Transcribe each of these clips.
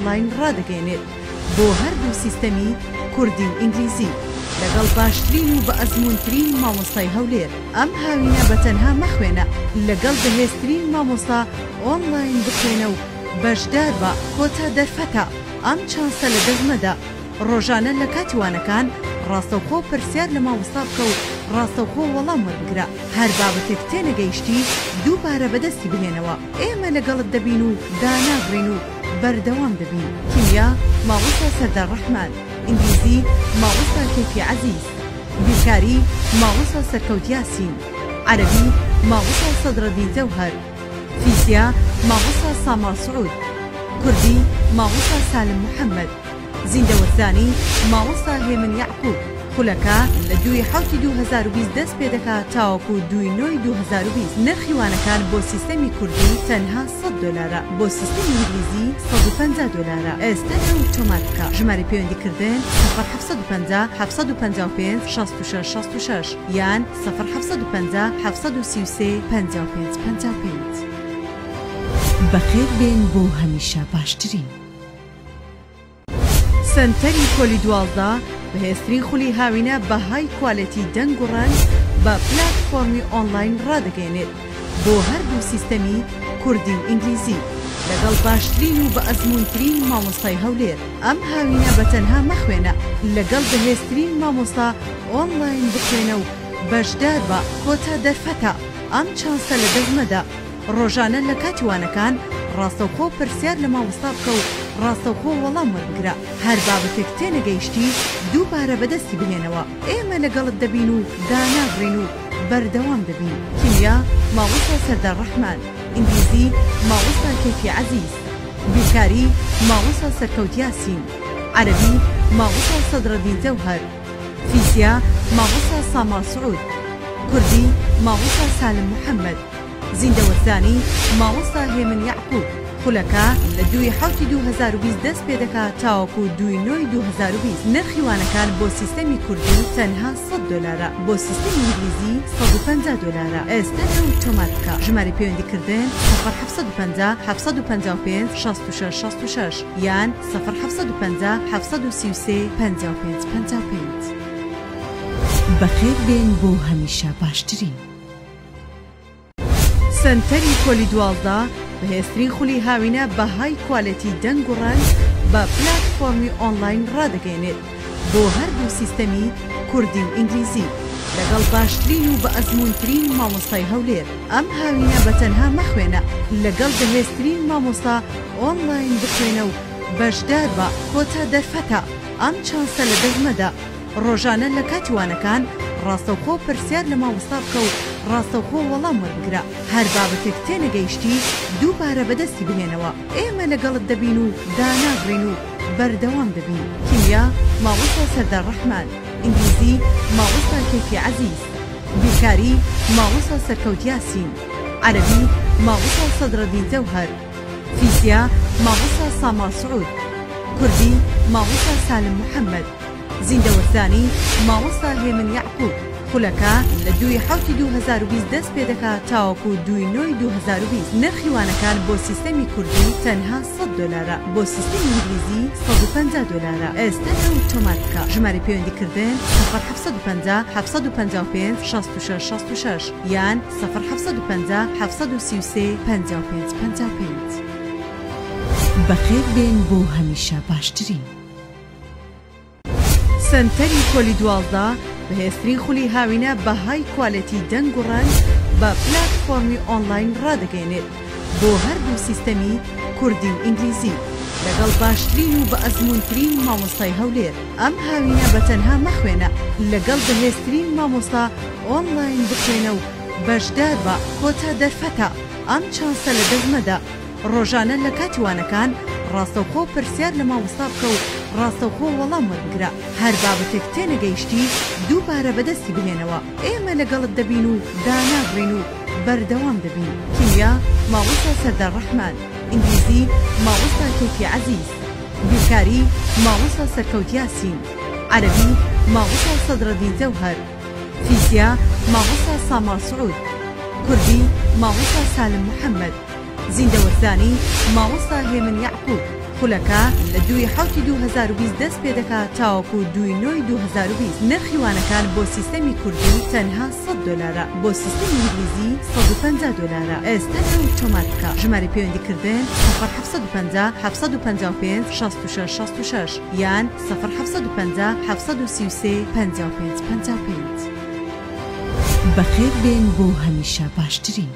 ئۆنلاین ڕادەگەێنێت بۆ هەردوو سیستەمی کوردی و ئینگلیزی لەگەڵ باشترین و بە ئەزموونترین مامۆستای هەولێر. ئەم هاوینە بەتەنها مەخوێنە، لەگەڵ بەهێزترین مامۆستا ئۆنلاین بخوێنە و بەشدار بە کۆتا دەرفەتە. ئەم چانسە لە دەستمەدا ڕۆژانە لە کاتیوانەکان ڕاستەوخۆ پرسیار لە مامۆستا بکە و ڕاستەوخۆ وەڵام وەربگرە. هەر بابەتێک تێنەگەیشتی دووبارە بەدەستی بهێنەوە. ئێمە لەگەڵت دەبین و داناغڕین و بەردەوام دەبین. کیمیا مامۆستا سەردار ڕەحمان، ئینگلیزی مامۆستا کەیفی عەزیز، بیرکاری مامۆستا سەرکەوت یاسین، عەرەبی مامۆستا سەدرەدین جەوهەر، فیزیا مامۆستا ساما سعود، کوردی مامۆستا سالم محەممەد، زیندەوەرزانی مامۆستا هێمن یعقوب. خولەکە لە 2/7/2020 دەست پێ دەکات تاوەکو 2/9/2020. نرخی وانەکان بۆ سیستەمی کوردی تەنها $100، بۆ سیستەمی ئینگلیزی $150. ئێستا ناو تۆمات بکە. ژمارە پەیوەندیکردن 0750 755 66 یان 0750 733 5555. بەخێر بێن بۆ هەمیشە باشترین. سنتەری پۆلی 12 بەهێزترین خولی هاوینە بە های کوالەتی دەنگ و ڕەنگ بە پلاتفۆرمی ئۆنلاین ڕادەگەێنێت بۆ هەردوو سیستەمی کوردی و ئینگلیزی لەگەڵ باشترین و بە ئەزموونترین مامۆستای هەولێر. ئەم هاوینە بەتەنها مەخوێنە، لەگەڵ بەهێزترین مامۆستا ئۆنلاین بخوێنە و بەشدار بە کۆتا دەرفەتە. ئەم چانسە لە دەستمەدا ڕۆژانە لە کاتیوانەکان ڕاستەوخۆ پرسیار لە مامۆستا بکە و ڕاستەوخۆ وەڵام وەربگرە. هەر بابەتێک تێنەگەیشتی دووبارە بەدەستی بهێنەوە. ئێمە لەگەڵت دەبین و داناغڕین و بەردەوام دەبین. کیمیا مامۆستا سەردار ڕەحمان، ئینگلیزی مامۆستا کەیفی عەزیز، بیرکاری مامۆستا سەرکەوت یاسین، عەرەبی مامۆستا سەدرەدین جەوهەر، فیزیا مامۆستا ساما سعود، کوردی مامۆستا سالم محەممەد، زیندەوەرزانی مامۆستا هێمن یعقوب. خولەکە لە 2/7/2020 دەست پێ دەکات تاوەکو 2/9/2020. نرخی وانەکان بۆ سیستەمی کوردی تەنها $100، بۆ سیستەمی ئینگلیزی $150. ئێستا ناو تۆمات بکە. ژمارە پەیوەندیکردن 0750 755 66 یان 0750 733 5555. بەخێر بێن بۆ هەمیشە باشترین. سنتەری پۆلی 12 بەهێزترین خولی هاوینە بە های کوالەتی دەنگ و ڕەنگ بە پلاتفۆرمی ئۆنلاین ڕادەگەێنێت بۆ هەردوو سیستەمی کوردی و ئینگلیزی لەگەڵ باشترین و بە ئەزموونترین مامۆستای هەولێر. ئەم هاوینە بەتەنها مەخوێنە، لەگەڵ بەهێزترین مامۆستا ئۆنلاین بخوێنە و بەشدار بە کۆتا دەرفەتە. ئەم چانسە لە دەستمەدا ڕۆژانە لە کاتیوانەکان ڕاستەوخۆ پرسیار لە مامۆستا بکە و ڕاستەوخۆ وەڵام وەربگرە. هەر بابەتێک تێنەگەیشتی دووبارە بەدەستی بهێنەوە. ئێمە لەگەڵت دەبین و داناغڕین و بەردەوام دەبین. کیمیا مامۆستا سەردار ڕەحمان، ئینگلیزی مامۆستا کەیفی عەزیز، بیرکاری مامۆستا سەرکەوت یاسین، عەرەبی مامۆستا سەدرەدین جەوهەر، فیزیا مامۆستا ساما سعود، کوردی مامۆستا سالم محەممەد، زیندەوەرزانی مامۆستا هێمن یعقوب. خولەکە لە 2/7/2020 دەست پێ دەکات تاوەکو 2/9/2020. نرخی وانەکان بۆ سیستەمی کوردی تەنها $100، بۆ سیستەمی ئینگلیزی $150. ئێستا ناو تۆمات بکە. ژمارە پەیوەندیکردن 0750 755 66 یان 0750 733 5555. بەخێر بێن بۆ هەمیشە باشترین. سنتەری پۆلی 12 بەهێزترین خولی هاوینە بە های کوالەتی دەنگ و ڕەنگ بە پلاتفۆرمی ئۆنلاین ڕادەگەێنێت بۆ هەردوو سیستەمی کوردی و ئینگلیزی لەگەڵ باشترین و بە ئەزموونترین مامۆستای هەولێر. ئەم هاوینە بەتەنها مەخوێنە، لەگەڵ بەهێزترین مامۆستا ئۆنلاین بخوێنە و بەشدار بە کۆتا دەرفەتە. ئەم چانسە لە دەستمەدا ڕۆژانە لە کاتیوانەکان ڕاستەوخۆ پرسیار لە مامۆستا بکە و ڕاستەوخۆ وەڵام وەربگرە. هەر بابەتێک تێنەگەیشتی دووبارە بەدەستی بهێنەوە. ئێمە لەگەڵت دەبین و داناغڕین و بەردەوام دەبین. کیمیا مامۆستا سەردار ڕەحمان، ئینگلیزی مامۆستا کەیفی عەزیز، بیرکاری مامۆستا سەرکەوت یاسین، عەرەبی مامۆستا سەدرەدین جەوهەر، فیزیا مامۆستا ساما سعود، کوردی مامۆستا سالم محەممەد، زیندەوەرزانی مامۆستا هێمن یعقوب. خولەکە لە 2/7/2020 دەست پێ دەکات تاوەکو 2/9/2020. نرخی وانەکان بۆ سیستەمی کوردی تەنها $100، بۆ سیستەمی ئینگلیزی $150. ئێستا ئۆتۆمات بکە. ژمارە پەیوەندیکردن 0750 755 66 66 یان 0750 733 55 55. بەخێر بێن بۆ هەمیشە باشترین.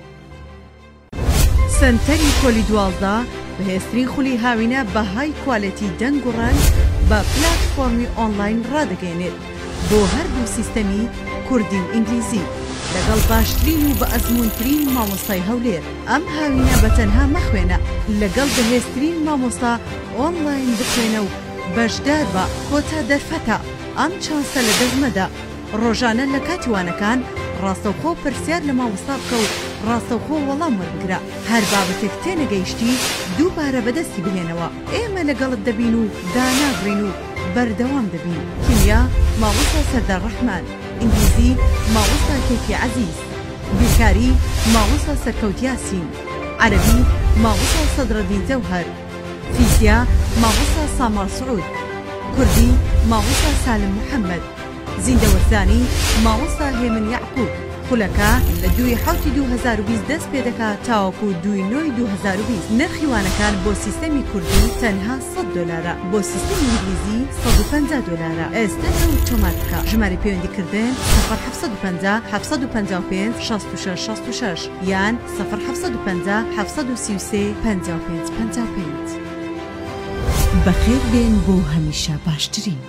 سنتەری پۆلی 12 بەهێزترین خولی هاوینە بە های کواڵەتی دەنگ و ڕەنگ بە پلاتفۆرمی ئۆنلاین ڕادەگەێنێت بۆ هەردوو سیستەمی کوردی و ئینگلیزی لەگەڵ باشترین و بە ئەزموونترین مامۆستای هەولێر. ئەم هاوینە بەتەنها مەخوێنە، لەگەڵ بەهێزترین مامۆستا ئۆنلاین بخوێنە و بەشدار بە کۆتا دەرفەتە. ئەم چانسە لە دەزمەدا ڕۆژانە لە کاتیوانەکان ڕاستەوخۆ پرسیار لە مامۆستا بکە و ڕاستەوخۆ وەڵام وەربگرە. هەر بابەتێک تێنەگەیشتی دووبارە بەدەستی بهێنەوە. ئێمە لەگەڵت دەبین و داناگرین و بەردەوام دەبین. کیمیا مامۆستا سەردار ڕەحمان، ئینگلیزی مامۆستا کەیفی عەزیز، بیرکاری مامۆستا سەرکەوت یاسین، عەرەبی مامۆستا سەدرەدین جەوهەر، فیزیا مامۆستا سامار سعود، کوردی مامۆستا سالم محەممەد، زیندەوەرزانی مامۆستا هێمن یعقوب. خولەکە لە 2/7/2020 دەست پێ دەکات تاوەکو 2/9/2020. نرخی وانەکان بۆ سیستەمی کوردی تەنها $100، بۆ سیستەمی ئینگلیزی $150. ئێستا ئۆتۆمات بکە. ژمارە پەیوەندیکردن 0750 755 66 66 یان 0750 733 55 55. بەخێر بێن بۆ هەمیشە باشترین.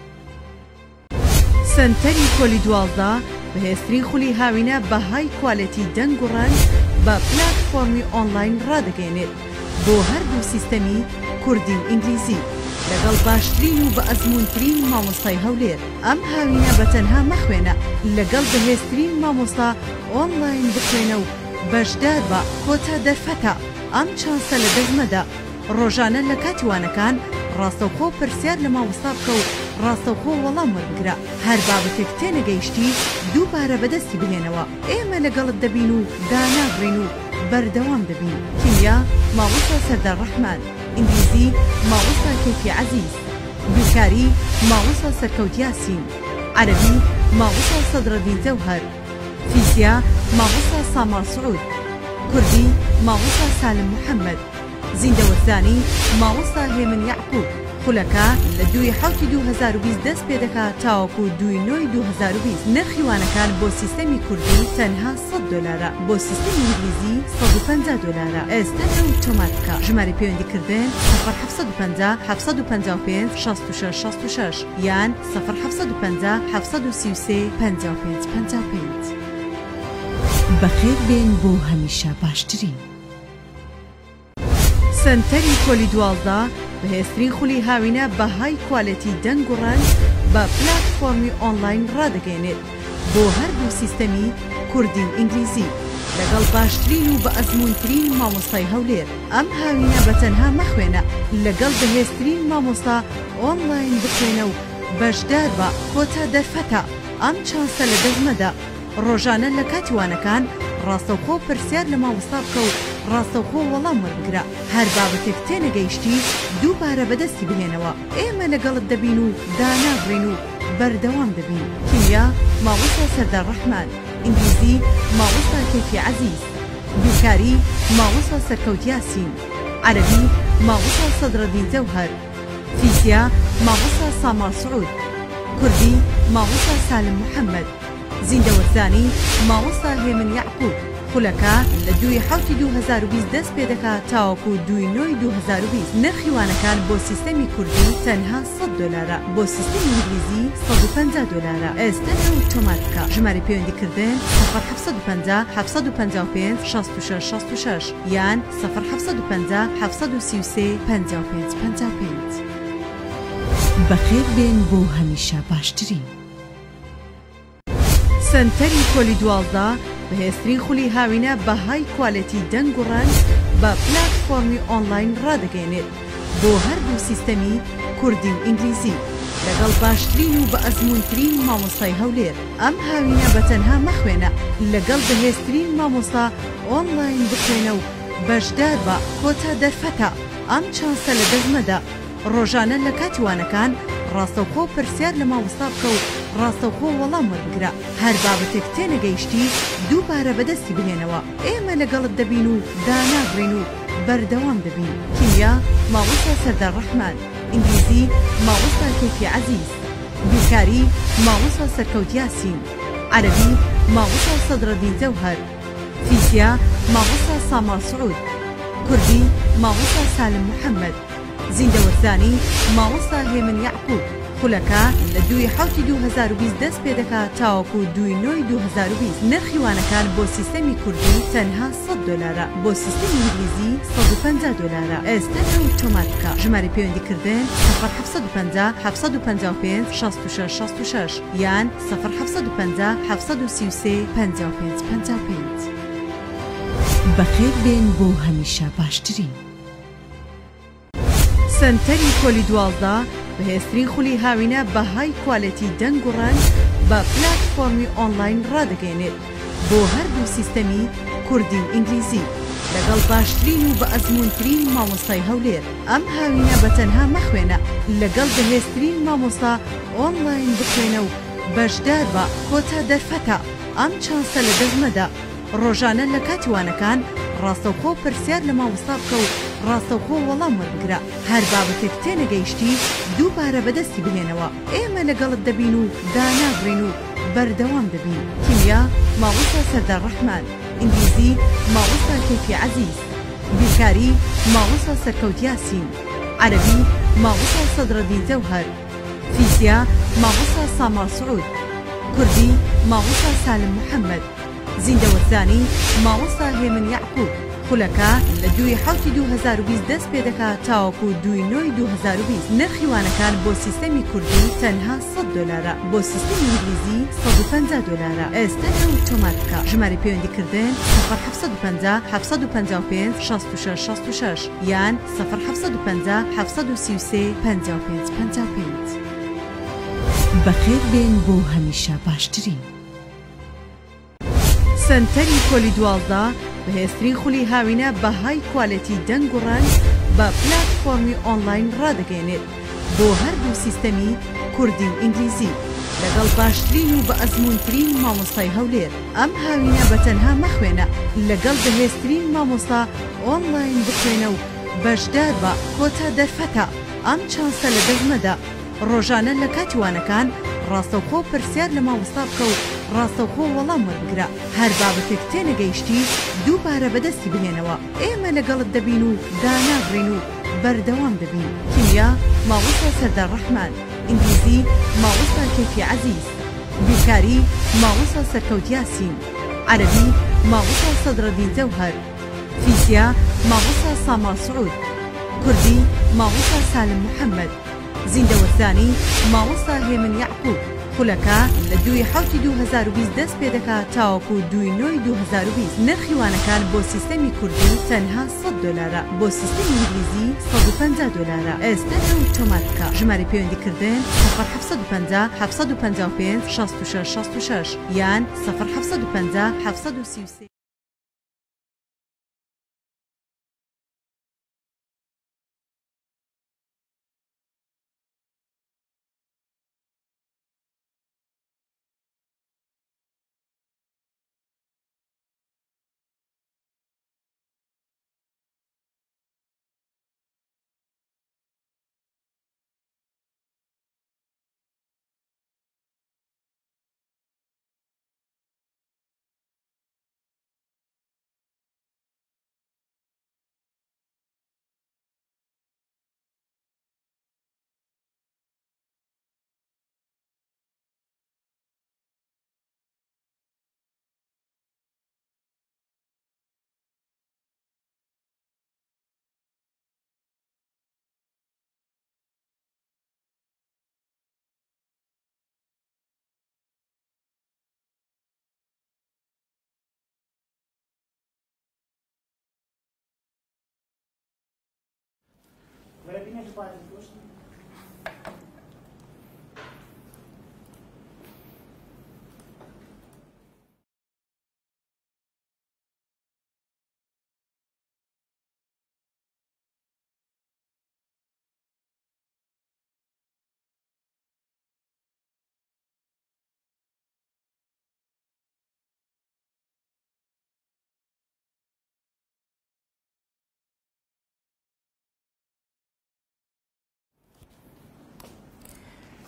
سنتەری پۆلی 12 بەهێزترین خولی هاوینە بە های کواڵەتی دەنگ و ڕەنگ بە پلاتفۆرمی ئۆنلاین ڕادەگەێنێت بۆ هەردوو سیستەمی کوردی و ئینگلیزی لەگەڵ باشترین و بە ئەزموونترین مامۆستای هەولێر. ئەم هاوینە بەتەنها مەخوێنە، لەگەڵ بەهێزترین مامۆستا ئۆنلاین بخوێنە و بەشدار بە کۆتا دەرفەتە. ئەم چانسە لە دەزمەدا ڕۆژانە لە کاتیوانەکان ڕاستەوخۆ پرسیار لە مامۆستا بکە و ڕاستەوخۆ وەڵام وەربگرە. هەر بابەتێک تێنەگەیشتی دووبارە بەدەستی بهێنەوە. ئێمە لەگەڵت دەبین و داناگرین و بەردەوام دەبین. کیمیا مامۆستا سەردار ڕەحمان، ئینگلیزی مامۆستا کەیفی عەزیز، بیرکاری مامۆستا سەرکەوت یاسین، عەرەبی مامۆستا سەدرەدین جەوهەر، فیزیا مامۆستا سامار سعود، کوردی مامۆستا سالم محەممەد، زیندەوەرزانی مامۆستا هێمن یعقوب. خولەکە لە 2/7/2020 دەست پێ دەکات تاوەکو 2/9/2020. نرخی وانەکان بۆ سیستەمی کوردی تەنها $100، بۆ سیستەمی ئینگلیزی $150. ئێستا ئۆتۆمات بکە. ژمارە پەیوەندیکردن 0750 755 66 66 یان 0750 733 55 55. بەخێر بێن بۆ هەمیشە باشترین. سنتەری پۆلی 12 بەهێزترین خولی هاوینە بە های کواڵەتی دەنگ و ڕەنگ بە پلاتفۆرمی ئۆنلاین ڕادەگەێنێت بۆ هەردوو سیستەمی کوردی و ئینگلیزی لەگەڵ باشترین و بە ئەزموونترین مامۆستای هەولێر. ئەم هاوینە بەتەنها مەخوێنە، لەگەڵ بەهێزترین مامۆستا ئۆنلاین بخوێنە و بەشدار بە کۆتا دەرفەتە. ئەم چانسە لە دەزمەدا ڕۆژانە لە کاتیوانەکان ڕاستەوخۆ پرسیار لە مامۆستا بکە و ڕاستەوخۆ وەڵام وەربگرە. هەر بابەتێک تێنەگەیشتی دووبارە بەدەستی بهێنەوە. ئێمە لەگەڵت دەبین و داناگرین و بەردەوام دەبین. کیمیا مامۆستا سەردار ڕەحمان، ئینگلیزی مامۆستا کەیفی عەزیز، بیرکاری مامۆستا سەرکەوت یاسین، عەرەبی مامۆستا سەدرەدین جەوهەر، فیزیا مامۆستا سامار سعود، کوردی مامۆستا سالم محەممەد، زیندەوەرزانی مامۆستا هێمن یعقوب. خولەکە لە 2/7/2020 دەست پێ دەکات تاوەکو 2/9/2020. نرخی وانەکان بۆ سیستەمی کوردی تەنها $100، بۆ سیستەمی ئینگلیزی $150. ئێستا ئۆتۆمات بکە. ژمارە پەیوەندیکردن 0750 755 66 66 یان 0750 733 55 55. بەخێر بێن بۆ هەمیشە باشترین. سنتەری پۆلی 12 بەهێزترین خولی هاوینە بە های کواڵەتی دەنگ و ڕەنگ بە پلاتفۆرمی ئۆنلاین ڕادەگەێنێت بۆ هەردوو سیستەمی کوردی و ئینگلیزی لەگەڵ باشترین و بە ئەزموونترین مامۆستای هەولێر. ئەم هاوینە بەتەنها مەخوێنە، لەگەڵ بەهێزترین مامۆستا ئۆنلاین بخوێنە و بەشدار بە کۆتا دەرفەتە. ئەم چانسە لە دەستمەدا ڕۆژانە لە کاتیوانەکان ڕاستەوخۆ پرسیار لە مامۆستا بکە و ڕاستەوخۆ وەڵام وەربگرە هەر بابەتێک تێنەگەیشتی دووبارە بەدەستی بهێنەوە ئێمە لەگەڵت دەبین و داناگرین و بەردەوام دەبین کیمیا مامۆستا سەردار ڕەحمان ئینگلیزی مامۆستا کەیفی عەزیز بیرکاری مامۆستا سەرکەوت یاسین عەرەبی مامۆستا سەدرەدین جەوهەر فیزیا مامۆستا ساما سعود کوردی مامۆستا سالم محەممەد زیندەوەرزانی مامۆستا هێمن یعقوب خولەکە لە 2/7/2020 دەست پێ دەکات تاوەکو 2/9/2020 نرخی وانەکان بۆ سیستەمی کوردی تەنها $100 بۆ سیستەمی ئینگلیزی $150 ئێستا ئۆتۆمات بکە ژمارە پەیوەندیکردن 0750 755 66 66 یان 0750 733 55 55 بەخێر بێن بۆ هەمیشە باشترین سنتەری پۆلی 12 بەهێزترین خولی هاوینە بە های کوالەتی دەنگ و ڕەنگ بە پلاتفۆرمی ئۆنلاین ڕادەگەێنێت بۆ هەردوو سیستەمی کوردی و ئینگلیزی لەگەڵ باشترین و بە ئەزموونترین مامۆستای هەولێر ئەم هاوینە بەتەنها مەخوێنە لەگەڵ بەهێزترین مامۆستا ئۆنلاین بخوێنە و بەشدار بە کۆتا دەرفەتە ئەم چانسە لە دەستمەدا ڕۆژانە لە کاتیوانەکان ڕاستەوخۆ پرسیار لە مامۆستا بکە و ڕاستەوخۆ وەڵام وەربگرە هەر بابەتێک تێنەگەیشتی دووبارە بەدەستی بهێنەوە ئێمە لەگەڵت دەبین و داناگرین و بەردەوام دەبین کیمیا مامۆستا سەردار ڕەحمان ئینگلیزی مامۆستا کەیفی عەزیز بیرکاری مامۆستا سەرکەوت یاسین عەرەبی مامۆستا سەدرەدین جەوهەر فیزیا مامۆستا ساما سعود کوردی مامۆستا سالم محەممەد زیندەوەرزانی مامۆستا هێمن یعقوب خولەکە لە 2/7/2020 دەست پێ دەکات تاوەکو 2/9/2020 نرخی وانەکان بۆ سیستەمی کوردی تەنها $100 بۆ سیستەمی ئینگلیزی $150 ئێستا ئۆتۆمات بکە ژمارە پەیوەندیکردن 0750 755 66 66 یان 0750 733 55 55 بەخێر بێن بۆ هەمیشە باشترین سنتەری پۆلی 12 بەهێزترین خولی هاوینە بە های کوالەتی دەنگ و ڕەنگ بە پلاتفۆرمی ئۆنلاین ڕادەگەێنێت بۆ هەردوو سیستەمی کوردی و ئینگلیزی لەگەڵ باشترین و بە ئەزموونترین مامۆستای هەولێر ئەم هاوینە بەتەنها مەخوێنە لەگەڵ بەهێزترین مامۆستا ئۆنلاین بخوێنە و بەشدار بە کۆتا دەرفەتە ئەم چانسە لە دەستمەدا ڕۆژانە لە کاتیوانەکان ڕاستەوخۆ پرسیار لە مامۆستا بکە و ڕاستەوخۆ وەڵام وەربگرە هەر بابەتێک تێنەگەیشتی دووبارە بەدەستی بهێنەوە ئێمە لەگەڵت دەبین و داناگرین و بەردەوام دەبین کیمیا مامۆستا سەردار ڕەحمان ئینگلیزی مامۆستا کەیفی عەزیز بیرکاری مامۆستا سەرکەوت یاسین عەرەبی مامۆستا سەدرەدین جەوهەر فیزیا مامۆستا ساما سعود کوردی مامۆستا سالم محەممەد زیندەوەرزانی مامۆستا هێمن یعقوب خولەکە لە 2/7/2020 دەست پێ دەکات تاوەکو 2/9/2020 نرخی وانەکان بۆ سیستەمی کوردی تەنها $100 بۆ سیستەمی ئینگلیزی $150 ئێستا ئۆتۆمات بکە ژمارە پەیوەندیکردن 0750 755 66 66 یان 0750 733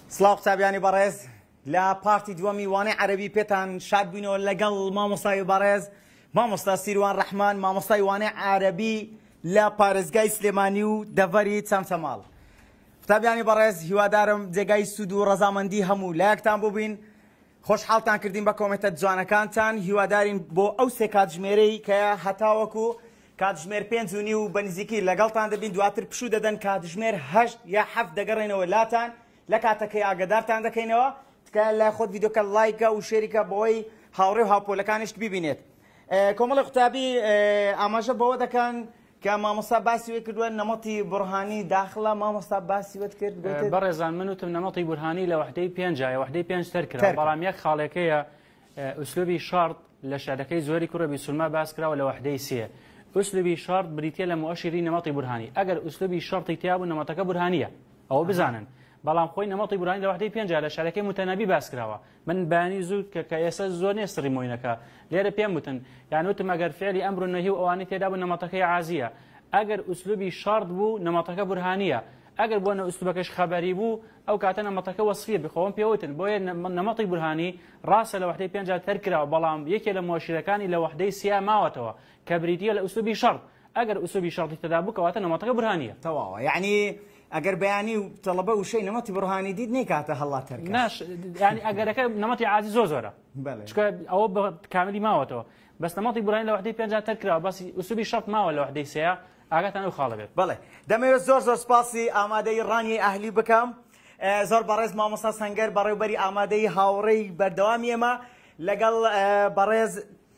سڵاو قوتابیانی بەڕێز لە پارتی دووەمی وانەی عەرەبی پێتان شاد بووینەوە لەگەڵ مامۆستای بەڕێز مامۆستا سیروان ڕەحمان مامۆستای وانەی عەرەبی لە پارێزگای سلێمانی و دەڤەری چەمچەماڵ. قوتابیانی بەڕێز هیوادارم جێگای سود و ڕەزامەندی هەموو لایەکتان بووبین. خۆشحاڵتان کردین بە کۆمێتە جوانەکانتان. هیوادارین بۆ ئەو سێ کاتژمێرەی کە هەتاوەکو کاتژمێر 5:30 و بەنزیکی لەگەڵتان دەبین، دواتر پشوو دەدەن کاتژمێر 8 یا 7 دەگەڕێنەوە لاتان لە کاتەکەی ئاگادارتان دەکەینەوە. تکایە لای خۆت ڤیدیۆکە لایکە و شێریکە بۆەوەی هاوڕێ و هاوپۆلەکانیشت ببینێت. کۆمەڵی قوتابی ئاماژە بەوە دەکەن کە مامۆستا باسی وێ کردووە نەمەتی بورهانی داخڵە. مامۆستا باسی وێت کرد بەڕێزان من وتم نەمەتی بورهانی لە وحدەی 5 وحدەی 5 تەرکرا، بەڵام یەک خاڵێکەیە ئوسلوبی شارت لە شارەکەی زۆری کوڕە بیسولما باس کراوە لە وحدەی 3. ئوسلوبی شارت بریتە لە مؤشری نەمەتی بورهانی. ئەگەر ئوسلوبی شارتی تیابوو نەمەتەکە بورهانیە ئەوە بزانن، بەڵام خۆی نەمەتی بورهانی لە وحدەی 5 لە شارەکەی متەنەبی باس کراوە. من بەیانی زوو کە ئێستا زۆر نیە سڕی مۆینەکە لێرە پێم وتن، یان وتم ئەگەر فعلی ئەمر و نەهی و ئەوانەی تێدا بوو نەمەتەکەی عازیە. ئەگەر ئوسلوبی شارت بوو نەمەتەکە بورهانیە، ئەگەر بۆنە ئوسلوبەکەش خەبەری بوو ئەو کاتە نەمەتەکە وەسفیە بخۆم پێوتن. بۆیە نەمەتی بورهانی ڕاستە لە وحدەی 5 تەرکراوە، بەڵام یەکێ لە مؤشرەکانی لە وحدەی 3 ماوەتەوە کە بریتە لە ئوسلوبی شارت. ئەگەر ئوسلوبی شارتی تێدا بوو کەواتە نەمەتەکە بورهانیە. تەواوە، یعنی ئەگەر بەیانی و تەڵەبە و شەی نەمەتی بورهانی دیت نەیکاتە هەڵات تەرکە. ناش ینی ئەگەرەکە نەمەتی عازی زۆرە چکە ئەوە بە کاملی ماوەتەوە، بەس نەمەتی بورهانی لە وحدەی 5 تەرکراوە، بەس ئوسلوبی شارت ماوە لە وحدەی 3 ئاگاتان ئەو خاڵە بێت. بەڵێ دەمەوێت زۆر سپاسی ئامادەی ڕانی ئەهلی بکەم. زۆر بەڕێز مامۆستا سەنگەر بەڕێوبەری ئامادەی هاوڕێی بەردەوامی ئێمە لەگەڵ بەڕێز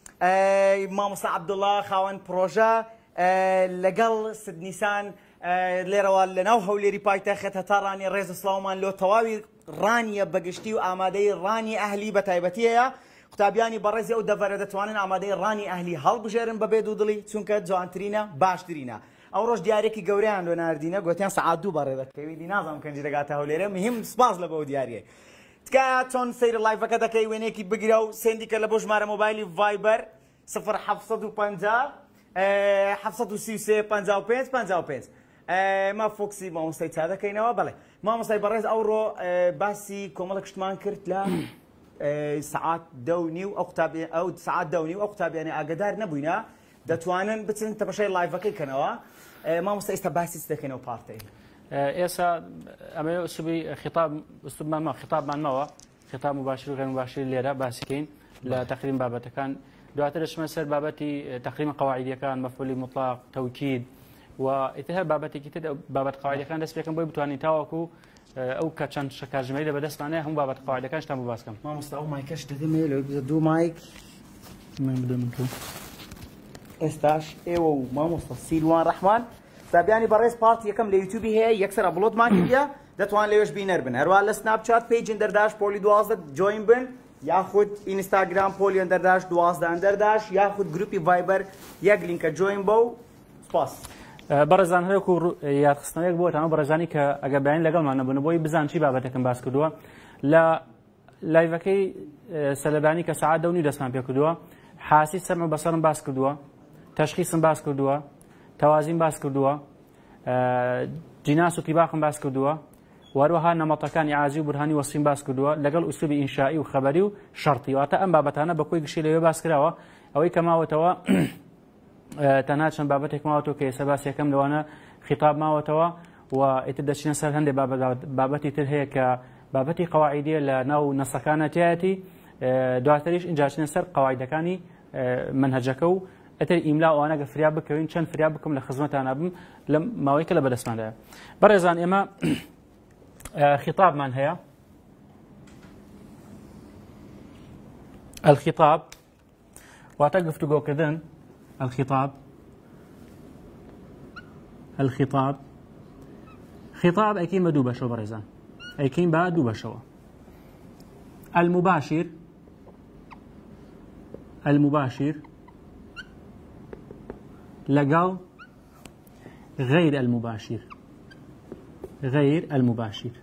مامۆستا عەبدوڵڵا خاوەن پرۆژە لەگەڵ سدنیسان لێرەوە لەناو هەولێری پایتەخت هەتا ڕانی ڕێز سڵاومان لۆ تەواوی ڕانیە بەگشتی و ئامادەی ڕانی ئەهلی بە تایبەتیەیە. قوتابیانی بەڕێزی ئەو دەڤەرە دەتوانن ئامادەی ڕانی ئەهلی هەڵبژێرن بە بێد و دڵی، چونکە جوانترینە باشترینە. ئەو ڕۆژ دیارێکی گەورەیان لۆ ناردینە، گوتیان سەعات 2 بەڕێ دەکەویدی نازانم کەنجی دەگاتە هەولێرە. مهم سپاس لە بەو دیارێ. تکایە چۆن سەیر لایڤەکە دەکەی وێنێکی بگرە و سێندیکە لە بۆ ژمارە مۆبایلی ڤایبەر 0750 733 55 55. ما فۆکسی مامۆستای چا دەکەینەوە. بەڵێ مامۆستای بەڕێز ئەوڕۆ باسی کۆمەڵە کشتمان کرد لە سعات 2:30 ئەو سعات 2:30 ئەو قوتابیانی ئاگدار نەبووینە دەتوانن بچن تەماشای لایڤەکەی کەنەوە. مامۆستا ئێستا باسی چ دەکەینەوە پارتەی ئێستا ئەمە ئوسلوبی خیتابمانمەوە، خیتاب مباشر و غیر مباشر لێرە باسیکەین لە تەقریم بابەتەکان. دواتر دەچمە سەر بابەتی تەقریم قەواعیدیەکان، مەفعولی مطلق، تەوکید و ئیتر بابەتێکی تر بابەت قەواعیدەکان دەست پێکەم بۆی بتوانین تاوەکو ئەو کە چەند کاتژمێری لە بەدەستمانەیە هەموو بابەت قەواعیدەکانشتان بۆ باس بکەم. مامۆستا ئەو مایکەش دەدەمێ لەوەی بزە دوو مایک ئێستاش ئێوە و مامۆستا سیروان ڕەحمان قوتابیانی بەڕێز پارتی یەکەم لە یوتیوبی هەیە، یەکسەر ئەپلۆدمان کردە، دەتوان لەوێش بینەر بن. هەروە لە سناپچات پیج ئەندەرداش پۆلی 12 جوین بن، یاخود ئینستاگرام پۆلی ئەندەرداش 12 ئەندەرداش، یاخود گروپی ڤایبەر یەک لیnkە جوین بە و سپاس. بەڕێزان هەرێکو یادخستنەوەیەک بۆ ئەمە بەڕێزانی کە ئەگە بەیان لەگەڵمان نەبوون بۆی بزان چی بابەتێکم باس کردووە لە لایڤەکەی سەلەبانی کە سەعات 2:30 دەستمان پێ کردووە. حاسی سەمع و بەسەرم باس کردووە، تەشخیصم باس کردووە، تەوازیم باس کردووە، جیناس و تیباقم باس کردووە، وەروەها نەمەتەکانی عازی و بورهانی وەسفیم باس کردووە لەگەڵ ئوسلوبی ئینشائی و خەبەری و شەرتی. واتە ئەم بابەتانە بە کۆی گشتی لەوێ باس کراوە. ئەوەی کە ماوەتەوە تەنها چەند بابەتێک ماوەتەوە کە ئێستا باس یەکەم لەوانە خیتاب ماوەتەوە و ئیتر دەچینە سەر هەندێک بابەتی تر هەیە کە بابەتی قەواعیدیە لە ناو نەسەکانە تایەتی، دواتریش ئینجا چینە سەر قەواعیدەکانی منهەجەکە و ئەتر ئیملا ئەوانە گە فریا بکەوین چەند فریا بکەم لە خزمەتانە بم لە ماوەی کە لە بەدەستماندایە. بەڕێزان ئێمە خیتابمان هەیە. الخیتاب واتە گفتوگۆکردن. الخطاب خطاب ئەیکەین بە دوو بەشەوە بەڕێزان، ئەیکەین بە دوو بەشەوە. المباشر لەگەڵ غير المباشر.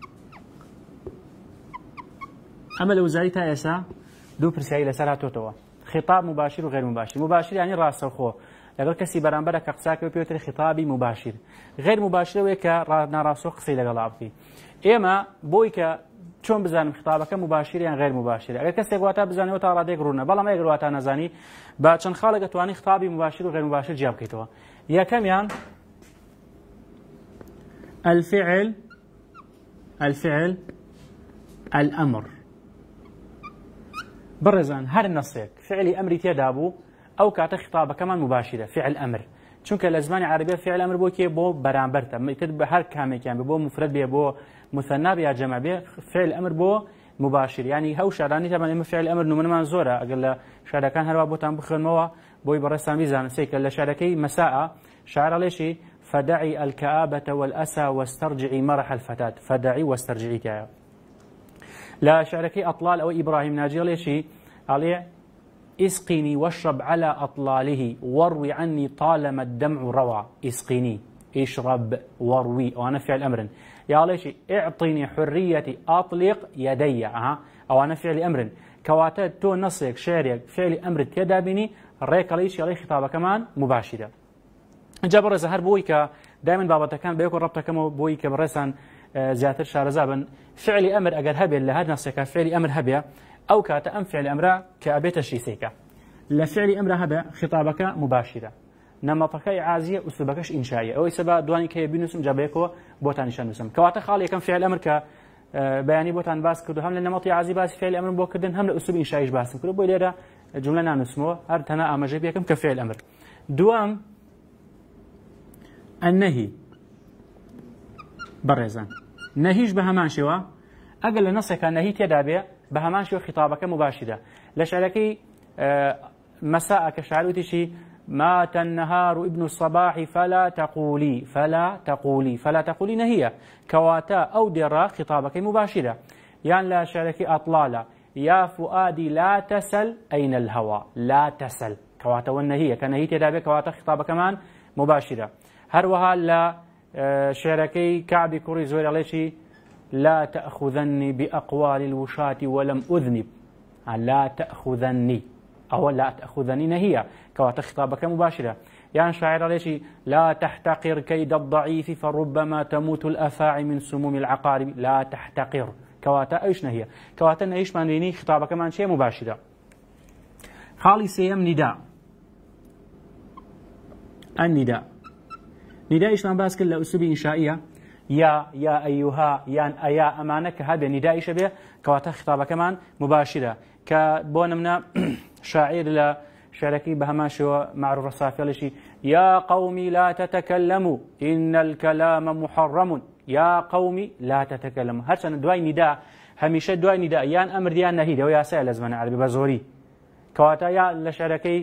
ئەمە لە وزاری تا ئێستا دوو پرسیاری لەسەر هاتوتەوە، خطاب مباشر و غير مباشر. مباشر یعنی ڕاستەوخۆ لەگەڵ کەسی بەرامبەرە کە قساکە پێوتری خطابی مباشر. غير مباشرەوەی کە ناڕاستەوە قسەی لەگەڵا بکەی. ئێمە بۆی کە چۆن بزانم خطابەکە مباشر یان غیر مباشرە؟ ئەگەر کەسێک واتە بزانێتەوە تا ڕادێک ڕوونە، بەڵام ئەگەر واتە نەزانی بە چەند خاڵێک دەتوانانی خطابی مباشر و غیر مباشر جیا بکەیتەوە. یەکەمیان الفعل الأمر. بەڕێزان هەر نەسێک فعلی ئەمری تێدا بوو ئەو کاتە خطابەکەمان مباشرە، فعل ئەمر. چونکە لە زمانی عەرەبیە فعل ئەمر بۆ کێ؟ بۆ بەرامبەرتە، بە هەر کامێکیان بێ، بۆ مفرد بێ، بۆ مثنى بێ یا جەمع بێ، فعل ئەمر بۆ مباشر. یعنی هەو شارانی تەمان ئێمە فعل ئەمر نمونەمان زۆرە، ئەگەر لە شارەکان هەروە بۆتان بخوێنمەوە بۆی بەڕێستان بیزانن. سێکە لە شارەکەی مەساء شاعر ئەڵێشی فدعي الكآبة والأسى واسترجعي مرح الفتاة، فدعي واسترجعي تايا. لا شعركي أطلال أو إبراهيم ناجي ليشي عليه اسقيني واشرب على أطلاله واروي عني طالما الدمع روى. اسقيني اشرب واروي، وأنا فعل أمر. يا ليشي اعطيني حريتي أطلق يدي، أو أنا فعل أمر. كواتات تو نصيك شعرك فعل أمر تدابني ريك ليش عليه خطابة كمان مباشرة. جا بەڕێزە هەر بۆی کە دایمەن بابەتەکان بە یەک و ڕەبتەکەمەوە بۆی کە بەڕێزان زیاتر شارەزا بن، فعلی ئەمر ئەگەر هەبێت لە هەر نەسێکە فعلی ئەمر هەبێ ئەو کاتە ئەم فعلی ئەمرە کە ئەبێتە شیسێکە لە فعلی ئەمرە هەبێ خطابەکە مباشرە، نەمەتەکەی عازیە، ئوسلوبەکەش ئینشائیە. ئەوەی سەبا دوانی کە بینوسم جا بە یەکەوە بۆتان نیشان نووسم. کەواتە خاڵ یەکەم فعل ئەمر کە بەیانی بۆتان باس کردو، هەم لە نەمەتی عازی باسی فعل ئەمر بۆ کردن، هەم لە ئوسلوب ئینشائیش باسم کردو، بۆی لێرە جملە نانووسمەوە، هەر تەنها ئاماژەی پێکەم کە فعل ئەمر. دووەم النهي. بەڕێزان نەهیش بە هەمان شێوە ئەگەر لە نەسێکە نەهی تێدا بێ بە هەمان شێوە خطابەکە مباشرە. لە شعرەکەی مەساء کە شاعر وتیشی مات النهار ابن الصباح فلا تقولي فلا تقولي نهية، كواتا أو ديرا خطابك مباشرة. يعني لا شعرك أطلالة يا فؤادي لا تسل أين الهوى، لا تسل كواتا والنهية كنهي تدابي كواتا خطابك كمان مباشرة. هروها لا شعركي كعبي كوري زوير عليشي لا تأخذني بأقوال الوشاة ولم أذنب، لا تأخذني أو لا تأخذني نهية كواتا خطابك مباشرة. يعني شاعر عليشي لا تحتقر كيد الضعيف فربما تموت الأفاعي من سموم العقارب، لا تحتقر كواتا ايش نهية، كواتا نهيش معنيني خطابك من شيء مباشرة. خالي سيم نداء. النداء نداء إيش ما باسكل لأسلوب إنشائية، يا أيها يان أيا أمانك، هذا نداء شبه كواتا خطابة كمان مباشرة. كبونمنا شاعر لا شعركي بهماشي معروف الصافي لشي يا قومي لا تتكلموا إن الكلام محرم، يا قومي لا تتكلموا. هرشان دواي نداء هميشه دواي نداء يان أمر ديان نهي ويا سائل زمان عربي بزوري كواتا يا لشعركي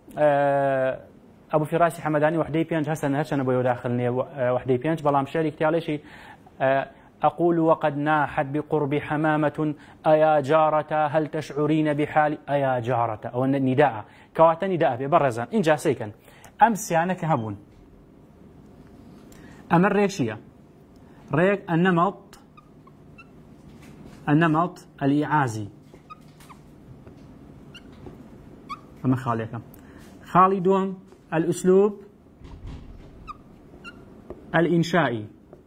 أبو فراس حمداني وحدي بيانج هسن هرشان أبو يداخلني وحدي بيانج بلام شعري كتالشي أقول وقد ناحت بقرب حمامة أيا جارة هل تشعرين بحالي، أيا جارة أو النداء كواتا نداء ببرزان إن جا سيكن أمس يعني كهبون أمر ريشية ريك النمط الإعازي. أما خاليكم خالي دوم الأسلوب الإنشائي،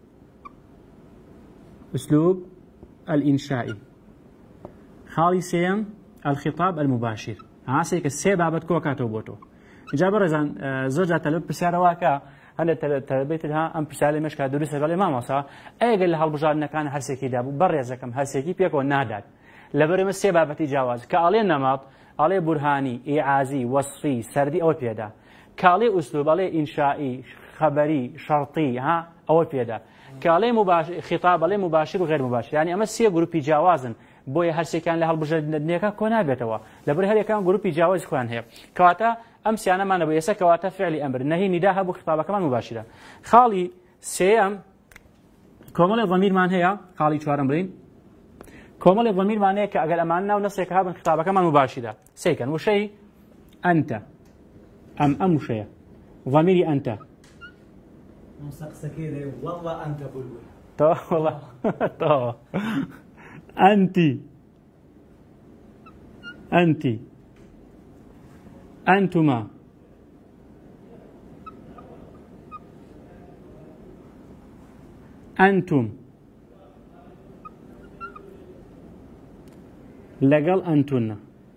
أسلوب الإنشائي. خالي سيم الخطاب المباشر. عاسيك السيب عبد كوكاتو بوتو جابر زان زوجة تلب بسعر واكا هل تلبيت لها أم بسعر مش كدرس قال ما مصا أي قال لها البجار إن كان هالسيكي دابو بريزكم هالسيكي بيكون نادات لبرم السيب عبد جواز كالي نمط عليه برهاني إعازي وصفي سردي أو بيدا، كالي أسلوب عليه إنشائي خبري شرطي أو بيدا، كالي مباشر خطاب عليه مباشر وغير مباشر. يعني أما السيب جروبي جوازن بۆیە هەرسێکیان لە هەڵبژێردنەکە کۆ نابێتەوە لەبەر هەرێکان گروپی جیاواز خۆیان هەیە. کەواتە ئەم سیانەمانە بە ئێستا کەواتە فعلی ئەمر نەهی نیدا هەبوو خطابەکەمان مباشرە. خاڵی سێەم کۆمەڵی ضەمیرمان هەیە، خاڵی چوارەم بڵین کۆمەڵی ضەمیرمان هەیە کە ئەگەر ئەمان ناو نەسێکە هابن خطابەکەمان مباشرە. سێکەن وشەی ئەنتە ئەم وشەیە ضەمیری ئەنتە والله أنت بلبل تو والله تو أنتي أنتما أنتم لەگەڵ ئەنتونە.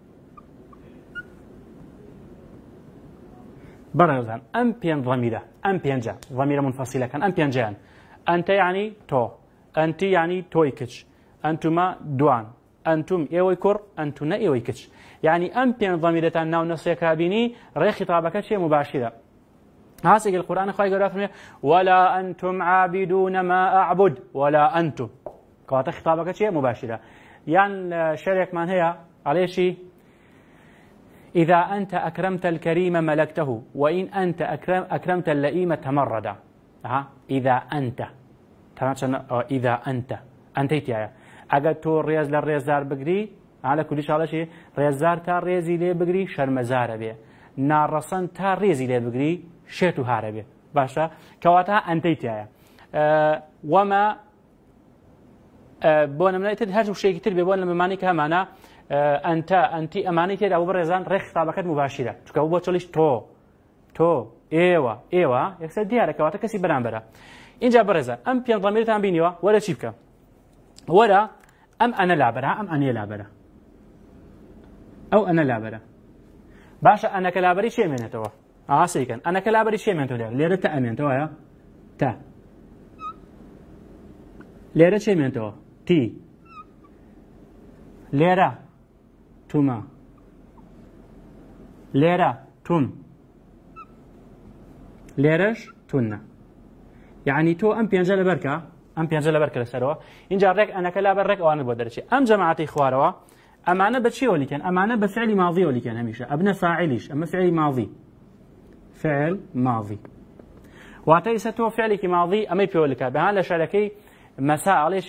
بەڕێوزان ئەم پێنج ضەمیرە، ئەم پێنجە ضەمیرە منفەسیلەکان، ئەم پێنجیان ئەنتە یعنی تۆ، ئەنتی یعنی تۆی کچ، ئەنتومە دوان، ئەنتوم ئێوەی کوڕ، ئەنتونە ئێوەی کچ. یعنی ئەم پێنج ضەمیرەتان ناو نەسخێکا بینی ڕێ خیتابەکە چێ مباشرە. هاسێکی القورآن خۆی گەورە فەرمێ ولا أنتم عابدون ما أعبد ولا أنتم، کەواتە خیتابەکە چێ مباشرە. یان شەرێکمان هەیە ئەڵێشی إذا أنت أكرمت الكريم ملكته وإن أنت أكرمت اللئيم تمردا. إذا أنت إذا أنتيت يا أجد تو رياز للريازار بقري على كل شيء شيء ريازار تا ريزي لي بقري شرمزار به نارسان تا ريزي لي بقري شيتو هاربه باشا كواتا أنتيت يا وما بونا من أيتد هرج وشيء كتير بيبون لما ماني كهمانا أنتي أماني كده أبو برزان رخ طابقات مباشرة شو أبو بتشلش تو إيوا يكسر ديارة كواتا كسي برانبرة إنجا برزان أم بين ضمير تام بينيوا ولا شيبكا ولا أم أنا لابرة أم أنا لابرة أو أنا لابرة باشا أنا كلابري شيء من توا سيكن أنا كلابري شيء من توا ليرة تأمين توا يا تا ليرة شيء من توا تي ليرة توما ليرة توم ليرش تونا يعني تو أم بينجل بركة أم بينجل بركة لسروا إن جارك أنا كلا برك أو أنا بدرشي أم جماعتي خواروا أمانة بشيء ولي كان أمانة بفعل ماضي ولي كان هميشة أبنى فاعليش أما فعل ماضي فعل ماضي واتيس تو فعلك ماضي أما يبيولك بهان لشاركي مساء ليش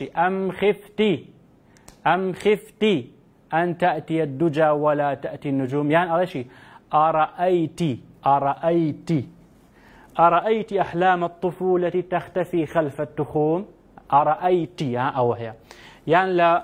أم خفتي أن تأتي الدجى ولا تأتي النجوم يعني على شيء أرأيت أحلام الطفولة تختفي خلف التخوم أرأيت أو هي يعني لا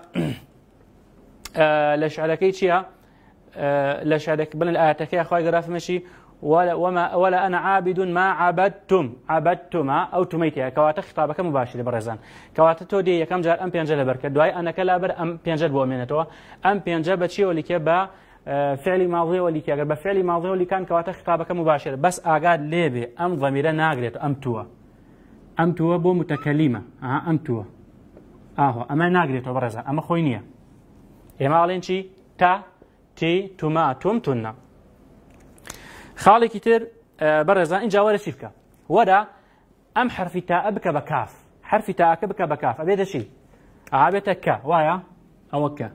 لشعلكي شيء لشعلك بل الآيات يا أخوي قراف مشي ولا أنا عابد ما عبدتم أو تميتها كواتك خطابك مباشر برزان كواتك تودي كم جار أم بينجل بركة دواي أنا كلابر أم بينجل بومينتوا أم بينجل بتشي ولي كبا فعل ماضي ولي كأجر بفعل ماضي ولي كان كواتك خطابك مباشر بس أقعد ليبي أم ضمير ناقرت أم توا بو متكلمة أم توا أما ناقرت برزان أما خوينية إما علين شي تا تي تما توم تنا خالي كتير برزان إن جاورة شيفكا ودا أم حرف تاء بك بكاف حرف تاء بك بكاف أبيت شيء أبيت كا وايا أو كا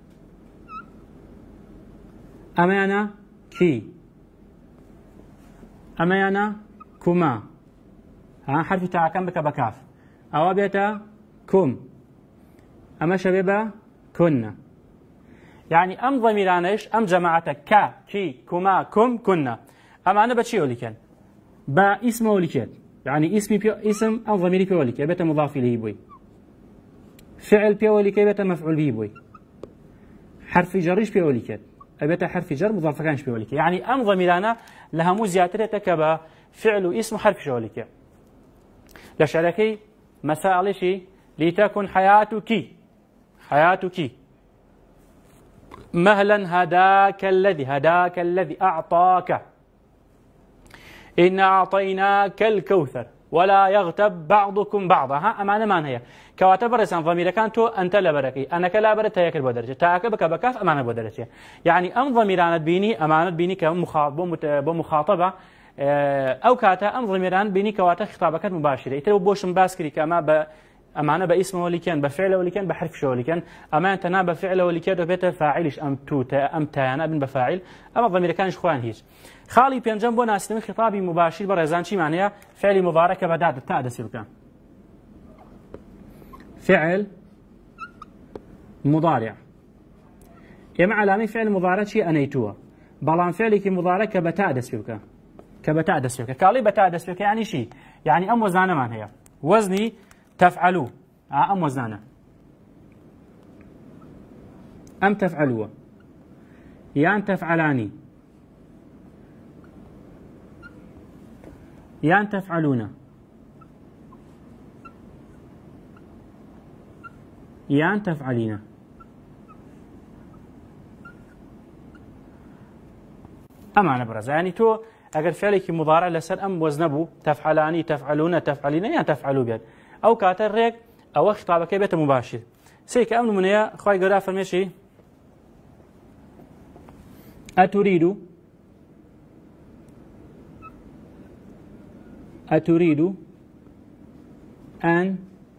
أمانا كي أمانا كما حرف تاء كم بك بكاف أو أبيت كم أما شبيبة كنا يعني أم ضميرانش أم جماعتك كا كي كما كم كنا أما أنا بتشي أولي كان با اسم أولي كان يعني اسم أو ضميري بيولي كان بيت مضاف إليه بوي فعل بيولي كان بيت مفعول به بوي حرف جريش بيولي كان بيت حرف جر مضاف كانش بيولي كان يعني أم ضميرانا لها مو زيادة تكبا فعل اسم حرف شولي كان لشاركي مساء شيء لتكن حياتك مهلا هداك الذي أعطاك إنا أعطيناك الكوثر ولا يغتب بعضكم بعضا أمانة ما هي كواتب رسان ضمير كانتو أنت لبركي أنا كلا برت هيك البدرجة تاك بك بكاف أمانة بدرجة يعني أم ضميران بيني بمخاطبة أو كاتا أم ضميران بيني كواتا خطابك مباشرة يتلو بوش مباسكري كما أمانة باسمه ولي كان بفعله ولي كان بحرف شو ولي كان أمانة تنا بفعله ولي كان بيت فاعلش أم توتا أم تانا ابن بفاعل أما ضمير كانش خوان هيج خالي بين جنبه ناس من خطابي مباشر برزان شي معناها فعل مضارع بدات التاء دسر كان فعل مضارع يا علامة فعل مضارع شي أنيتوه بلان فعلك مضارع كبتاء دسر كبتاء دسر كالي بتاء دسر يعني شي يعني أم وزانة ما هي وزني تفعلوا أم وزانة أم تفعلوا يان تفعلاني يان تفعلون يان تفعلين ئەمانە بەڕێزانی تۆ ئەگەر فعلێکی مضارع لەسەر ئەم وەزنە بوو تەفعەلانی تەفعەلونە تەفعەلینە یان تەفعەلو بێت ئەو کاتە ڕێک ئەوە خطابەکەی بێتە مباشر سێ کە ئەم نمونەیە خوای گەورە فەرمێشی أتريد أن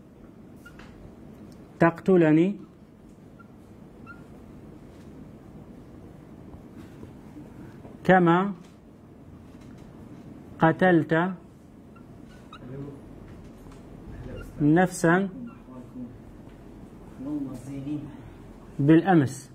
تقتلني كما قتلت نفسا بالأمس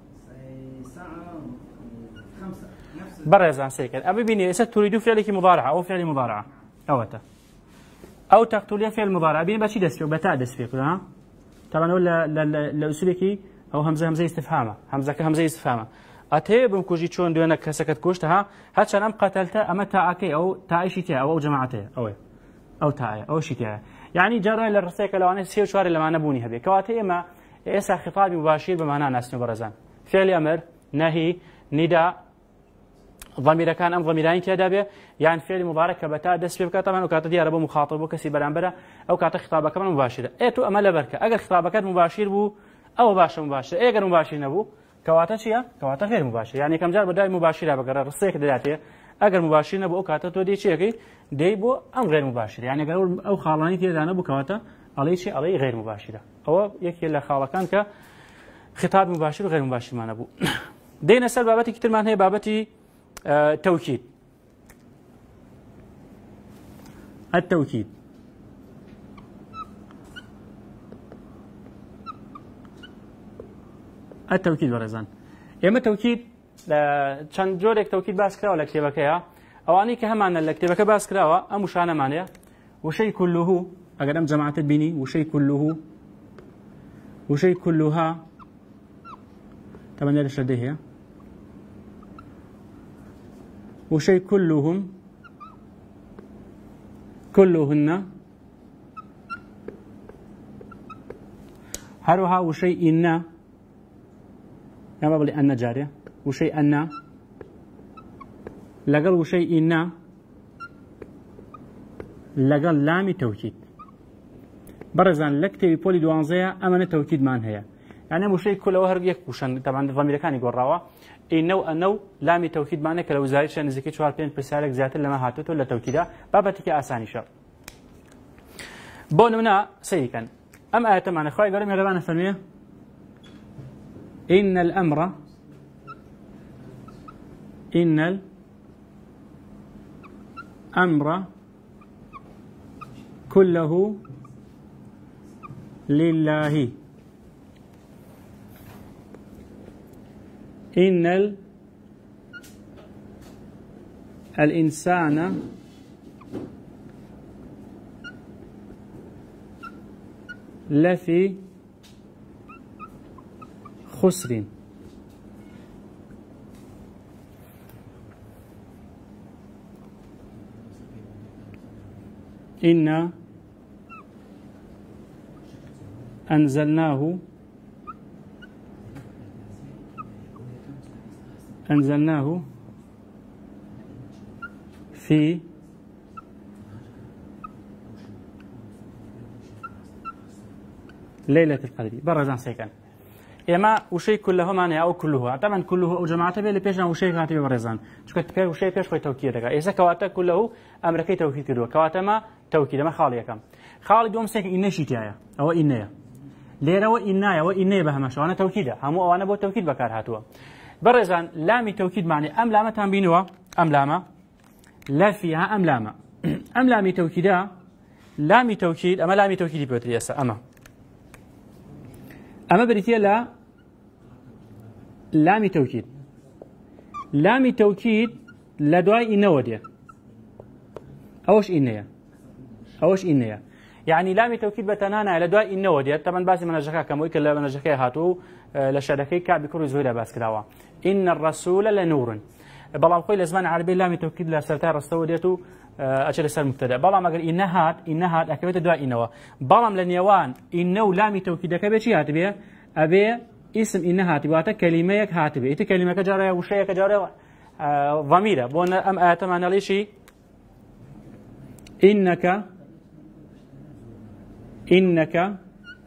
برزان سيكل أبي بني تريد فعلك مضارعة أو فعل مضارعة أو تقتل فعل مضارع بين بشي دسفي وبتاع دسفي ها طبعا ولا لأسلوبك أو همزة استفهامة همزة استفهامة أتى بمكوجي شون دونا كسكت كوشتها هاتشان أم قتلته أما تاعكي أو تاعيشتها أو جماعته أو تاعي أو شتها يعني جرى للرسائل لو أنا سير شوار لما نبوني هذي كواتي ما إيسا خطاب مباشر بمعنى ناس برزان فعل أمر نهي نداء ضمير كان أم ضميرين تيادابه يعني فعل مضارع كبتاء دس بك طبعا وكاتب دي ربو مخاطب وكسي برانبرة أو كاتب خطابك كمان مباشرة تو أمل بركة أجر خطابك مباشر بو أو باشا مباشر أجر مباشر نبو كواتا شيا كواتا غير مباشر يعني كم جار بداية مباشرة بقرر رصيك دلاتي أجر مباشر نبو كاتب تو دي شيء دي بو أم غير مباشر يعني أجر أو خالاني تيادانا بو كواتا عليه شيء عليه غير مباشرة أو يكي اللي خالكان كخطاب مباشر وغير مباشر ما نبو دينا سال بابتي كتير ما هي بابتي توكيد التوكيد برزان اما توكيد چند جورێک توكيد باس کراوە لە کتێبەکەیە ئەوانەی کە هەمانە لە کتێبەکە باس کراوە ئەم وشانەمانەیە وشەی كله ئەگەر ئەم جەماعەتت بینی وشەی كلها طبعا لە شەردەی هەیە وشيء كلهم كلهن هروها وشيء إن يا بابا أن جارية وشيء أن لقل وشيء إن لقل لام توكيد برزان لكتي بولي دوانزيا أمانة توكيد مان هي يعني وشيء كله هرجيك وشان طبعا الضمير كان يقول روا إنه لام توكيد معناه كلو زايد شان زكي شوار بين بسالك زيادة لما هاتوت ولا توكيدا بابتك آساني شر بونمنا سيكن أم آية معنا خوي قالوا يا ربنا فرميه إن الأمر كله لله إن الإنسان لفي خسر إنا أنزلناه في ليلة القدر برزان سيكن إما وشيء كله معناه أو كله طبعا كله أو جماعته بيل بيجنا وشيء كاتب برزان شو كتبه وشيء بيش خوي توكيد لك إذا كواتا كله أمريكي توكيد كده كواتا ما توكيد ما خالي كم خالي دوم سيك إنه شيء أو إنه ليرة وإنه بهمش وأنا توكيده هم وأنا بو توكيد بكار هاتوا برزان لامي توكيد معني أم لامة تنبينوا أم لامة لا فيها أم لامة أم لامي توكيدا لامي توكيد أما لامي توكيد بيوتريسا أما بريتيا لا لامي توكيد لدواي إنه وديا أوش إنيا يعني لامي توكيد بتنانا لدواي إنه وديا طبعا باسي من الجكا كموي كلا من الجكا هاتو لشركي كعب بكل زهيرة باس كداوا إن الرسول لنور بلام خوي لزمان عربي لامي توكيد لسرتار السوديتو أجل سر مبتدأ بلام أقول إنها أكبت دواء إنوا بلام لنيوان إنه لامي توكيد كبيتشي هاتبيه أبي اسم إنها هاتبيه كلمة هاتبيه إنت كلمة كجارة وشيء كجارة ضميرة بون أم آتمان ليشي إنك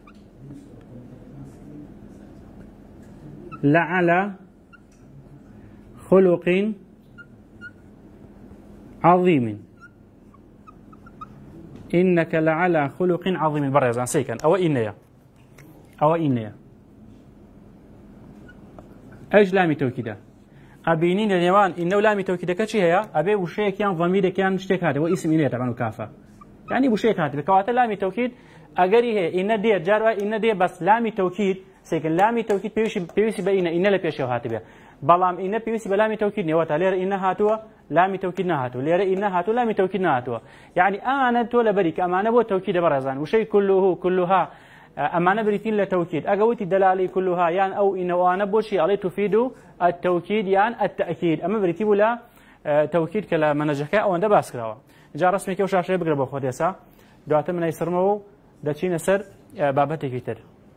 لعلى خلق عظيم إنك لعلى خلق عظيم برزان سيكن أو إنيا أج لامي توكيدا أبينين اليوان إنه لامي توكيدا كشي هي أبي وشيء كان ضمير كان اشتك هذا واسم إنيا طبعا كافة يعني وشيء هذا بكوات لامي توكيد أجري هي إن دي جاروا إن دي بس لامي توكيد سيكن لامي توكيد بيوسي بينا إن لا بيشوا هاتبه بلام إن بيوسي بلامي توكيد نواتا لير إن هاتوا لامي توكيد نهاتوا لير إن هاتوا لامي توكيد نهاتوا يعني أنا تولى بريك أمانة بو توكيد برزان وشيء كلها أمانة بريتين لتوكيد أجوتي دلالي كلها يعني أو إن وأنا بوشي عليه تفيد التوكيد يعني التأكيد أما بريتي ولا توكيد كلا منجحك أو عند باسكراوا جا رسمي كوش عشرة بقرب أخوات يسا دعوة من يسرمو دچين سر بابتي كتر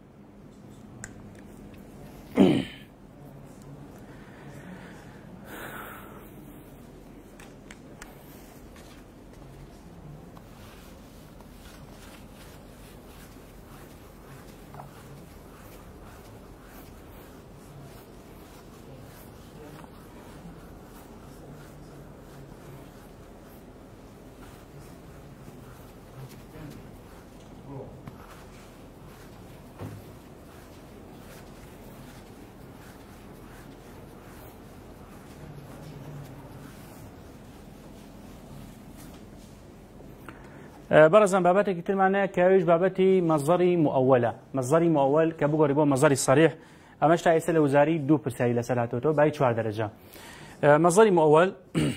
برزان بابتك كتير معناه كاويش بابتي مصدري مؤول كبوغ ريبو مصدري صريح أمشت عيسى لوزاري 2% لسلاتوتو باي 4 درجة مصدري مؤول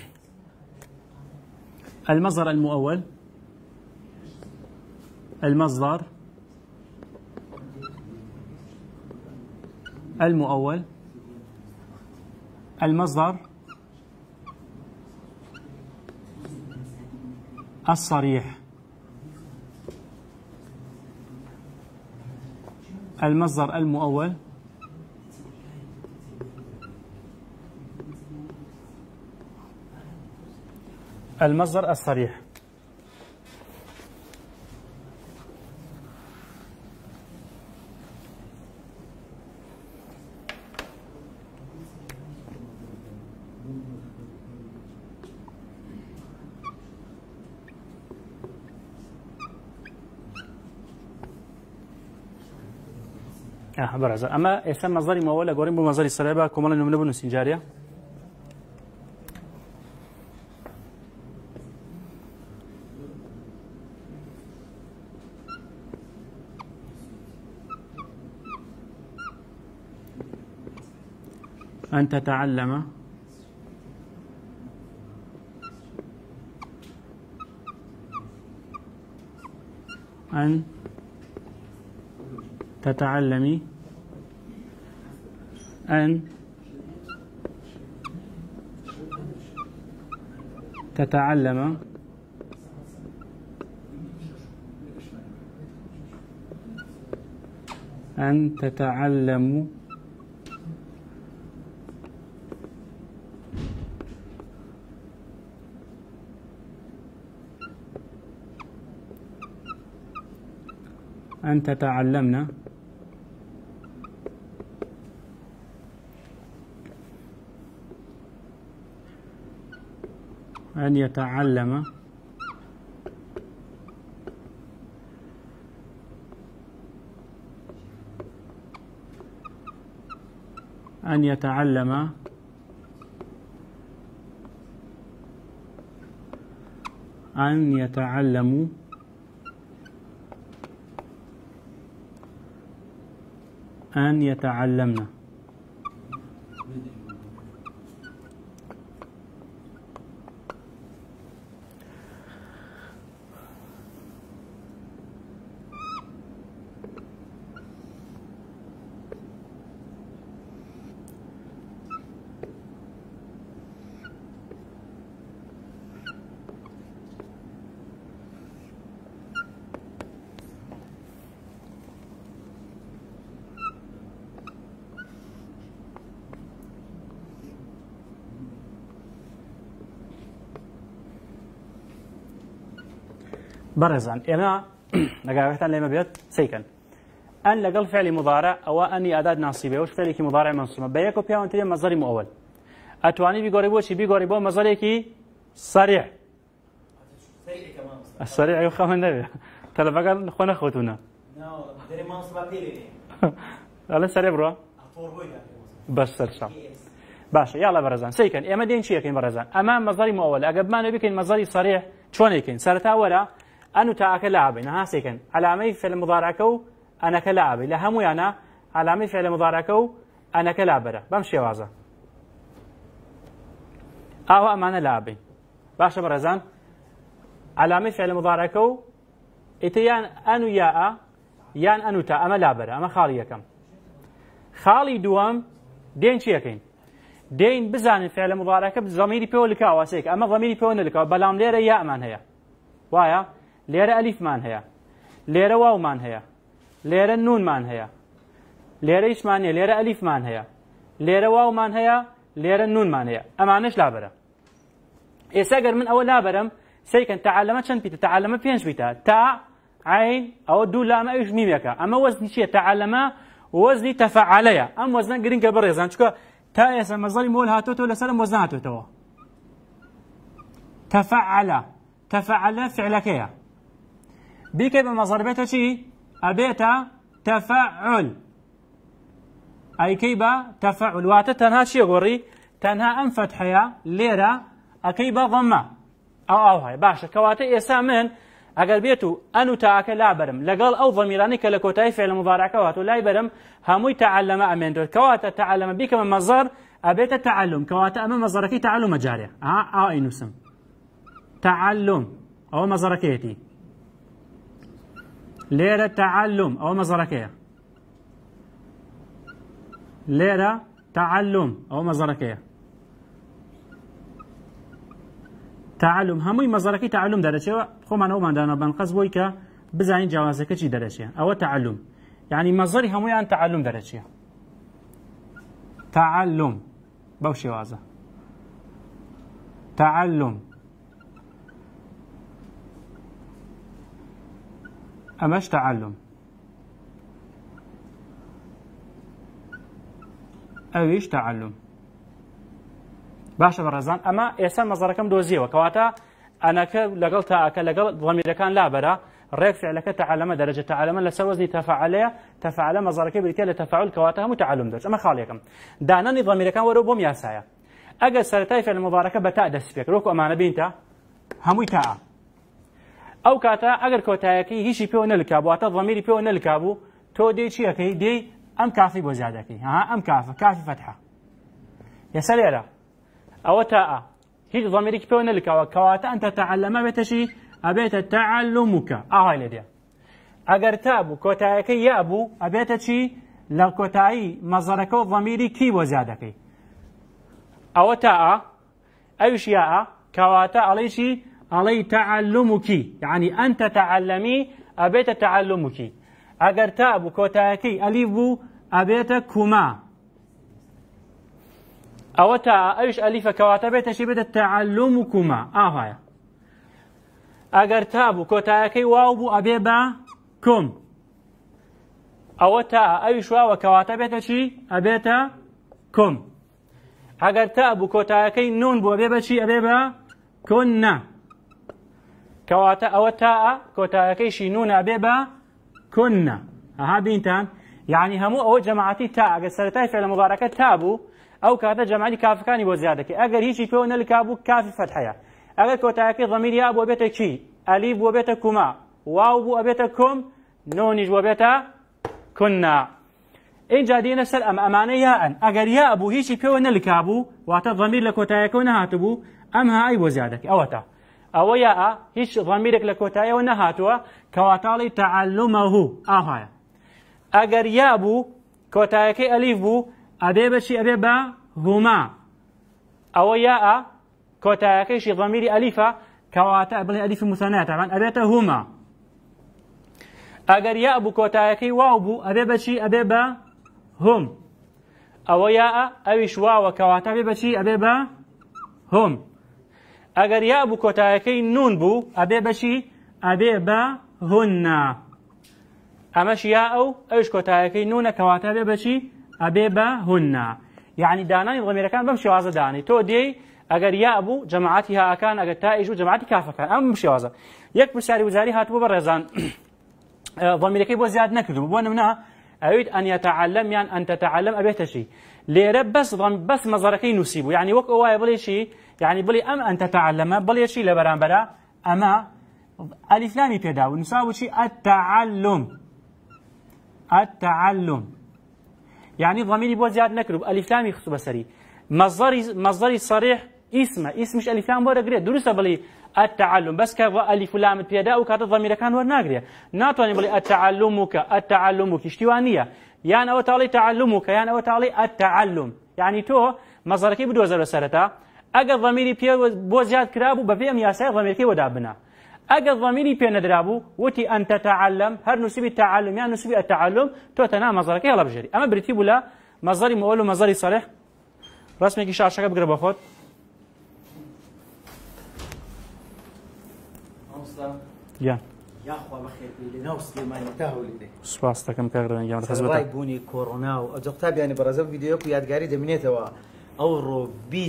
المصدر المؤول المصدر المؤول المصدر الصريح المصدر المؤول المصدر الصريح برز أما اسم مصدري مؤول أقولين بمصدري الصريح كمالا نمنا بنو سنجارية أن تتعلم أن تتعلمي أن تتعلم أن تتعلم أن تتعلمنا أن يتعلم أن يتعلم أن يتعلموا أن يتعلمنا بەڕێزان ئێمە لەگاوێتان لێمە بێت سیکەن ئەن لەگەڵ فعلی مضارع ئەوە ئەنی ئادات ناسیبێ وش فعلێکی مضارع منصوبە بە یەک و پیاوەترێ مەزەری مؤول ئەتوانی بیگۆڕی بۆچی بیگۆڕی بۆ مەزەرێکی سەریع السەریع خەمە نەبێ تەلەفەکان خۆ نەخۆتونە ئەڵێ سەرێ بڕۆ بەس سەرشەم باشە یاڵە بەڕێزان سیکەن ئێمە دێن چیەکەین بەڕێزان ئەمە مەزەری مؤول ئەگە بمانە بکەین مەزەری سەریع چۆنێکین سەرەتا وەرە ئەن و تاءەکە لابین ها سیکەن علامەی فعل مضارعەکە و ئەنەکە لابی لە هەموویانە علامەی فعل مضارعەکە و ئەنەکە لابەرە بەم شێوازە ئاوا ئەمانە لابین باشە بەڕێزان علامەی فعل مضارعەکە و ئیتر یان ئەن و یاء یان ئەن و تا ئەمە لابەرە ئەمە خاڵی یەکەم خاڵی دووەم دێن چیەکەین دێن بزانین فعل مضارعەکە ضەمیری پێوە لکاوە سێک ئەمە ضەمیری پێوە نەلکاوە بەڵام لێرە یاءمان هەیە وایە لێرە ئەلیفمان هەیە لێرە واومان هەیە لێرە نونمان هەیە لێرە هیچمان هەیە لێرە ئەلیفمان هەیە لێرە واومان هەیە لێرە نونمان هەیە ئەمانش لابەرە ئێستا گەر من ئەوە لابەرم سیکەن تعلمە چەند بیتە تعلمە 5 بیتە تا عین ئەوە دوو لامە ئەوش میمێکە ئەمە وەزنی چییە تعلمە وەزنی تەفەعەلەیە ئەم وەزنە گرنگە بەڕێزان چکە تا ئێستا مەزەری مۆل هاتۆتەوە لەسەرم وەزن هاتۆتەوە تەفەعەلە تەفەعەلە فعلەکەیە بیکەی بە مەزەر بێتە چی ئەبێتە تەفەعل ئەیکەی بە تەفەعل واتە تەنها چیە گۆڕی تەنها ئەم فەتحەیە لێرە ئەکەی بە ضەممە ئەو هەیە باشە کەواتە ئێستا من ئەگەر بێت و ئەن و تاءەکە لابەرم لەگەڵ ئەو ضەمیرانەی کە لە کۆتایی فعل مضارعەکە هاتووە لای بەرم هەمووی تعلمە ئەمێنێتەوە کەواتە تعلمە بیکەمە مەزەر ئەبێتە تعلم کەواتە ئەمە مەزەرەکەی تعلمە جارێ ئا ئەینووسم تعلم ئەوە مەزەرەکەیەتی لێرە تعلم ئەوە مەزەرەکەیە لێرە تعلم ئەوە مەزەرەکەیە تعلم هەمووی مەزەرەکەی تعلم دەرەچێەوە خۆمان ئەوماندانە بەنقەس بۆی کە بزانین جیاوازەکە چی دەرەچێ ئەوە تعلم یعنی مەزەری هەموویان تعلم دەرەچێ تعلم بەو شێوازە تعلم ئەمەش تعلم ئەویش تعلم باشە بەڕێزان ئەمە ئێستا مەزەرەکەم دۆزیەوە کەواتە ئەنەکە لەگەڵ تاءەکە لەگەڵ ضەمیرەکان لابەرە ڕێک فعلەکە تعلمە دەرەجە تعلمە لەسەر وەزنی تەفەعەلەیە تەفەعەلە مەزەرەکەی بریتە لە تەفەعول کەواتە هەموو تعلم دەرچ ئەمە خاڵیەکەم دانانی ضەمیرەکان وەرە بۆم یاسایە ئەگەر سەرەتای فعل مضارعەکە بە تا دەست پێک ڕۆکو ئەمانە بینتە هەمووی تاء ئەو کاتە ئەگەر کۆتایەکەی هیچی پێوە نەلکا بوو واتە ضەمیری پێوە نەلکا بوو تۆ دێی چیەکەی دێی ئەم کافی بۆ زیادەکەی ئەم کافە کافی فەتحە ئێستا لێرە ئەوە تاء هیچ ضەمیرێکی پێوە نەلکاوە کەواتە ئەنتە تعلمە بێتە چی ئەبێتە تعلمکە ئاهای لێ دێ ئەگەر تا بوو کۆتایەکەی یا بوو ئەبێتە چی لە کۆتایی مەزەرەکە و ضەمیری کی بۆ زیادەکەی ئەوە تاء ئەویش یاء کەواتە ئەڵێی چی ئەڵێی تعلمکی یعنی ئەنتە تعلمی ئەبێتە تعلمکی ئەگەر تا بوو کۆتایەکەی ئەلیف بوو ئەبێتە کوما ئەوە تا ئەوش ئەلیفە کەواتە بێتە چی بێتە تعلمکما ئاهایە ئەگەر تا بوو کۆتایەکەی واو بوو ئەبێ بە کۆم ئەوە تا ئەویش واوە کەواتە بێتە چی ئەبێتە کۆم ئەگەر تا بوو کۆتایەکەی نون بوو ئەبێ بە چی ئەبێ بە کۆنە کەواتە ئەوە تا کۆتایەکەیشی نون ئەبێ بە کۆنە ئەها بینتان یعنی هەموو ئەوە جەماعەتی تا ئەگەر سەرەتای فعل مضارعەکە تا بوو ئەو کاتە جەماعەتی کافەکانی بۆ زیادەکەی ئەگەر هیچی پێوە نەلکا بوو کافی فەتحەیە ئەگەر کۆتایەکەی ضەمیری یا بووە بێتە کی ئەلیف بووە بێتە کوما واو بووە بێتە کۆم نۆنیش بووە بێتە کۆنە اینجا دێنە سەر ئەمانە یاءن ئەگەر یا بوو هیچی پێوە نەلکا بوو واتە ضەمیر لە کۆتایەکەوە نەهاتبوو ئەم های بۆ زیادەکەی ئەوە تا ئەوە یاء هیچ ضەمیرێک لە کۆتاییەوە نەهاتووە کەواتاڵی تعلمەهو ئاهایە ئەگەر یا بوو کۆتایەکەی ئەلیف بوو ئەبێ بەچی ئەبێ بە هوما ئەوە یاء کۆتایەکەیشی ضەمیری ئەلیفە کەواتە بڵێ ئەلیفی موسەنەیە تاوان ئەبێتە هوما ئەگەر یا بوو کۆتایەکەی واو بوو ئەبێ بەچی ئەبێ بە هوم ئەوە یاء ئەویش واوە کەواتە ئەبێ بەچی ئەبێ بە هوم ئەگەر یا بوو کۆتایەکەی نون بوو ئەبێ بەچی أبي با هن أمش يا أو إيش كوتايكي نون كواتا أبي بشي أبي با هن يعني داناني الضمير كان بمشي وازا داني تو دي أجر يا أبو جماعتها أكان أجر تائج جماعتي كافة كان أم بمشي وازا يك بساري وزاري هاتبو برزان ضميركي بو زياد نكدو بو منها أريد أن يتعلم يعني أن تتعلم أبيت شيء ليرب بس مظهركي نسيبه يعني وك أواي بلي شيء يعني بلي أم أن تتعلم بلي شيء لبران برا أما ألف لامي بيدا ونساوي شيء التعلم يعني ضميري بو زياد نكرب ألف لامي خصو بسري مصدري صريح اسمش ألف لام بورا قريت درسه بلي التعلم بس كذا ألف لام بيدا وكذا ضمير كان ورنا قريت ناتواني بلي التعلمك اشتوانية يعني أو تعالي تعلمك يعني أو تعالي التعلم يعني تو مصدركي بدو زر سرتا أجا ضميري بو زياد كرابو بفهم يا سيد ضميركي ودابنا أجا ضميري بي ندرابو وتي أن تتعلم هر نسبي التعلم يعني نسبي التعلم تو تنا مصدركي هلا بجري أما بريتيبو لا مصدري مقول مصدري صريح رسمك شاشة بقرب أخذ يا أخوة بخير لنا وسليمان تهولي سپاس دەکەم کاکڕێن گیان سەرای بوونی کۆڕۆنا و ئەجۆقتا بیانی بەڕێزە ڤیدیۆک و یادگاری دەمێنێتەوە ئەوڕۆ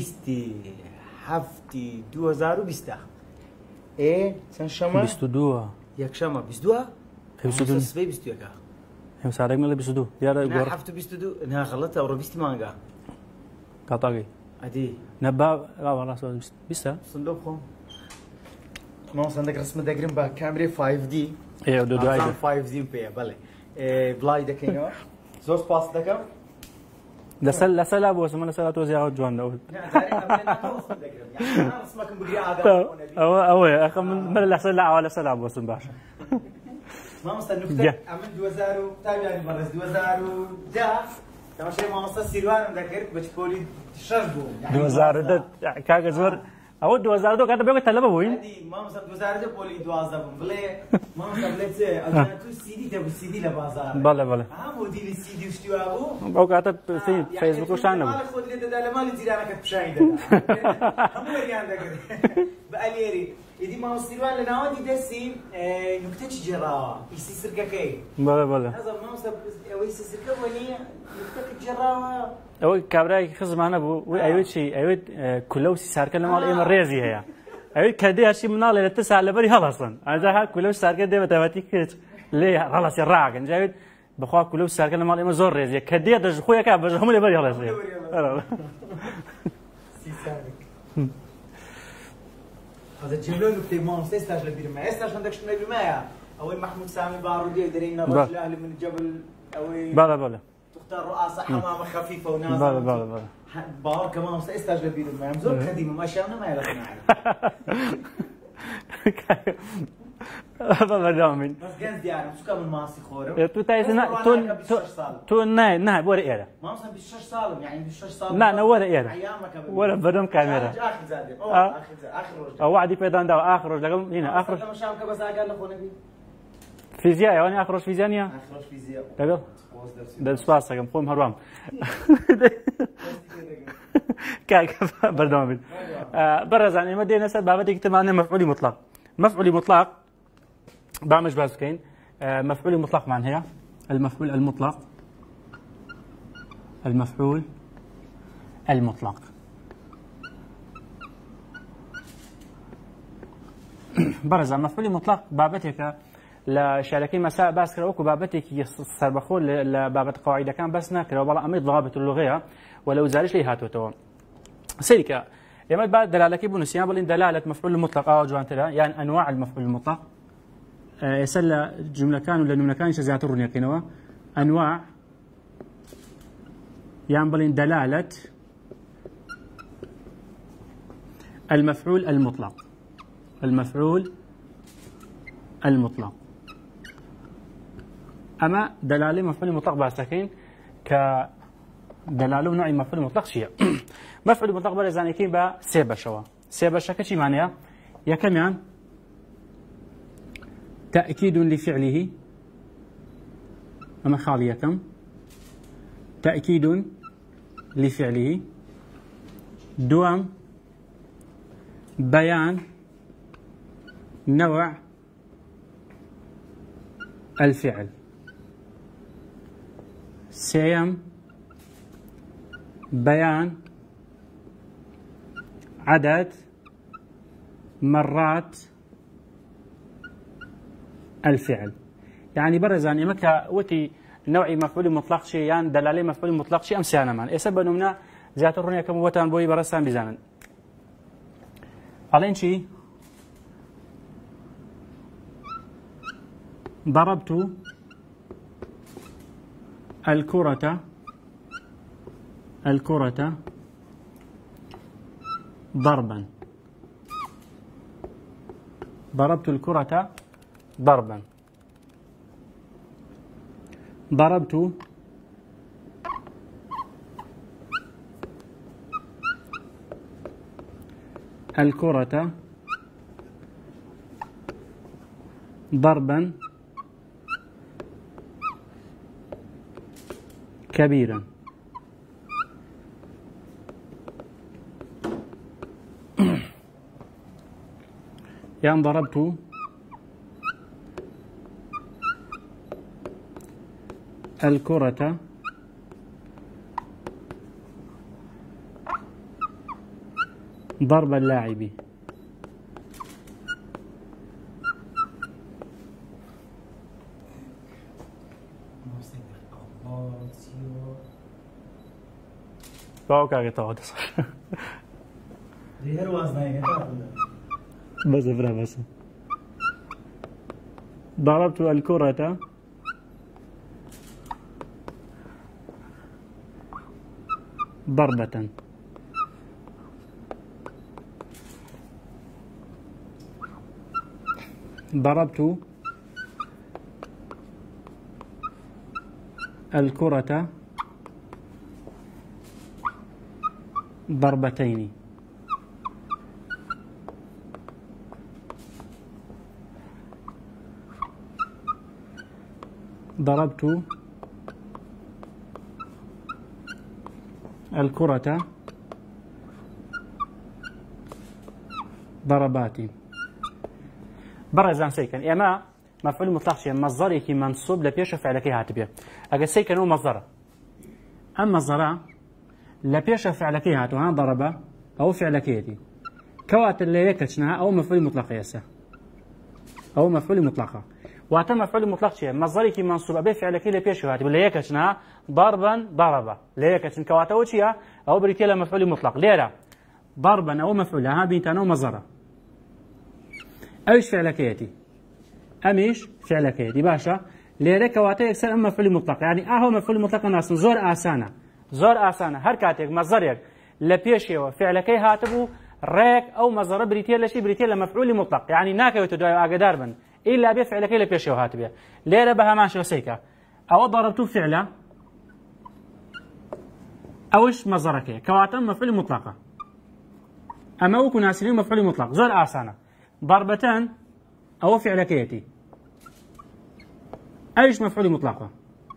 20/7/2020 چەند شەمە 22 یەکشەمە 22 سبەی 21 هێمسارێک مەڵێ 22 دیارە گۆڕ 22 ناغەڵەتە ئەوڕۆ 20 مانگا کاتاگەی ئەدی نەبا ڕاستە 20 سندۆ بخۆم ماوەسەندێک ڕسمە دەگرم بە کامرێ 5D دوای 5D پێە بەڵێ بڵای دەکەینەوە زۆر سپاس دەکەم لەسەر لا بۆسمە لەسەر تۆ زیاوە جوانەوە ئەوەیە ئەخە من لەسەر لا ئەوە لەسەر لا بۆسم باشە مامۆستا نوکتە ئەمن 2000 تابیانی بەڕێز 2010 تەماشای مامۆستا سیروانم دەکرد بە پۆلی 6 بوو 2010 کاکە زۆر ئەوە 2002 کاتە بێگە تەلەبە بووین مامۆستا 2010 پۆلی 12 بووم بڵێ مامۆستا بڵێ چێ ئەوە تو سیدی دەبوو سیدی لە بازار بەڵێ بەڵێ هەموو دیلی سیدی شتیوا بوو ئەو کاتە فەیسبوک و شان نەبوو ماڵی خۆت لێ دەدا لە ماڵی جیرانەکەت پیشانی دەدا هەموو وەریان دەکرد بە ئەلێری ئیدی مامۆستا سیروان لە ناوەندی دەستی نوکتە چی جێڕاوە ئیسی سرگەکەی بەڵێ بەڵێ مامۆستا ئەوەی سرگە بۆ نییە نوکتەکەت جێڕاوە ئەوەی کابرایەکی خزمانە بوو وی ئەوێت چی ئەوێت کولەوسی سارکە لە ماڵ ئێمە ڕێزی هەیە ئەوێت کە دێ هەرچی مناڵێ لە تسا لەبەری هەڵەسن ئەجا ها کولەوسی سارکە دێ بە تایبەتی کرد لێ هەڵەسی ڕاگەن جاوێت بەخوا کولەوسی سارکە لە ماڵ ئێمە زۆر ڕێزیە کە دێ دەژ خۆیەکە بەژ هەموو لەبەری هەڵەسێ هذا جملة نكتة ما استاش لبيرما استاش عندك شنو لبيرما أوي محمود سامي بارودي درينا رجل أهل من الجبل أوي بلا تختار رؤاسة حمامة خفيفة ونازلة بلا باور كمان استاش لبيرما مزور خديمة ما شافنا ما يلقنا بابا دامين بس جنس ديارم شو كم الماسي خورم تو تايزنا تو نه بورا إيرا ما وصل بشش صالم يعني بشش صالم لا ولا إيرا أيامك ولا بدون كاميرا آخر زادي آخر روج وعدي بيدان داو آخر روج لقم هنا آخر لما شام كبس أقل نخونه بي فيزياء يعني آخر روج فيزيانيا آخر روج فيزياء لقم ده سباس لقم قوم هروام كاك بردوامين برز عن المدينة نسأل بابتي كتمانة مفعولي مطلق بعمج باسكين مفعول مطلق معناها المفعول المطلق برز مفعول مطلق بابتك لشاركين مساء باس كروك وبابتك يصربخون لبابت قواعد كان بس ناكره والله أميد ضوابط اللغوية ولو زالش لي هاتو تو سيرك يمد بعد دلالة كيبون السيان بلين دلالة مفعول المطلق جوان ترى يعني أنواع المفعول المطلق يسأل جملة كان ولا جملة كان شزيات الرنيا كنوا أنواع يعني بلين دلالة المفعول المطلق أما دلالة مفعول مطلق باسكين كدلالة نوع مفعول مطلق شيء مفعول مطلق برزاني كين با سيبشوا كشي معناه يا كمان تأكيد لفعله أما خاليكم تأكيد لفعله دوام بيان نوع الفعل. سيم بيان عدد مرات الفعل. يعني برزان إمك وتي نوعي مفعول مطلق شيء يعني دلالة مفعول مطلق شيء أمس أنا مان إسبب نمنا زيادة الرنية كم وتان بوي برسان بزمن على شيء ضربت الكرة ضربا. ضربت الكرة ضربا. ضربت الكرة ضربا كبيرا. يعني ضربت الكرة ضرب اللاعب. باوكا قطعة بس افرح بس. ضربت الكرة ضربة. ضربت الكرة ضربتين. ضربت الكرة ضربات. برزان سيكن اما مفعول مطلق شيء مصدر كي منصوب لبيش فعلك هاتبه اجا سيكن هو مصدر. اما مصدر لبيش فعلك هاتو ها ضرب او فعلك يدي كوات اللي يكتشنها او مفعول مطلق يسا او مفعول مطلقه واتم مفعول مطلق شيء مصدر كي منصوب به فعلك لبيش هاتبه اللي يكتشنها ضربا ضرب لا يكتشن كواتا وشيا او بريتيلا مفعول مطلق ليرا ضربا او مفعول ها بينتنا مصدر. ايش فعلك ياتي؟ اميش فعلك ياتي باشا ليرة كواتا يكسر اما مفعول مطلق يعني اهو مفعول مطلق ناس زور اسانه زور اسانه هر كاتيك مصدرك لبيشيو فعلك هاتبو ريك او مصدر بريتيلا شي بريتيلا مفعول مطلق يعني ناكا يتدعي اقدار بن الا بفعلك لبيشيو هاتبيا ليرة بها ماشي وسيكا او ضربتو فعله اوش مصدرك كواتا مفعول مطلقه اما وكو ناسلين مفعول مطلق زور اسانه ضربتان او فعلك ياتي ايش مفعول مطلقه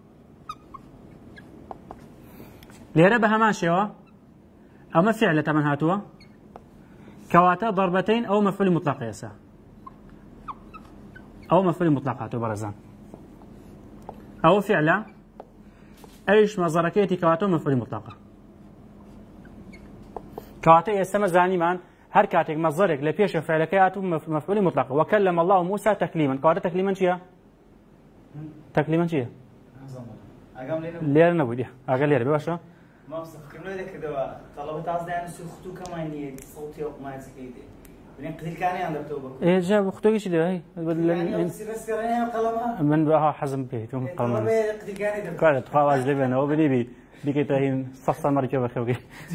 ليرة بها ماشيوا اما فعل تمن هاتوا كواتا ضربتين او مفعول مطلق يسا او مفعول مطلق هاتوا برزان او فعل ايش مصدركيتي كواتا مفعول مطلقه كواتا يسمى زاني مان هر كاتك مصدرك لبيش فعلك هاتوا مفعول مطلق. وكلم الله موسى تكليما كواتا تكليما شيا تكليما شيا لير نبودي اقل لير باشا ما فكرنا ذاك دوا طلبت عايز يعني سختو كمان صوتي وما زكيدي بنين قتل كان عند توبك ايه جاب اختو ايش ده هي يعني بس قلمها من بها حزم بيتهم قلم قتل كان قاعد تخاوز لبنا وبنيبي بيكتاين صفصه مركبه خوي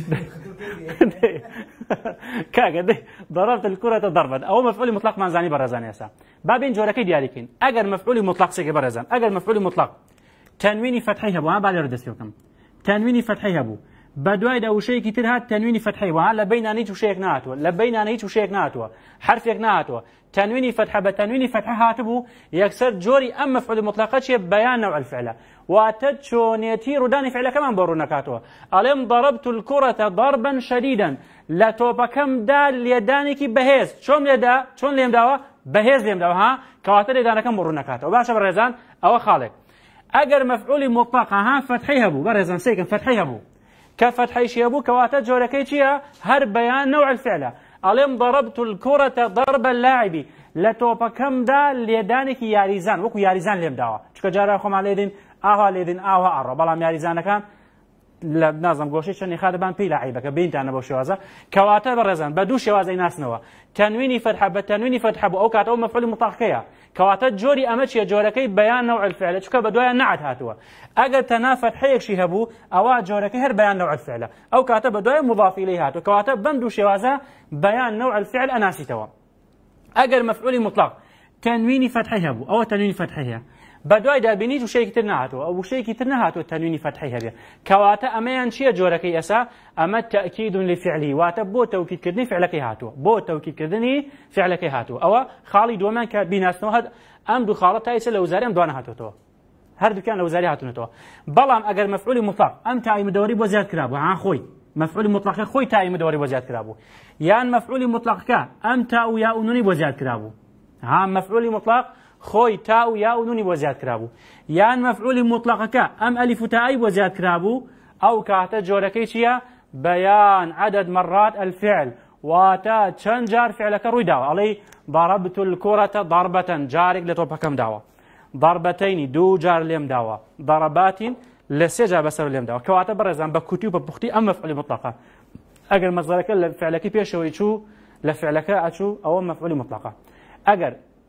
كاغد ضربت الكره ضربت او مفعول مطلق ما زاني برزان يسا بابين جوركي ديالكين اگر مفعول مطلق سي برزان اگر مفعول مطلق تنوين فتحي هبو ها بعد ردسيكم تنوين فتحي هبو بدواي دا وشي كتير هات تنوين فتحي وها بين انيت وشيك ناتو لبين انيت وشيك ناتو حرف يك ناتو تنوين فتحه بتنوين فتحه هاتبو يكسر جوري ام مفعول مطلق شي بيان نوع الفعل واتشونيتي رداني فعل كمان برونكاتو الم ضربت الكره ضربا شديدا لا توبكم دال يدانك بهز شلون يدا شلون ليم داوا بەهێز لێم داوە ها کەواتە لێدانەکەم بڕوو نەکاتەوە باشە بەڕێزان ئەوە خاڵێک ئەگەر مەفعولی مطلق ها فتحی هەبوو بەڕێزان سێکم فتحی هەبوو کە فتحیشی هەبوو کەواتە جۆرەکەی چییە هەر بەیان نوع الفعلە ئەڵێم ضربت الكرة ضرب اللاعب لە تۆپەکەمدا لێدانێکی یاریزان وەکو یاریزان لێم داوە چکە جارە خۆمان لێدین ئاوا لێدین ئاوا ئاڕۆ بەڵام یاریزانەکان لە نازم گۆشەی چەندی خاتبان پێی لەعیبەکە بینتانە بۆ شێوازە کەواتە بەڕێزان بە دوو شێوازەی ناسنەوە تەنوینی فتحە بە تەنوینی فتحە بوو ئەو کاتەوە مەفعولی مطلقەیە کەواتە جۆری ئەمە چیە جۆرەکەی بەیان نوع الفعل چکە بە دوایان نعت هاتووە ئەگەر تەنها فتحەیەکشی هەبوو ئەوە جۆرەکەی هەر بەیان نوع الفعل ئەو کاتە بە دوای مضاف إليه هاتووە کەواتە بەم دوو شێوازە بەیان نوع الفعل ئەناسیتەوە ئەگەر مەفعولی مطلق تەنوینی فتحی هەبوو ئەوە تەنوینی فتحەیە بەدوای دابینیت وشەیەکی تر نهاتوە ئەو وشەیەکی تر نهاتوە تەنوینی فتحی هەبێ کەواتە ئەمەیان چییە جۆرەکەی ئەسا ئەمە تەئکید لفعلی واتە بۆ تەوکیدکردنی فعلەکەی هاتووە بۆ تەوکیدکردنی فعلەکەی هاتووە ئەوە خاڵی دووەمان کە بیناستنەوە هەد ئەم دوو خاڵە تایسە لە وزاری ئەم دوانە هاتوێتەوە هەردووکیان لە وزاری هاتوونەتەوە بەڵام ئەگەر مەفعولی مطلق ئەم تای مدەوەری بۆ زیاد کرابوو ها خۆی مەفعولی مطلقە خۆی تای مدەوەری بۆ زیاد کرابوو یان مەفعولی مطلقەکە ئەم تا و یا و نونی بۆ زیاد کرابوو ها مەفعولی مطلق خۆی تا و یا و نونی بۆ زیاد کرابوو یان مەفعولی مطلقەکە ئەم ئەلیف و تایی بۆ زیاد کرابوو ئەو کاتە جۆرەکەی چییە بەیان عدد مرات الفعل واتە چەند جار فعلەکە ڕووی داوە ئەڵێ ضربت الكرة ضربة جارێک لە تۆپەکەم داوە ضربتين دوو جار لێم داوە ضربات لە سێ جار بەسەر لێم داوە کەواتە بەڕێزان بە کوتی و بە پوختی ئەم مەفعولی مطلقە ئەگەر مەزدەرەکە لە فعلەکەی پێشەوەی چوو لە فعلەکە ئەچوو ئەوە مەفعولی مطلقە ئەگەر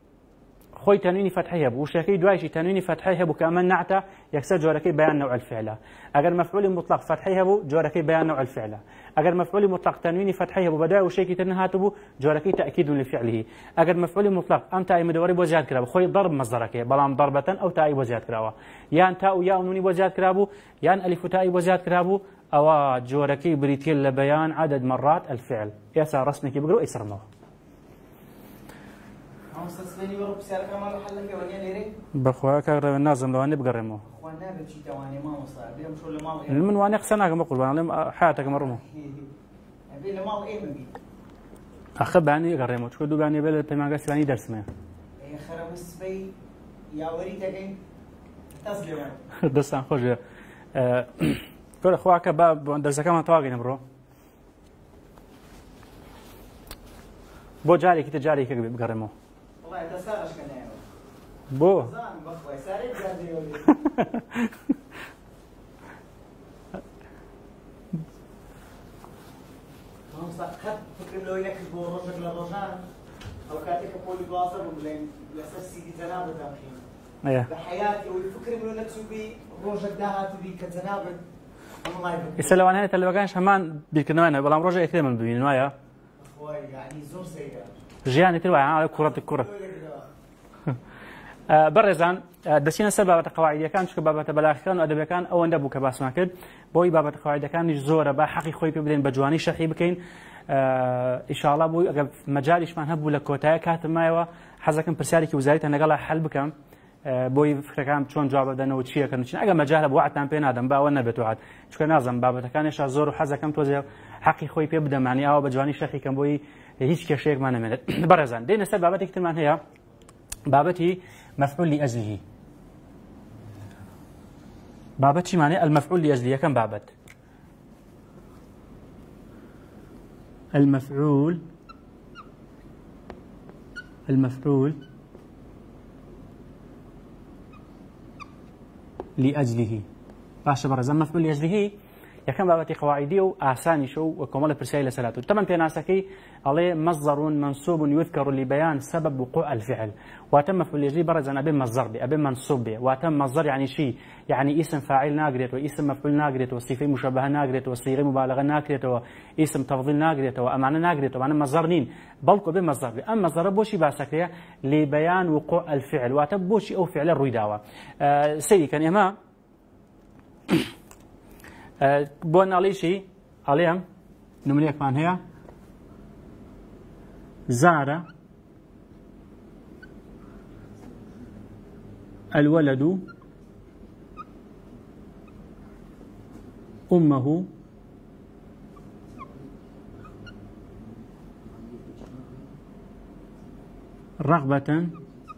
خۆی تەنوینی فتحی هەبوو وشەکەی دوایشی تەنوینی فتحی هەبوو کە ئەمە نعتە یەکسەر جۆرەکەی بەیان نوع الفعلە ئەگەر مەفعولی مطلق فتحی هەبوو جۆرەکەی بەیان نوع الفعلە ئەگەر مەفعولی مطلق تەنوینی فتحی هەبوو بەدوای وشەیەکی تر نهاتبوو جۆرەکەی تەئکید لفعله ئەگەر مەفعولی مطلق ئەم تای مدەوەری بۆ زیاد کرابوو خۆی ضرب مەزدەرەکەی بەڵام ضربەتەن ئەو تایی بۆ زیاد کراوە یان تا و یا و نونی بۆ زیاد کرابوو یان ئەلیف و تایی بۆ زیاد کرابوو ئەوە جۆرەکەی بریتیە لە بەیان عدد مرات الفعل ئێستا ڕسمێکی بگرە و ئیسرمەوە بەخوا کاغڕێوە نازم لەوانێ بگەڕێمەوە من وانێ قسە ناکەم بە قوربان لێم حیاتەکەمە ڕوومەوە ئەخە بانی گەڕێمەوە چکە دووبانی بێ لە پەیمانگە سیوانی دەرسمێ دەستان خۆشە گەورە خواکە دەرسەکەمان تەواگەینە بڕۆ بۆ جارێکی تر جارێکە بگەڕێمەوە بۆ فکرم لەوەی نەکرد بۆ ڕۆژێک لە ڕۆژان ئەو کاتێک کە پۆلی دوازە بووم لەسەر سیدی جەنابە دابخین بە حیاتی ئەوی فکرم لەوە نەچووبی ڕۆژێک داهاتبی کە جەنابت ئێستا لەوانەیە تەلەڤەکانش هەمان بیرکردنەوەیە بەڵام ڕۆژێک ئەکرێ من ببینن وایە زۆر سەیرە ژیانی تر وایە کوڕە بەڕێزان دەچینە سەر بابەتە قەواعیدەکان چکە بابەتە بەلاغیەکان و ئەدەبیەکان ئەوەندە بوو کە باسمان کرد بۆی بابەتە قەواعیدەکانیش زۆرە با حەقی خۆی پێ بدەین بە جوانی شەرحی بکەین ئینشاءڵڵا بۆی ئەگەر مەجالیشمان هەبوو لە کۆتایە کاتم مایەوە حەزەکەم پرسیارێکی وزاریتە لەگەڵا حەل بکەم بۆی فکرەکان چۆن جواب بدەنەوە چیەکەن چین ئەگەر مەجالە بۆ وعدتان پێ نادەم باوە نەبێت وعد چکە نازەم بابەتەکانیشا زۆر و حەزەکەم تۆزێ حەقی خۆی پێ بدەم معنی ئەوە بە جوانی شەرحی کەم بۆی هیچ کێشەیەکمان نەمێنێت بەڕێزان دێنە سەر بابەتێکی ترمان هەیە بابەتی مفعول لأجله بابەت چی معنی المفعول لأجله كم بابەت المفعول لأجله باشا برزا مفعول لأجله یەکەم بابەتی قەواعیدی و ئاسانیشە و کۆمەڵە پرسیاری لەسەرات و تەمەن پێناسەکەی ئەڵێ مەصدر منصوب يذكر لبيان سبب وقوع الفعل واتە مەفعول لأجله بەڕێزان ئەبێ مەصدر بێ ئەبێ منصوب بێ واتە مەصدر يعني شي يعني اسم فاعل ناگرێتەوە اسم مفعول ناگرێتەوە صیغەی مشەبەهە ناگرێتەوە صیغەی مبالغە ناگرێتەوە اسم تفضیل ناگرێتەوە ئەمانە ناگرێتەوە ئەمانە مەصدر نین بەڵکو بێ مەصدر بێ ئەم مەصدرە بۆچی باسەکرێ لبيان وقوع الفعل واتە بۆچی ئەو فعلە ڕووی داوە سەیریکەن ئێمە بۆ ناڵیشی ئەڵێم نمونەیەکمان هەیە زارە الولد أمه رغبة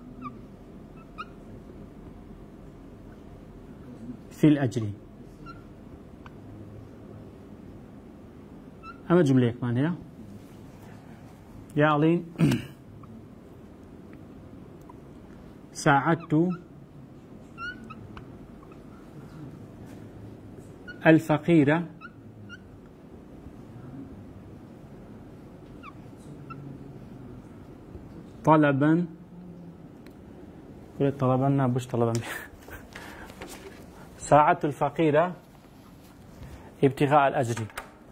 في الأجر. أما جملة كمان هي يا علين ساعدت الفقير طلبا طلبا بش طلبا ساعدت الفقير ابتغاء الأجر.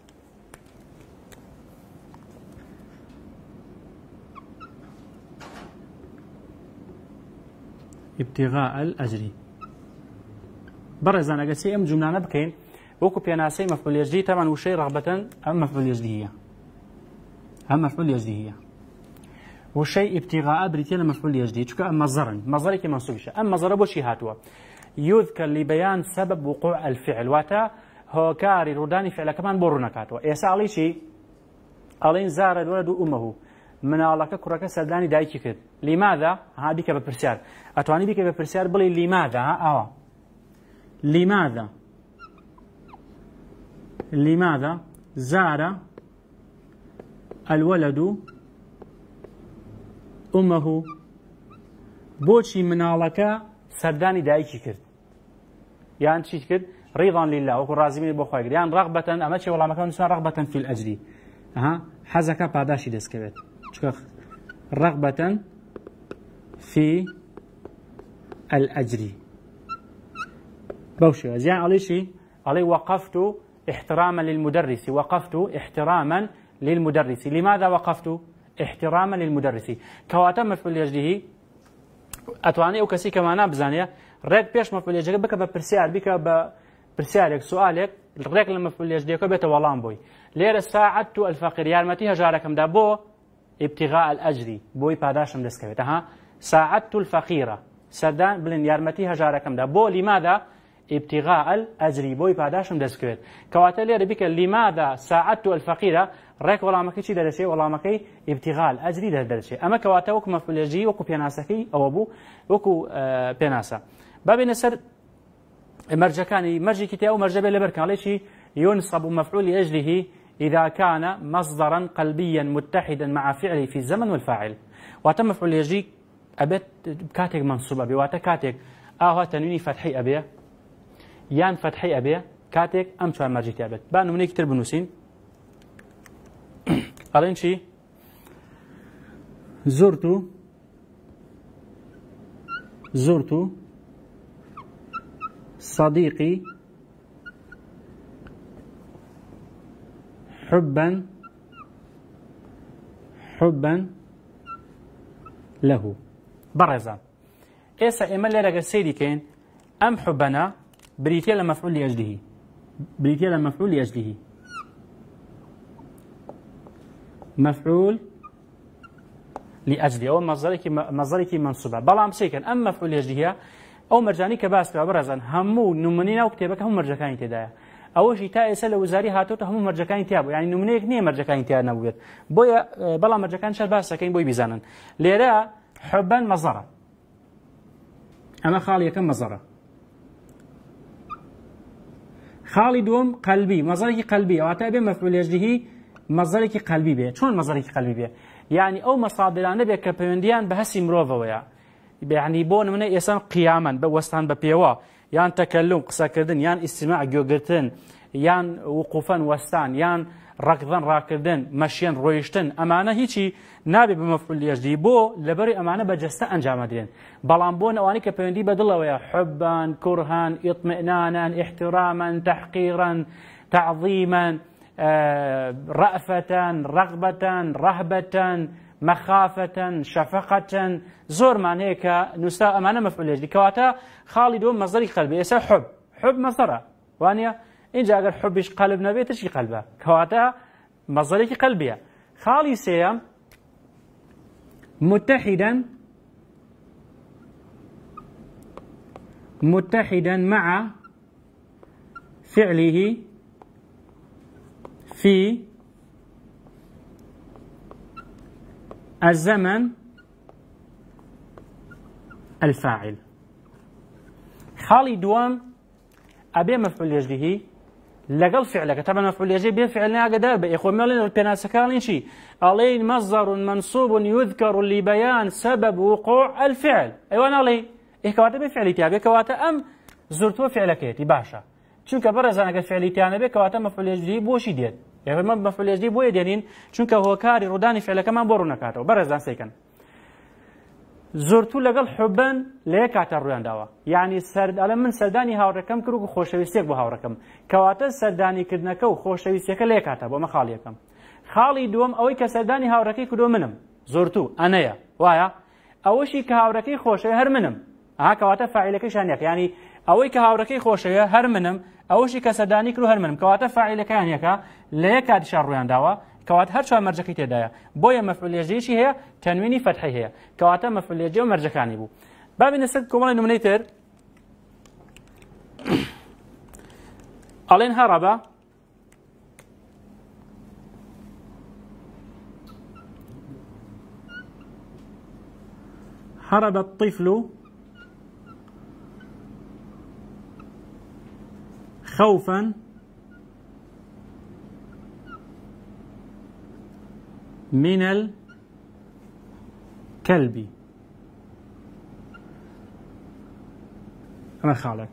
ابتغاء الأجر برزان أجسي أم جملة بكين وكو بيناسي مفعول يجدي طبعا وشي رغبة أم مفعول يجدي هي أم مفعول يجدي هي وشي ابتغاء بريتيا مفعول يجدي تشكو أم مصدرك منصوبش أم مصدر بوشي هاتوا يذكر لبيان سبب وقوع الفعل واتا هو كاري رداني فعل كمان بورنا كاتوا يسألي شي ألين زار الولد أمه من الله كرك سرداني دايكي كد لماذا هذه كبرسيار أتواني بك ببرسيار بلي لماذا لماذا زار الولد أمه بوشي من الله سرداني دايكي كد يعني شي كد رضا لله وكل رازمين بخير يعني رغبة أما شيء والله ما كان رغبة في الأجر حزك بعداشي دسكبت رغبة في الأجر بوشي زين علي شيء علي وقفت احتراما للمدرس لماذا وقفت احتراما للمدرس كواتم مفعول يجده أتواني أو كسي كمان أبزانية ريك بيش مفعول يجده بك ببرسيار بك ببرسيارك سؤالك ريك لما مفعول يجده كبيت والله بوي لير ساعدت الفقير يارمتي هجاركم دابو ابتغاء الأجر بوي باداشم دسكويت ساعدت الفقيرة سردان بلن يارمتي هجاركم دابو لماذا ابتغاء الأجر بوي باداشم دسكويت كواتل لير بك لماذا ساعدت الفقيرة ريك والله ما كيشي درسي والله ما كي ابتغاء الأجر درسي أما كواتا وكو مفعول يجي وكو بيناسكي أو أبو وكو بيناسا بابي نسر مرجكاني مرجي كتاء ومرجبه لبركان ليشي ينصب مفعول لأجله إذا كان مصدرا قلبيا متحدا مع فعله في الزمن والفاعل وتم مفعول يجي أبت كاتك منصوب أبي واتا كاتك تنويني فتحي أبي يان فتحي أبي كاتك أمشار مرجيتي أبت بانو مني كتر بنوسين أرين شي زرت صديقي حبا له برزا إيسا إما اللي رجع سيدي كين أم حبنا بريتيا لمفعول لأجله مفعول لأجله أو مصدرك منصوبة بلام سيكن أم مفعول لأجله أو مرجاني كباس برزا همو نمنينا وكتابك هم مرجكاني تدايا أول شيء تأسل وزاري هاتوت هم مرجكاني تيابو يعني نمنيك نية مرجكاني تياب نبويت بويا بلا مرجكان شال باس سكين بوي بيزانن ليرا حبا مصدر أما خالي كم مصدر خالي دوم قلبي مصدرك قلبي أو أتابع مفعول لأجله مصدرك قلبي بيه شون مصدرك قلبي بيه يعني أو مصادران بيه كبيونديان بهسي مروفا ويا يعني بون من يسان قياما بوستان ببيوا يان تكلم قصة كردن يان استماع جوجرتن يان وقوفا وستان يان ركضا راكدن مشيان رويشتن أمانة هيجي نابي بمفعول يجدي بو لبري أمانة بجستا أنجام دين بلان بون أواني كبيوندي بدل ويا حبا كرها اطمئنانا احتراما تحقيرا تعظيما رأفة رغبة رهبة مخافة شفقة زور معناه كنساء أمانة مفعول يجدي كواتا خالد مصدري قلبي يسا حب مصدره وانيا إن جاء أقول حبش قلب نبي تشي قلبه كواتا مصدري قلبية خالي سيام متحدا مع فعله في الزمن الفاعل. خاڵی دووەم ئەبێ مەفعول لەجلیه لەگەڵ فعلەکە. طبعا مەفعول لەجلی بێ فعل ناگەدار بە خۆمەڵێن پێناسەکانڵین چی ئەڵێن مەصدر منصوب يذكر لبيان سبب وقوع الفعل. ئەوە ناڵێ کەواتە بێ فعلی تیا بێ کەواتە ئەم زۆرتووە فعلەکەیەتی باشە، چونکە بەڕێزان ئەگەر فعلی تیانە بێ کەواتە مەفعول لەجلی بۆشی دێت. ئێمە مەفعول لەجلی بۆیە دێنین چونکە هۆکاری ڕوودانی فعلەکەمان بۆ ڕوو نەکاتەوە. بەڕێزان سەیکەن زۆرتوو لەگەڵ حوبن لە یەک کاتە ڕوویان داوە، یعنی ئەڵێ من سەردانی هاوڕەکەم کرد و خۆشەویستێک بۆ هاوڕەکەم، کەواتە سەردانیکردنەکە و خۆشەویستیەکە لە یەک کاتە بۆ مە خاڵی یەکەم. خاڵی دووەم ئەوەی کە سەردانی هاوڕەکەی کردو منم، زۆرتوو ئەنەیە وایە، ئەوەشی کە هاوڕەکەی خۆشەوی هەر منم، کەواتە فاعیلەکەیشان یەک، یعنی ئەوەی کە هاوڕەکەی خۆشەویە هەر منم، ئەوەشی کە سەردانی کرد هەر منم، کەواتە فاعیلەکەیان یەکە لە یەک کاتیشان ڕوویان داوە، کەواتە هەر چوار مەرجەکەی تێدایە. بۆیە مەفعول لەجلیشی هەیە تەنوینی فەتحی هەیە، کەواتە مەفعول لەجلی و مەرجەکانی بوو. بابینە سەر کۆمەڵی نمونەی تر ئەڵێن هەڕەبە هرب الطفل خوفا من الكلب. أنا خالد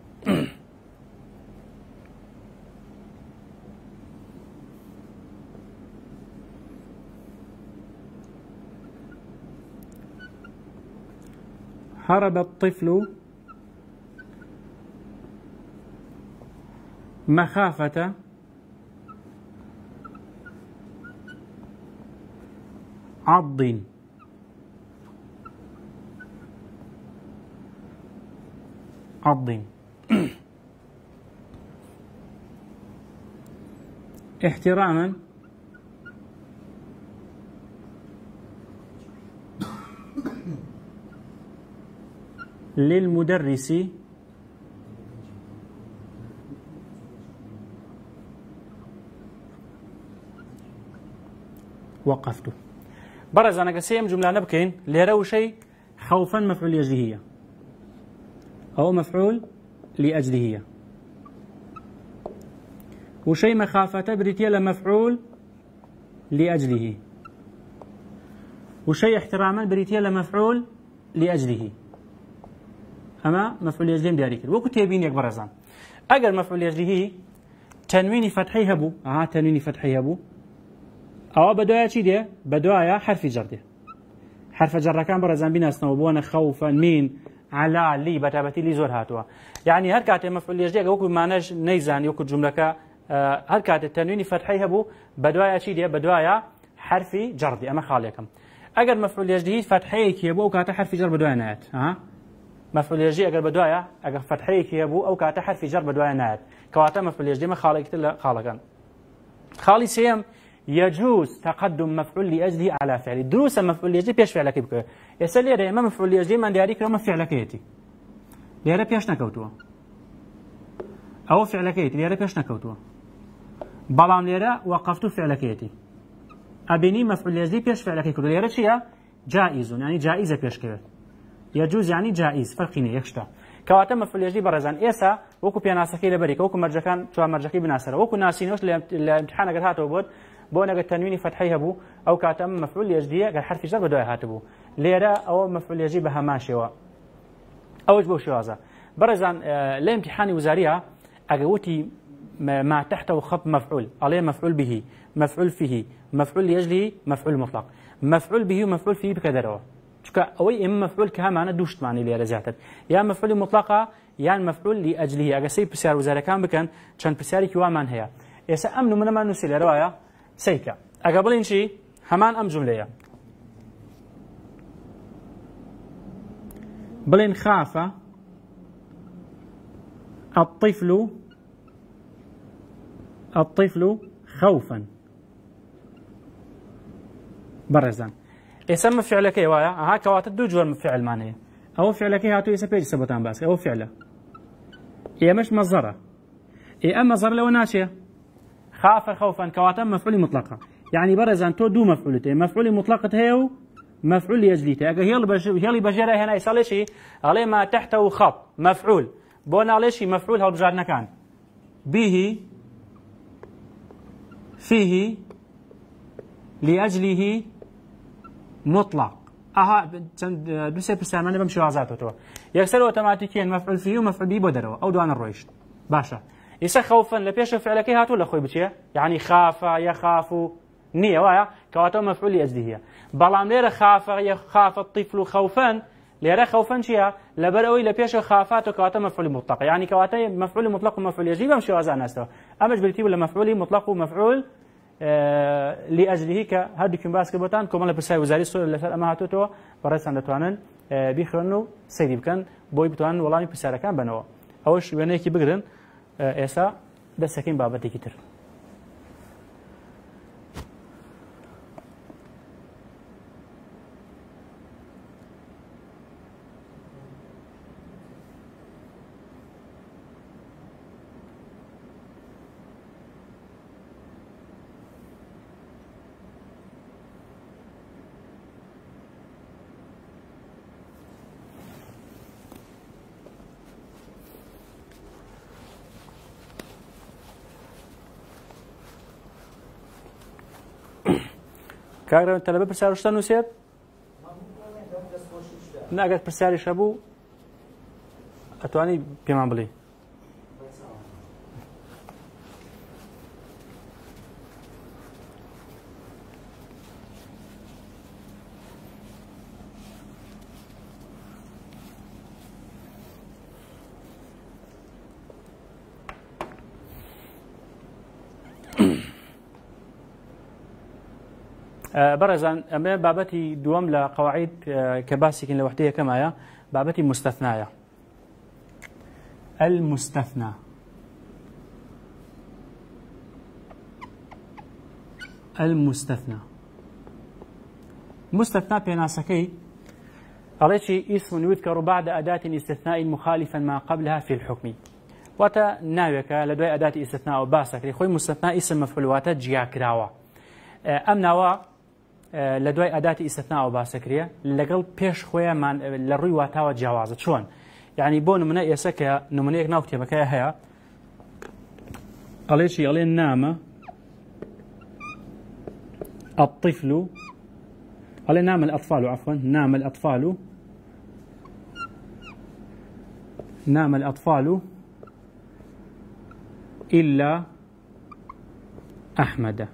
هرب الطفل مخافة عض احتراما للمدرس وقفته. برز أنا قسيم جملة نبكين ليرو شيء خوفا مفعول لأجله أو مفعول لأجله، وشيء مخافة بريتيا لمفعول لأجله، وشيء احتراما بريتيا لمفعول لأجله. أما مفعول لأجله دياري كده وكو تيبين يك برزان أجر مفعول لأجله تنويني فتحي هبو تنويني فتحي هبو أو بداية شي ده بداية حرف جر ده حرف جر كان برزان بيناسنا وبوانا خوفا مين على لي بتابتي لي زور هاتوا، يعني هر كات مفعول لأجله وكو معناش نيزان وكو جملة هر كات التنويني فتحي هبو بداية شي ده بداية حرف جر ده أما خاليكم أجر مفعول لأجله فتحي كيبو كات حرف جر بداية نهاية مفعول لأجله أجر بداية أجر فتحي كيبو أو كات حرف جر بداية نهاية كواتا مفعول لأجله ما خالك لا خالكان. خالي سيم يجوز تقدم مفعول لأجله على فعل دروس مفعول لأجله بيش فعلك بك يسأل لي ما مفعول لأجله من دياري كلام فعلك يتي ليرى بيش نكوتوا أو فعلك يتي ليرى بيش نكوتوا بلام ليرى وقفتوا فعلك يتي أبني مفعول لأجله بيش فعلك يكتوا ليرى شيء جائز يعني جائزة بيش كبير يجوز يعني جائز فرقيني يكشتا كواتا مفعول لأجله برزان إيسا وكو بيناسكي لبريك وكو مرجكان شو مرجكي بناسرة وكو ناسينوش الامتحان قد هاتوا بود بونا قد تنويني فتحي هبو أو كاتم مفعول لأجله قد حرف جر بدوي هاتبو ليرى أو مفعول لأجله بها ماشيوا أوج بو شوازة برزان الامتحان وزاريها أقوتي ما تحته خط مفعول عليه مفعول به مفعول فيه مفعول لأجله مفعول مطلق مفعول به ومفعول فيه بكدره چونکە ئەوەی ئێمە مەفعول کە هەمانە دووشتمانی لێرە زیاتر یان مەفعولی مطلقە یان مەفعول لأجله ئەگەسەی پرسیار وزارەکان بکەن چەند پرسیارێکی وامان هەیە ئێستا ئەم نمونەمان نووسی لێرەوەیە سەیکە ئەگە بڵین چی هەمان ئەم جملەیە بڵین خافە الطفل خوفا بەڕێزان اسم فعلك وايا ها كواتت دو جور فعل معناه او فعلك هاتو يسا بيج سبتان باس او فعله هي مش مصدره هي اما مصدر لو ناشيه خاف خوفا كواتا مفعول مطلقه يعني برزان تو دو مفعولته مفعول مطلقه هي مفعول لأجليته أجا هيلي بجرى هنا يصلي شيء عليه ما تحته خط مفعول بون عليه شيء مفعول هو بجارنا كان به فيه لأجله مطلق دوسي برسامانه بمشي وازاته تو يكسر اوتوماتيكيا مفعول فيه ومفعول به بدروا او دوان الرويش باشا يسا خوفا لبيش فعلك هاتو لخوي بچيه يعني خاف يخاف نيه وايا كواتو مفعول لاجله بلام ليره يخاف الطفل خوفا ليره خوفا شيا لبروي لبيش خافاتو كواتو مفعول مطلق يعني كواتو مفعول مطلق ومفعول يجيب بمشي وازان ناستو اما جبرتي ولا مفعول مطلق ومفعول لأجله كهذا كم باس كبتان كمان لبرساي وزاري السؤال اللي سأل أمهاتو تو برسان دتوانن بيخرنو سيدي بكن بوي بتوان والله بسارة كان بنوا أوش بيني كي بقدرن إسا ده سكين بابتي كتير كاغرا انت لبه برسالو شتا نووسێت ناگات پرسیاریش هەبوو ئەتوانی پێمان بڵێ برزان أما بابتي دوام لقواعد كباسكين لوحدية كما يا بابتي مستثنايا المستثنى مستثنى بيناسكي عليشي اسم يذكر بعد أداة استثناء مخالفا ما قبلها في الحكم واتا ناويك لدوي أداة استثناء وباسك خوي مستثنى اسم مفعول واتا جيا كراوة أم نوا لدوي أداة استثناء وباسكرية لقل بيش خويا من لروي واتاوة جوازة شون يعني بون نمنا يسكى نمنا يك ناوكتي بكايا هيا عليشي علي نام الطفل علي نام الأطفال عفوا نام الأطفال إلا أحمد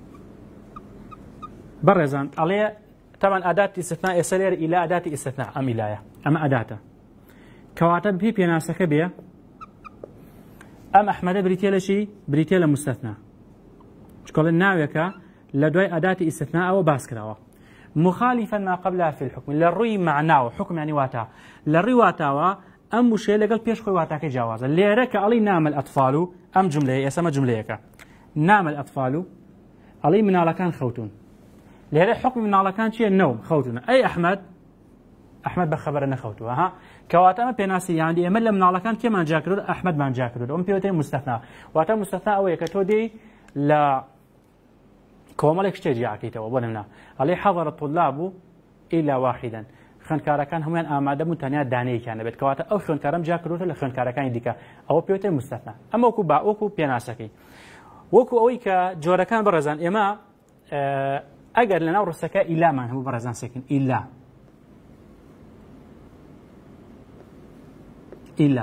برزان عليه طبعا أداة استثناء يسير إلى أداة استثناء أم إلاية أما أداته كواتب بي بيناسك بيا أم أحمد بريتيل شيء بريتيل مستثنى شكل الناويك لدوي أداة استثناء أو باسكراوة مخالفا ما قبلها في الحكم للروي معناه حكم يعني واتا للروي واتاوا أم شيء لقل بيش خوي واتاك جوازا ليرك علي نام الأطفال أم جملة يسمى جملة نام الأطفال علي من على كان خوتون لهذا حكم من على كان شيء النوم خوتنا أي أحمد بخبر أن خوته ها كواتما بيناسي يعني أمل من على كان كمان جاكرود أحمد من جاكرود أم بيوتين مستثنى واتا مستثنى أو يكتودي لا كومالك شتيجي عكيته وبنمنا عليه حضر الطلاب إلا واحدا خنكارا كان هم آماده متنيا داني كان بيت كواتا أو خنكارم جاكرود ولا خنكارا كان يديكا أو بيوتين مستثنى أما وكو بيناسكي وكو أويك جورا كان برزان إما أجر لنا ورسكا إلا ما هو برزان سكن إلا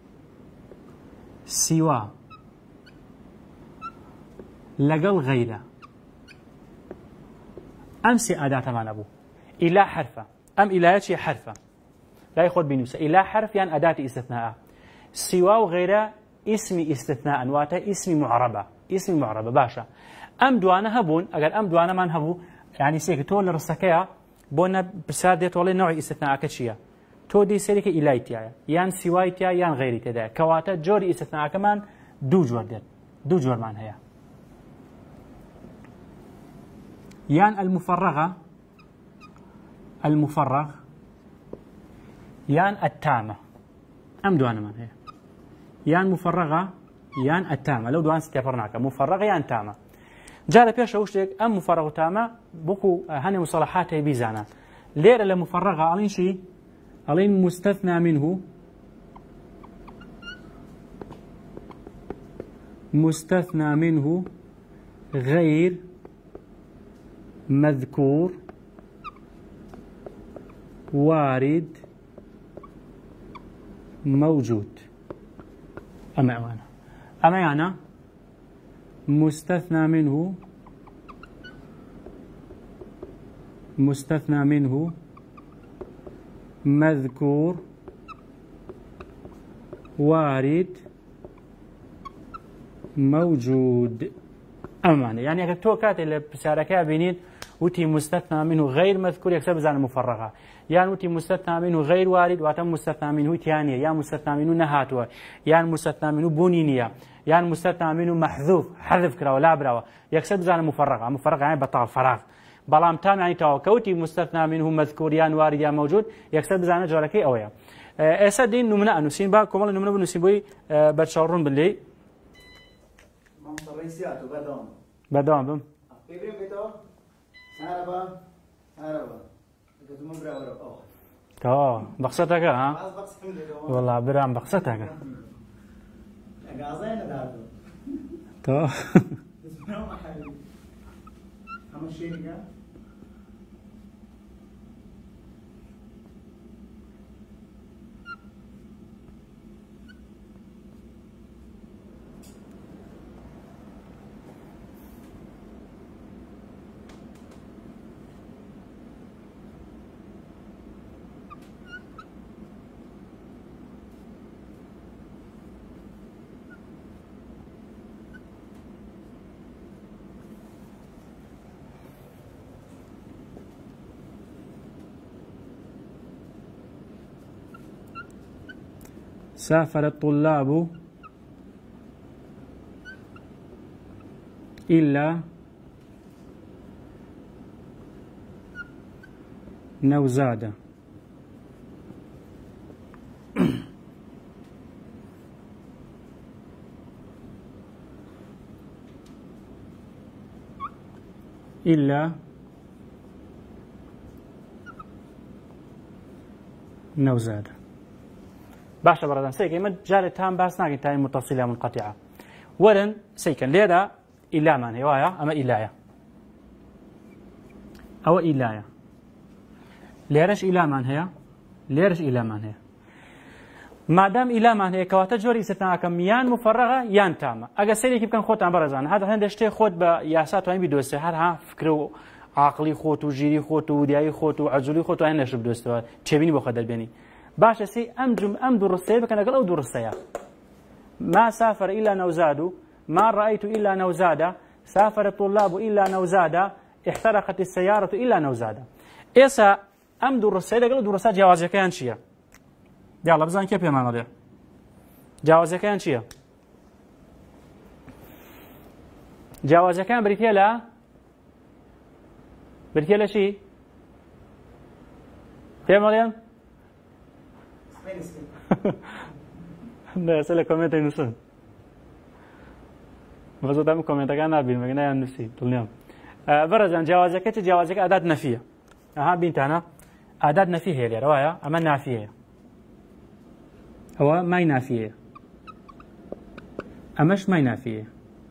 سوى لقل غيره أمسي أداة ما نبو إلا حرفة أم إلا شيء حرفة لا يخد بنوسة إلا حرف يعني أداة استثناء سوى وغيره اسم استثناء واتا اسم معربة باشا أم دوانا هبون أجر أم دوانا من هبو يعني سيك تول الرسكيا بونا بسادة تولي نوع استثناء كشيا تو دي سيرك إلايتيا يان سوايتيا يان غيري تدا كواتا جوري استثناء كمان دو جور مان هيا يان المفرغ يان التامة أم دوانا من هيا يان مفرغة يان التامة لو دوان ستيفرناك مفرغة يان تامة جاء بيش وشتك أم مفرغ تامة بكو هني مصطلحات بيزانا ليرة لمفرغة علين شي علين مستثنى منه غير مذكور وارد موجود. أما يعني مستثنى منه مذكور وارد موجود. أما يعني أكتب تو كات اللي بساركها بينيد وتي مستثنى منه غير مذكور يكسب زان مفرغة، يعني وتي مستثنى منه غير وارد واتم مستثنى منه ثانية، يعني مستثنى منه نهاتوا، يعني مستثنى منه بنينية، يعني مستثنى منه محذوف حذف كرا ولا برا يكسب زان مفرغة يعني بطال فراغ. بلام تام يعني توكوتي مستثنى منه مذكور يعني وارد يعني موجود يكسب زان جاركي أويا. أسدين نمنا نسين با كمال نمنا بنسين بوي بتشارون باللي. بدام بم. تا بقصتك ها؟ والله برام بقصتك. تا. سافر الطلاب إلا نوزاد. إلا نوزاد. باشا بردان سيكن ما جاري تام باس ناقي تاي متصلة منقطعة ورن سيكن ليدا إلا من هوايا أما إلايا أو إلايا ليرش إلا من هي ليرش إلا من هي ما دام إلا من هي كواتا جوري استثناءكم يان مفرغة يان تامة أجا سيري كيف كان خوت عن برزان هذا هندشتي خوت بياسات وين بدوسه هرها فكروا عقلي خوت وجيري خوت ودياي خوت وعزولي خوت وهندش بدوسه تشبيني بخدر بيني باشا سي أم درستي بكن أقل أو درستيا ما سافر إلا نوزاد ما رأيت إلا نوزاد سافر الطلاب إلا نوزاد احترقت السيارة إلا نوزاد. إيسا أم درستي أقل درستي جوازي كان شيا يلا بزان كيف يا ماما جوازي كان شيا جوازي كان بريتيلا شي يا مريم نه سال کامنت اینوسن واسه دام کامنت کردن نبین مگه نه نوسی طولیم برازن جوازك چه جوازك أداة نفية ها بنتنا أداة نفية هي رواية أما نافية هو ما نافية أمش ما نافية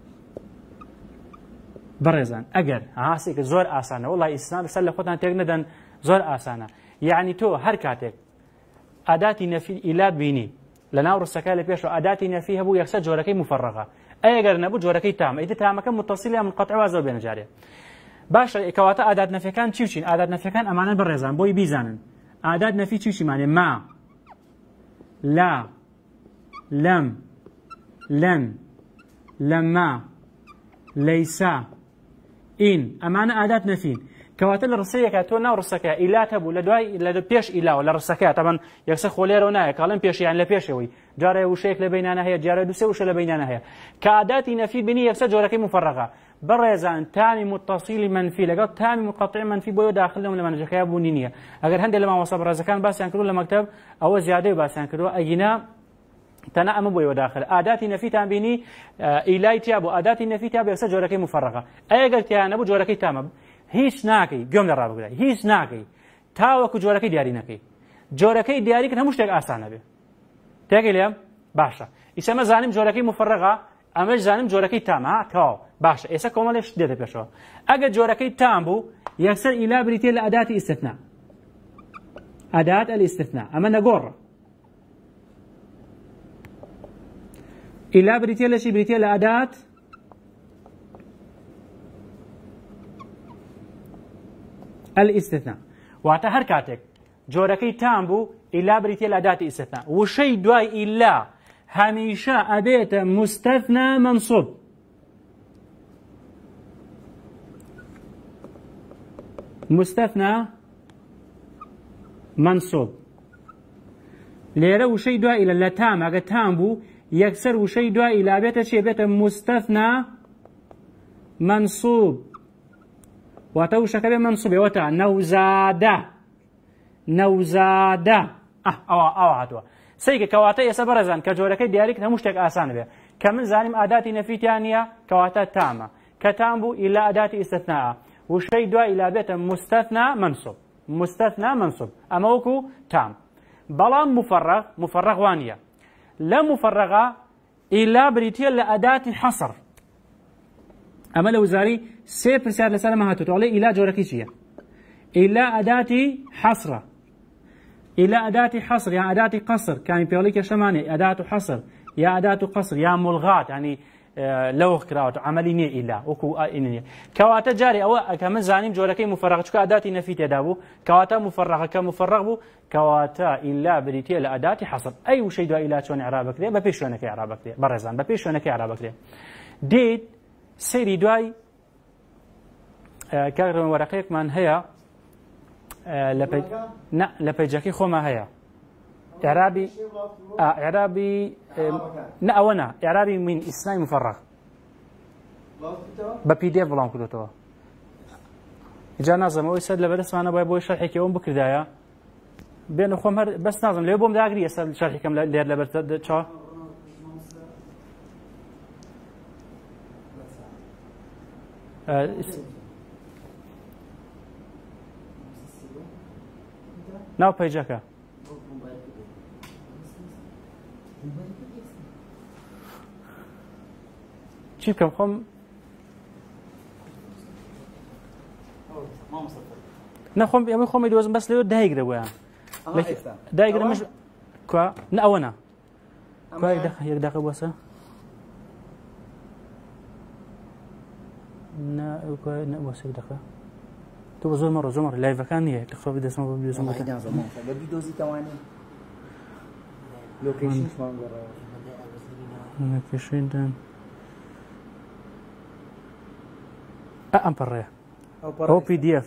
برزان أجر عاسك زور آسانة والله إسلام سل خدنا تجندن زور آسانة يعني تو حركاتك أداة نفي إلى بيني لنا ورسكال بيشو أداة نفيها بو يكسر جوركي مفرغة أي أجر نبو جوركي تام إذا تام كم متصلة منقطع وازو بين جارية باش كواتا أداة نفي كان تشوشين أداة نفي كان أمانة برزان بوي بيزانن أداة نفي تشوشي معنى ما لا لم لن لما ليس إن أمانة أداة نفي كواتا الرسية كاتونا ورسكا إلا تبو لدواي لدبيش إلا ولا رسكا طبعا يكسر خولير ونايا كلام بيش يعني لبيشوي جارة وشيك لبيننا هي جارة دوسة وش لبيننا هي كأداة نفي بني يكسر جوركي مفرغة برزان تاني متصل منفي لقد تاني مقطع منفي بيو داخلهم لما نجكيا بونينية أجر هندي لما وصل برزكان بس ينكروا لمكتب أو زيادة بس ينكروا أجينا تناء مبوي داخل أداة نفي تابيني إلى تيابو أداة نفي تاب يكسر جوركي مفرغة أي قلت يا نبو جوركي تام هيش ناكي قوم للرابع هيش ناكي تاوەکو جۆرەکەی دیاری نەکەی جۆرەکەی دیاریکرد هەموو شتێک ئاسانە بێ تێگەی لێم باشە ئیسەمە زانیم جۆرەکەی مفرغە ئەمەش زانیم جۆرەکەی تامە تەواو باشە ئێستا کۆمەڵێک شت دێتە پێشەوە ئەگەر جۆرەکەی تام بوو یەکسەر ئیلا بریتێ لە ئەداتی ئیستثنا ئەدات الاستثناء ئەمە نەگۆڕە ئیلا بریتێ لە چی بریتێ لە ئەدات الاستثناء واتە هەر کاتێک جۆرەکەی تام بوو ئیلا بریتێ لە ئەداتی ئیستثناء وشەی دوای ئیلا هەمیشە ئەبێتە مستثنى منصوب مستثنى منصوب لێرە وشەی دوای ئیلا لە تام ئەگە تام بوو یەکسەر وشەی دوای ئیلا بێتە چێ بێتە مستثنى منصوب واتە وشەکە بێ منصوبێ وەتە نەوزادە نەوزادە ئەوە هاتووە سەیکە کەواتە ئێستا بەڕێزان کە جۆرەکەی دیاریکرد هەموو شتێک ئاسانە بێ کە من زانیم ئاداتی نەفیتیان نییە کەواتە تامە کە تام بوو ئیلا ئاداتی ئیستثناء وشەی دوای ئیلا بێتە مستثنى منصوب مستثنى منصوب ئەمە وەکو تام بەڵام مفرغ وانە لە مفرغە ئیلا بریتە لە ئەداتی حەصر ئەمە لە وزاری سێ پرسیار لەسەرمە هاتووە ئیلا جۆرەکەی چییە ئیلا ئەداتی حەصرە إلى أداة حصر يعني أداة قصر كان بيوليك شماني أداة حصر يا أداة قصر يا ملغات يعني لو كراوت عملي ني إلا وكو إني كواتا جاري أو كمان زانيم جوركي مفرغة شو أداة نفيت يدابو كواتا مفرغة كمفرغ بو كواتا إلا بريتي لأداة حصر أي شيء دو إلا شون إعرابك ده ببيش شونك إعرابك ده برزان ببيش شونك إعرابك ده ديت سيري دواي كاغرم ورقيك من هي لە پەیجەکەی خۆمە هەیە ئێرابی ئەوەنە ئێرابی من ئیسنای مفەڕەغ بە PDF بڵاو کردوتەوە جا نازەمەوەی سەد لە بەدەستمانە باید بۆی شەرحێکی ئەوم بکردایە بێن خۆم هەر بەس نازم لێ بۆم داگری ئێستا شەرحێکم لێر لەبەر چاوە ناو پەیجەکە چی بکەم خۆم نەخۆم ئەمە خۆمی دۆزم بەس لەوێ دایگرەوەیان دایگرەمەش ئەوەنە یەک داقە بۆسە بۆسێک دەقە تو بە زۆر مەڕۆ زۆر لایڤەکان نییە لە خۆ دەستمە بۆ بدۆزم لۆکیشنتان ئەم پەڕێ ئەو PDF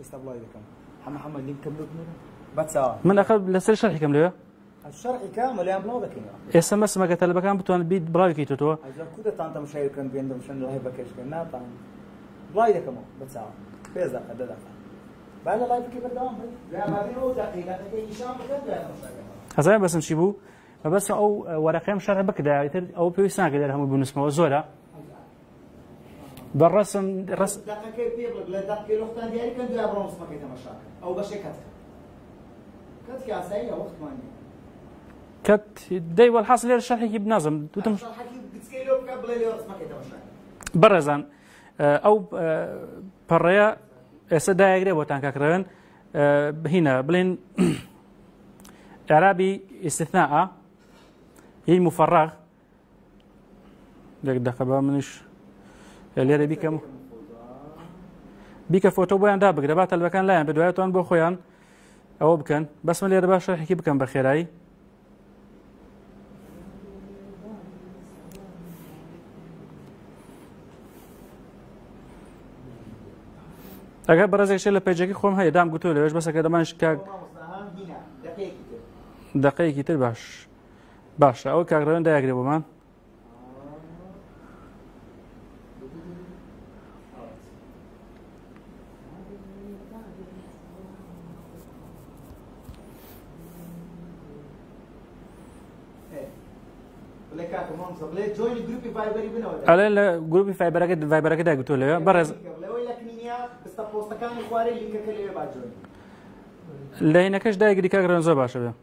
من ئەخە لەسەر شەرحێکم لەوێ SMS مەگە تەلەبەکان بتوان بیت بڵاوێکی تۆ هەزای بەسم چی بوو بەس ئەو وەرەقەم شەرح بکردایتر ئەو پێویست ناکە دەر هەموو بنووسمەوە زۆرە بەڕەسم کەت دەی وەڵحاس لێرە شەرحێکی بنازم دوتم بەڕێزان ئەو پەڕەیە ئێستا دایەگرێ بۆتان کاکڕێن هینە بڵێن ئێرابی ئیستثناء هی مفەڕەغ دەقە بە منش لێرە بیکە فۆتۆ بۆیان دابگرە با تەلبەکان لایەن بە دوایەتوان بۆ خۆیان ئەوە بکەن بەس من لێرە باش شەرحێکی بکەم بە خێرایی ئەگەر بەڕێزێکشێ لە پێیجەکەی خۆم هەیە دام گوتۆ لەوێش بەسەکە دەمانش دقەیەکی تر باشە ئەوە کاکڕێن دایەگرێ بۆمان ئەلێ لە گروپی ڤایبەرەکە دایگوتۆ لەوێ بەڕێز لە هینەکەش دایگری کاگرن زۆر باشە بێ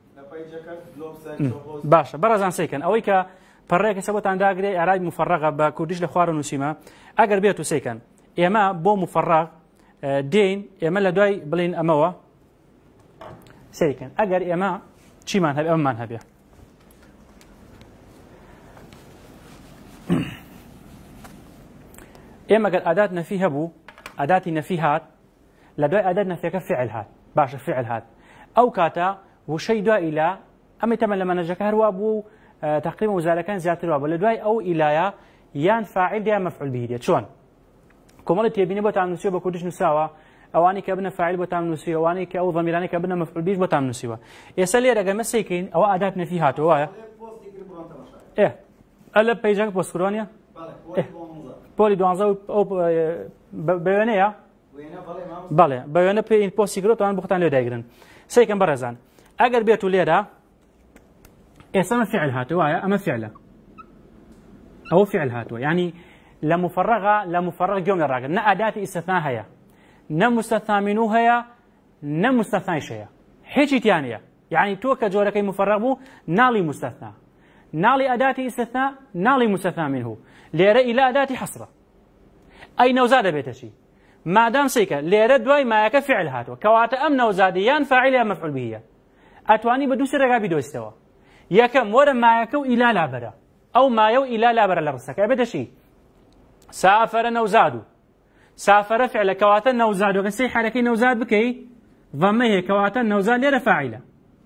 باشە بەڕێزان سێکەن ئەوەی کە پەڕێکە سەبەتان داگرێ ئارای مفەڕەغە بە کوردیش لە خوارە نووسیمە ئەگەر بێت و سێکەن ئێمە بۆ مفەڕەغ دێین ئێمە لە دوای بڵین ئەمەوە سێکەن ئەگەر ئێمە چیمان هەبێ ئەممان هەبێ ئێمە گەر ئادات نەفی هەبوو ئاداتی نەفی هات لە دوای ئادات نەفیەکە فعل هات باشە فعل هات ئەو کاتە وشەی دوای ئیلا ئەمە تەمە لە مەنەجەکە هەروە بوو تقریبا وزارەکان زیاتر وابوو لە دوای ئەو ئیلایە یان فاعل یان مەفعول به دێت چۆن کۆمەڵی تێبینی بۆتان نووسیوە بە کوردیش نووساوە ئەوانی کە بنە فاعل بۆتان نووسیوە ئەوانی کە ئەو ضەمیرانەی کە بنە مەفعول به بۆتان نووسیوە ئێستا لێرە ئەگەر مەسەیکەین ئەوە ئادات نەفی هاتەوە وایە ئەلە پەیجەکە پۆستکرۆنیە پۆلی 12 ئەو بە وێنەیە بەڵێ بە وێنە پێی پۆستی کرۆتەوان بخۆتان لێ دایگرن سێکەم بەڕێزان ئەگەر بێت و لێرە ئێستا ئەمە فعل هاتووە وایە ئەمە فعلە ئەوە فعل هاتووە یعنی لە مفەڕەغ گوێم لە ڕاگرن نە ئاداتی ئیستثنا هەیە نە مستەثنا منه هەیە نە مستەثنایش هەیە هیچی تیان نیە یعنی تۆ کە جۆرەکەی مفەڕەغ بوو ناڵی مستەثنا ناڵی ئاداتی ئیستثنا ناڵی مستەثنا منه لێرە ئیلا ئاداتی حەسرە ئەی نەوزاد دەبێتە چی مادام سێکە لێرە دوای مایەکە فعل هاتووە کەواتە ئەم نەوزادی یان فاعل یان مەفعول بهیە ئەتوانی بە دوو سێ بیدۆستەوە یەکەم وەرە مایەکە و ئیلا لابەرە ئەو مایە و ئیلا لابەرە لە ڕستەکە بێتە چی سافرە نەوزاد و سافرە فعلە کەواتە نەوزاد و کەسەی حرەکەی نەوزاد بکەی ضەمە هەیە کەواتە نەوزاد لێرە فاعلە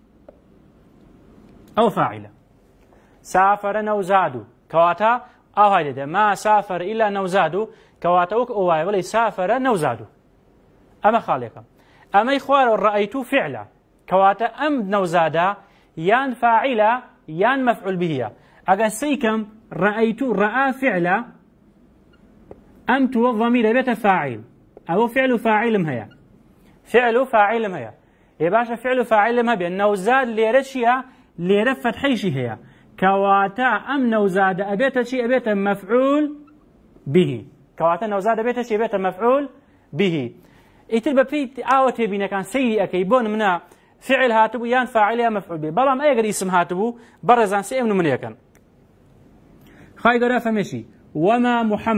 ئەو فاعلە سافرە نەوزاد و کەواتە ئەو هاي دەدە ما سافر إلا نەوزاد و کەواتە وەک ئەو وایە بڵێ سافرە نەوزاد و ئەمە خاڵێکە ئەمەی خوارەوە ڕەئەیت و فعلە کەواتە ئەم نەوزادە یان فاعلە یان مەفعول بهیە ئەگەر سەیکەم ڕەئەیت و ڕەئا فعلە ئەم تووە ضەمیرە بێتە فاعل ئەوە فعل و فاعلم هەیە فعل و فاعلم هەیە ێ باشە فعل و فاعلم هەبێ نەوزاد لێرە چییە لێرە فەتحەیشی هەیە کەواتە ئەم نەوزادە ئەبێتە چی ئەبێتە مەفعول به کەواتە نەوزاد ئەبێتە چی ئەبێتە مەفعول به ئیتر بە پێی ئاوە تێبینەکان سەیری ئەەکەی بۆ نمونە فعل هاتبوو یان فاعل یان مەفعول به بەڵام ئەگەر ئیسم هاتبوو بەڕێزان سێ ئەم نمونەیەکەن خی گەورە فەرمێشی وما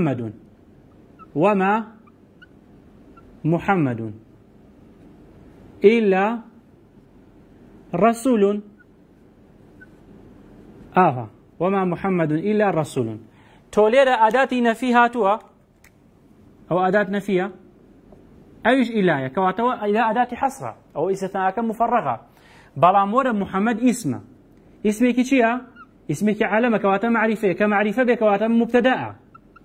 محمد إلا رسول وما محمد إلا رسول تولير أداة نفي هاتوا أو أداة نفية أيش إلا كواتوا إلى أداة حصرة أو استثناء مفرغة بلامور محمد اسمك شيء اسمك علامة كواتا معرفة كمعرفة بكواتا مبتدأ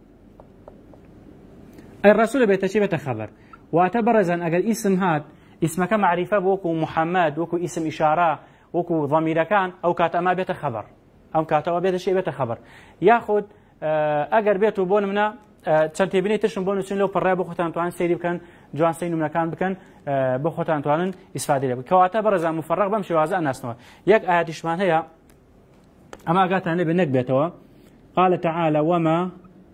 الرسول بيتشبه خبر واعتبر أن أجل اسم هاد اسمك معرفة وكو محمد وكو اسم إشارة وكو ضمير كان أو كاتما بيت خبر أو كاتوا بيت شيء بيت خبر ياخذ أجر بيته بون منا تنتبيني تشن بونسين لو برا بخوتان توان سيدي بكن جوان سين مكان بكن بخوتان توانن استفادة لك كواتا برزان مفرغ بمشي وازا الناس نوا يك آيات شمان هي أما قالت أنا بنك بيتوا قال تعالى وما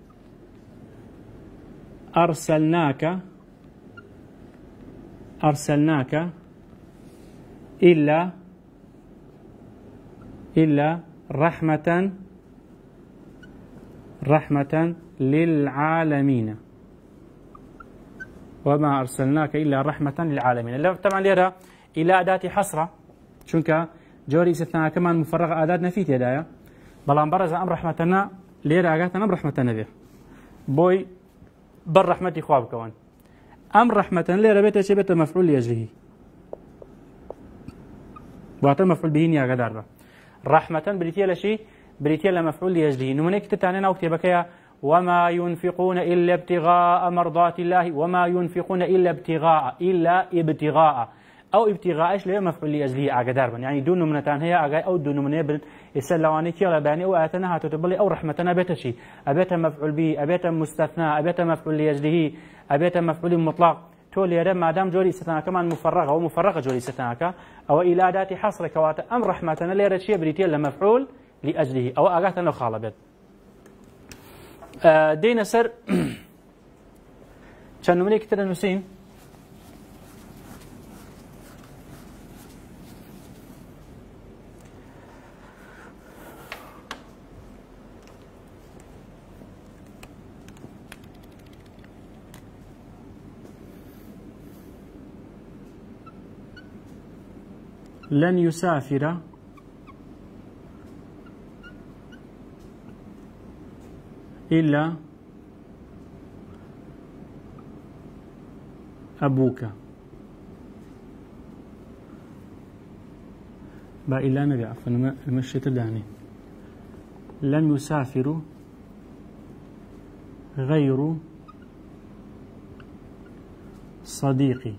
أرسلناك إلا رحمة للعالمين وما أرسلناك إلا رحمة للعالمين طبعا ليرى إلى أداة حصرة شنك جوري استثناء كمان مفرغ أداة نفيت يدايا بلان برز أم رحمتنا ليرى أقاتنا أم رحمتنا به بوي بر رحمتي خواب كوان أم رحمة ليرى بيت شبت مفعول لأجله واتم مفعول به يا قدر رحمة بريتيا لشيء بريتيا لمفعول لأجله نمونيك تتعنينا وكتبك وما ينفقون إلا ابتغاء مرضات الله وما ينفقون إلا ابتغاء أو ابتغاء إيش ليه مفعول لأجله أقدر يعني دون نمنتان هي أو دون نمنة بن السلواني كيلا باني أو آتناها تتبلي أو رحمتنا بيت شيء أبيت مفعول به أبيت مستثنى أبيت مفعول لأجله أبيت مفعول مطلق تولي يرى ما دام جوري استثناء كمان مفرغة أو مفرغة جوري استثناء أو إلى أداة حصر كوات أم رحمتنا ليرى شيء بريتيا لمفعول لأجله أو أقاتنا خالبت دينا سر كان نملي كتير نسين لن يسافر إلا أبوك. با إلا نبي عفوا المشيت الداني. لن يسافر غير صديقي.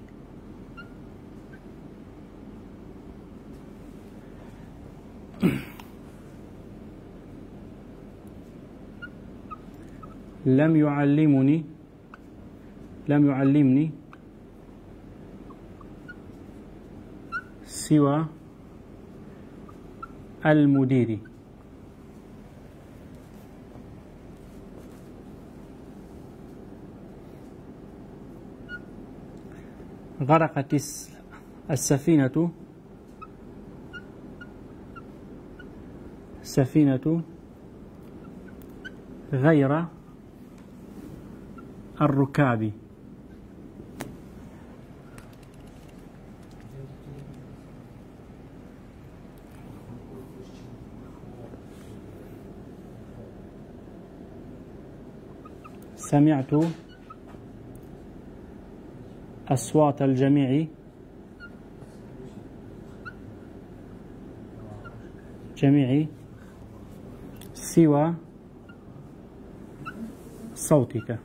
لم يعلمني سوى المدير. غرقت السفينة غير الركاب. سمعت أصوات الجميع سوى صوتك.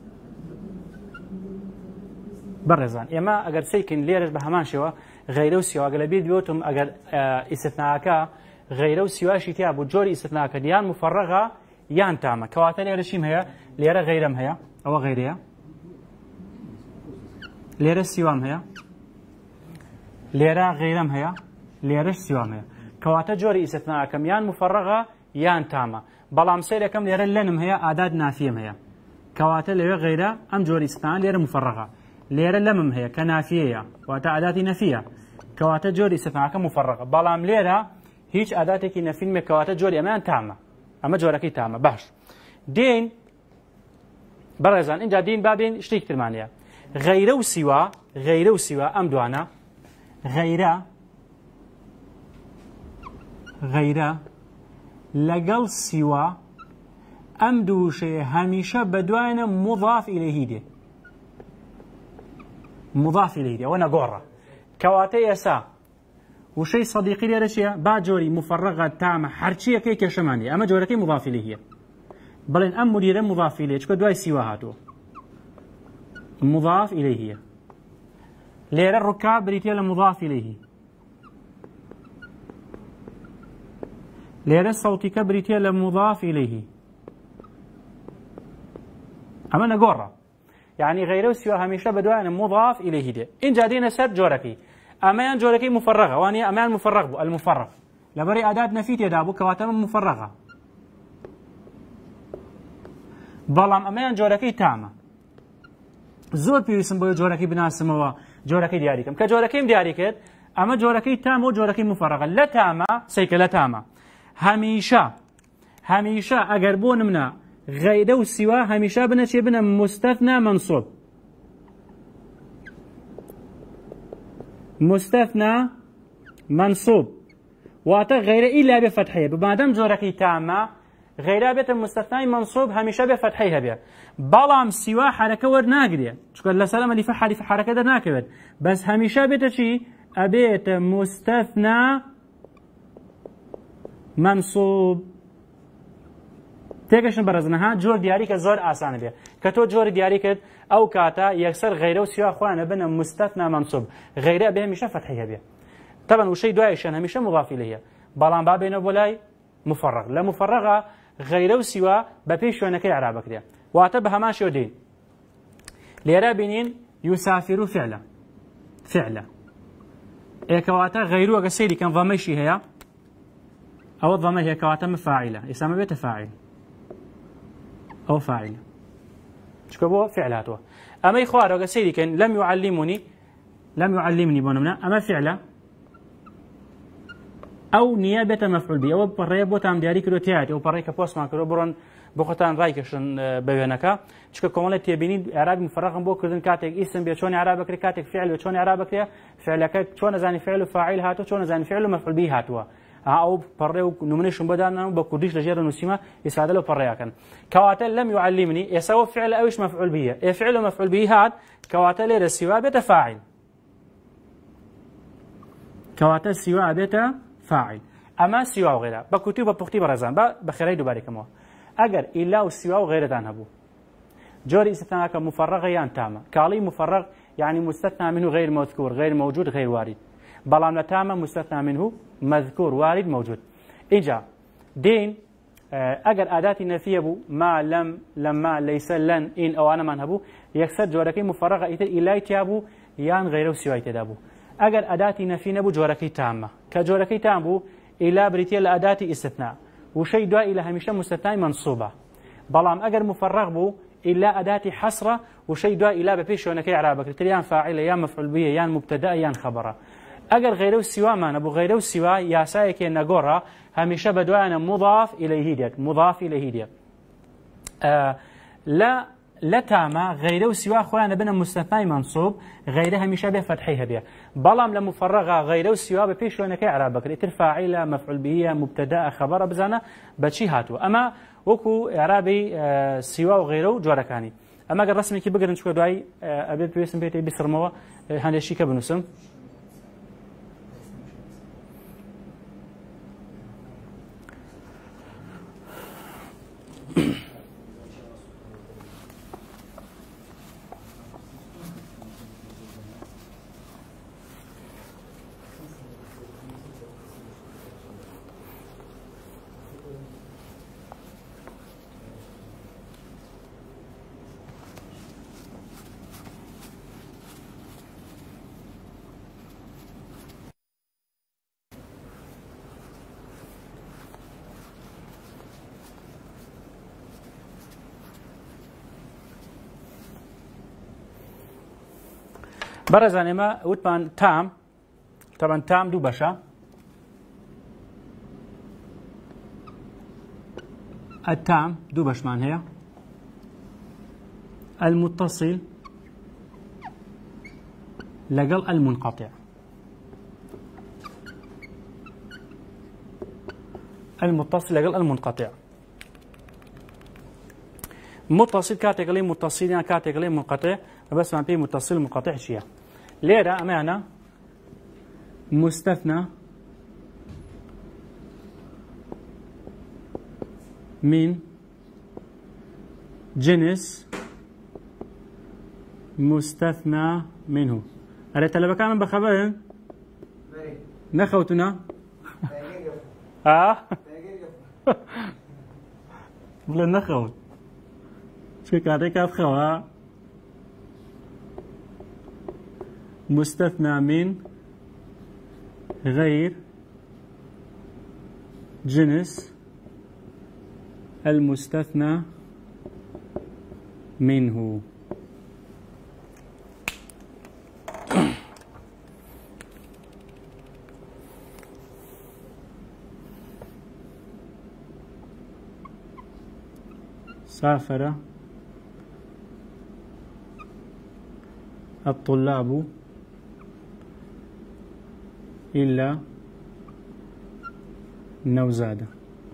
برزان اما اگر سيكن ليرش بهمان شوا غير وسوا اغلبيه بيوتم اگر استثناءك غير وسوا شتيا بو جوري استثناءك ديان مفرغه يان تامه كواتن ليرشيم هي ليره غيرم هي او غيرها ليره سوام هي ليره غيرم هي ليرش سوام هي كواتا جوري استثناءك يان مفرغه يان تامه بلام سيركم ليره لنم هي اعداد نافيه هي كواتا ليره غيره ام جوري استثناء ليره مفرغه ليرة لمم هي كنافية واتا أداة نفية كواتا جوري استثناءك مفرغة بلام ليرة هيج أداتك نفين كواتا جوري أمان تامة أما جوركي تامة باش دين برزان إنجا دين بابين شتيك ترمانيا غير وسوى أم دوانا غير لقل سوى أم دوشي هميشة بدوانا مضاف إليه دي مضاف إليه وانا قرة كواتي يسا وشي صديقي لي رشيا بعد جوري مفرغة تامة حرشية كي كشمانية أما جوركي مضاف إليه بلين أم مديرة مضاف إليه شكو دواي سوا هاتو مضاف إليه ليرة الركاب بريتيا لمضاف إليه ليرة صوتك بريتيا لمضاف إليه أما نقرة يعني غير وسوى هميشه بدوان مضاف إليه دي إن جادين سر جوركي أمان جوركي مفرغة واني أمان مفرغ بو المفرغ لبري أداة نفيت يدابو كواتم مفرغة بلام أمان جوركي تامة زور بيوسم بو جوركي بناسموا جوركي دياريكم كجوركي دياريكت أما جوركي تامة وجوركي مفرغة لا تامة سيك لا تامة هميشه أقر بون منا غير وسوى هميشه بنا شي بنا مستثنى منصوب واتا غير إلا بفتحية بمادام جوركي تامة غير بيت المستثنى منصوب هميشه بفتحية بيا بلام سوى حركة ورناقرية شكرا لسلام اللي في حركة در ناكبت بس هميشه بيت شي أبيت مستثنى منصوب تێگەشتن بەڕێزنەها جۆر دیاریکە زۆر ئاسانە بێ کە تۆ جۆری دیاریکرد ئەو کاتە یەکسەر غەیرە و سیوا خۆیانە بنە مستەثنا مەنسوب غەیرە بێ هەمیشە فەتحی هەبێ طبعا وشەی دوایشیان هەمیشە مضافی لێیە بەڵام با بێنە بۆ لای مفەرەغ لە مفەرەغە غەیرە و سیوا بە پێی شوێنەکەی عراب بکرێ واتە بە هەمان شێوە دێن لێرە بینین یوسافر فعلە ئێکەواتە غەیرو ئەگە سەیری کەم ڤەمەیشی هەیە ئەوە ڤەمە هەیە کەواتە مفاعیلە ئێستا بێتە فاعیل أو فاعل شكو فعل هاتوا أما إخوار وقال سيدي كان لم يعلمني بونمنا أما فعل أو نيابة مفعول به أو بريء بوتام دياري كرو تيات أو بريء كبوس ما كرو برون بۆ خۆتان ڕایکەشن بە وێنەکە چکە کۆمەڵێک تێبینی عێرابی مفەرەغم بۆ کردن کاتێک ئیسم بێ چۆنی عێراب بکرێت کاتێک فعل بێ چۆنی عێراب بکرێت فعلەکە چۆن نەزانی فعل و فاعیل هاتووە چۆن نەزانی فعل و مەفعول به هاتووە ئەو پەڕێ و نمونەشم بەدانەوە بە کوردیش لەژێر نووسیمە ئێسادە لەو پەڕێیاکەن کەواتە لەم يعلمني ئێستا فعل ئەوش مەفعول به فعل و مەفعول به هات کەواتە لێرە سیوا بێتە فاعل کەواتە سیوا بێتە فاعل ئەمە سیوا و غێرە بە کوتی و بە پوختی بەڕێزان بە خێرای دووبارێکەمەوە ئەگەر ئیلا و سیوا و غێرەدان هەبوو جۆری ئیستثناء مفرغ یان تامە کاڵی مفرغ يعني مستثنى منه غير مذكور غير موجود غير وارد بەڵام لە تامە مستثنى منه مذكور وارد موجود اینجا دین ئەگەر ئاداتی نەفیە بوو ما لەم لەما لەیسە لەن ئین ئەوانەمان هەبوو یەکسەر جۆرەکەی مفرغە ئیتر ئیلای تیا بوو یان غێرە و سیوای تێدا بوو ئەگەر ئاداتی نەفی نەبوو جۆرەکەی تامە کە جۆرەکەی تام بوو ئیلا بریتە لە ئاداتی ئیستثناء وشەی دوای لە هەمیشە مستثنای منصوبە بەڵام ئەگەر مفرغ بوو إلا أداة حصرة وشيء دوا إلا ببيش ونكي عرابك تريان فاعل يان مفعول به يان مبتدأ يان خبره أجر غيره السوا ما نبو غيره السوا يا سايك نجورا هميشه بدوانا مضاف إليه ديت مضاف إليه ديت لا تاما غيره السوا خونا بنا مستثنى منصوب غيره هميشه بفتحيها بها بلام لمفرغة غيره السوا ببيش ونكي عرابك تر فاعل مفعول به مبتدأ خبره بزانا بتشي هاتو أما وكو إعرابي سوا وغيره جواركاني أما قال رسمي كي بقدر نشوف داي أبي بيسم بيتي بسرموا هذا الشيء كبنسم برزاني ما وتمان تام طبعا تام دو بشا التام دو بشمان هي المتصل لقل المنقطع المتصل لقل المنقطع متصل كاتيجوري متصل يعني كاتيجوري منقطع بس ما في متصل منقطع شيء ليرة أمانة مستثنى من جنس مستثنى منه أريت لو كان بخبر نخوتنا ولا نخوت شو كاتي كاف خوا مستثنى من غير جنس المستثنى منه سافر الطلاب إلا نوزادة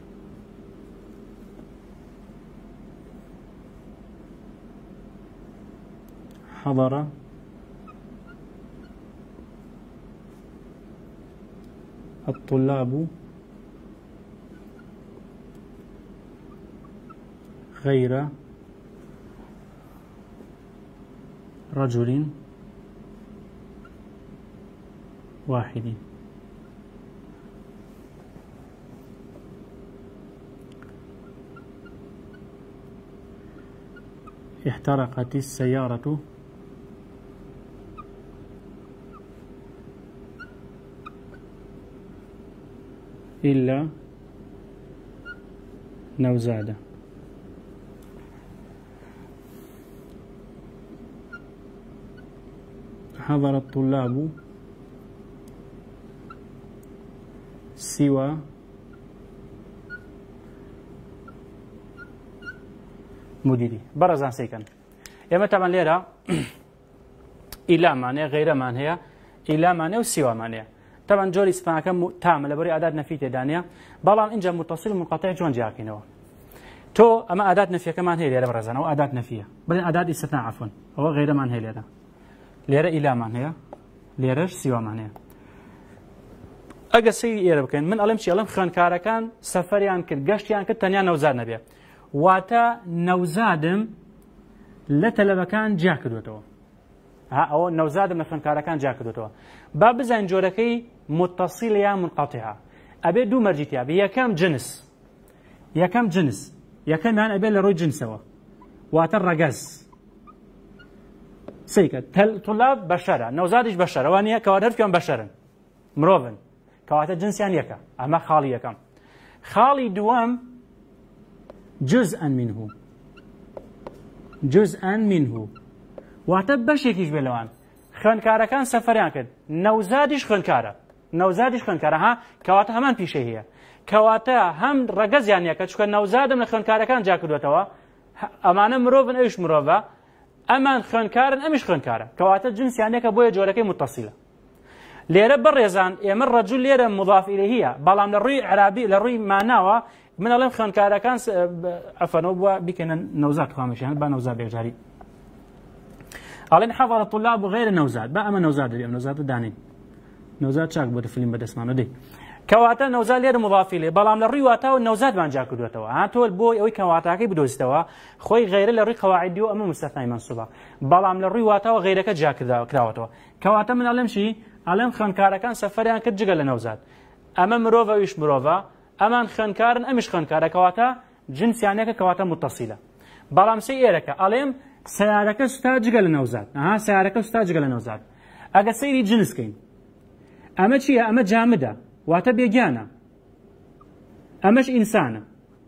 حضر الطلاب غير رجل واحد احترقت السيارة إلا نوزادة حضر الطلاب سوى مدیری بەڕێزان سەیکەن ئێمە تامان لێرە ئیلامانەیە غەیرەمان هەیە ئیلامانەیە و سیوامانەیە تامان جۆری سپانەکە تامە لەبەری ئادات نەفی تێدانە بەڵام اینجا متصل و منقطع جوان جیاکەینەوە تۆ ئەمە ئادات نەفیەکەمان هەیە لێرە بەڕێزانەوە ئادات نەفیە بڵێن ئادات ئیستثنا عەفوەن ئەوە غەیرەمان هەیە لێرە ئیلامان هەیە لێرەش سیوامان هەیە ئەگە سەیری ئێرە بکەین من ئەڵێم چی ئەڵێم خوێندکارەکان سەفەریان کرد گەشتیان کرد تەنیا نەوزاد نەبێ واتە نەوزادم لە تەلەبەکان جیا کردوێتەوە ئەوە نەوزادم لە خوێندکارەکان جیا کردوێتەوە با بزانین جۆرەکەی متصل یان منقطع ئەبێ دوو مەرجیتیا بێ یەکەم جنس یەکەمیان ئەبێ لە ڕۆی جنسەوە واتە ڕەگەز سیکە طلاب بەشەرە نەوزادیش بەشەرە وانە کەواتە هەرکیان بەشەرن مرۆڤن کەواتە جنسیان یەکە ئەمە خاڵی یەکەم خاڵی دووەم جزءا منه واتە بەشێکیش بێ لەوان خوێندکارەکان سەفەریان کرد نەوزادیش خوێندکارە ها کەواتە هەمان پیشەی هەیە کەواتە هەم ڕەگەزیان یەکە چونکە نەوزادم لە خوێندکارەکان جا کردوێتەوە ئەمانە مرۆڤن ئەویش مرۆڤە ئەمان خوێندکارن ئەمیش خوێندکارە کەواتە جنسیان یەکە بۆیە جۆرەکەی متصلە لێرە بەڕێزان ئێمە ڕەجول لێرە مضاف إليه بەڵام لە ڕووی عرابی لە ڕووی ماناوە من ئەڵێم خوێندکارەکان ئەفەنەوە بووە بیکەنە نەوزاد خامەشیان با نەوزاد بێژاری ئەڵێن حەضر الطلاب غير نەوزاد با ئەمە نەوزاد دەبێ نەوزاد دانین نەوزاد چاک بۆ فیلم بەدەستمانە دەی کەواتە نەوزاد لێرە مضاف إليه بەڵام لە ڕووی واتاوە نەوزادمان جا کردوێتەوە تۆ بۆی ئەوەی کەواتاکەی بدۆزیتەوە خۆی غەیرە لە ڕووی قەواعیدی و ئەمە مستەثنای منسوبە بەڵام لە ڕووی واتاوە غەیرەکە جا کراوەتەوە کەواتە من ئەڵێم چی ئەڵێم خوێندکارەکان سەفەریان کرد جگە لە نەوزاد ئەمە مرۆڤە ئەویش مرۆڤە ئەمان خوێندکارن ئەمیش خوێندکارە کەواتە جنسیانەکە کەواتە متصلە بەڵام سەی ئێرەکە ئەڵێم سیارەکە سوتا جگە لە نەوزاد سیارەکە سوتا جگە لە نەوزاد ئەگە سەیری جنسکەین ئەمە چییە ئەمە جامدە واتە بێگیانە ئەمەش ئینسانە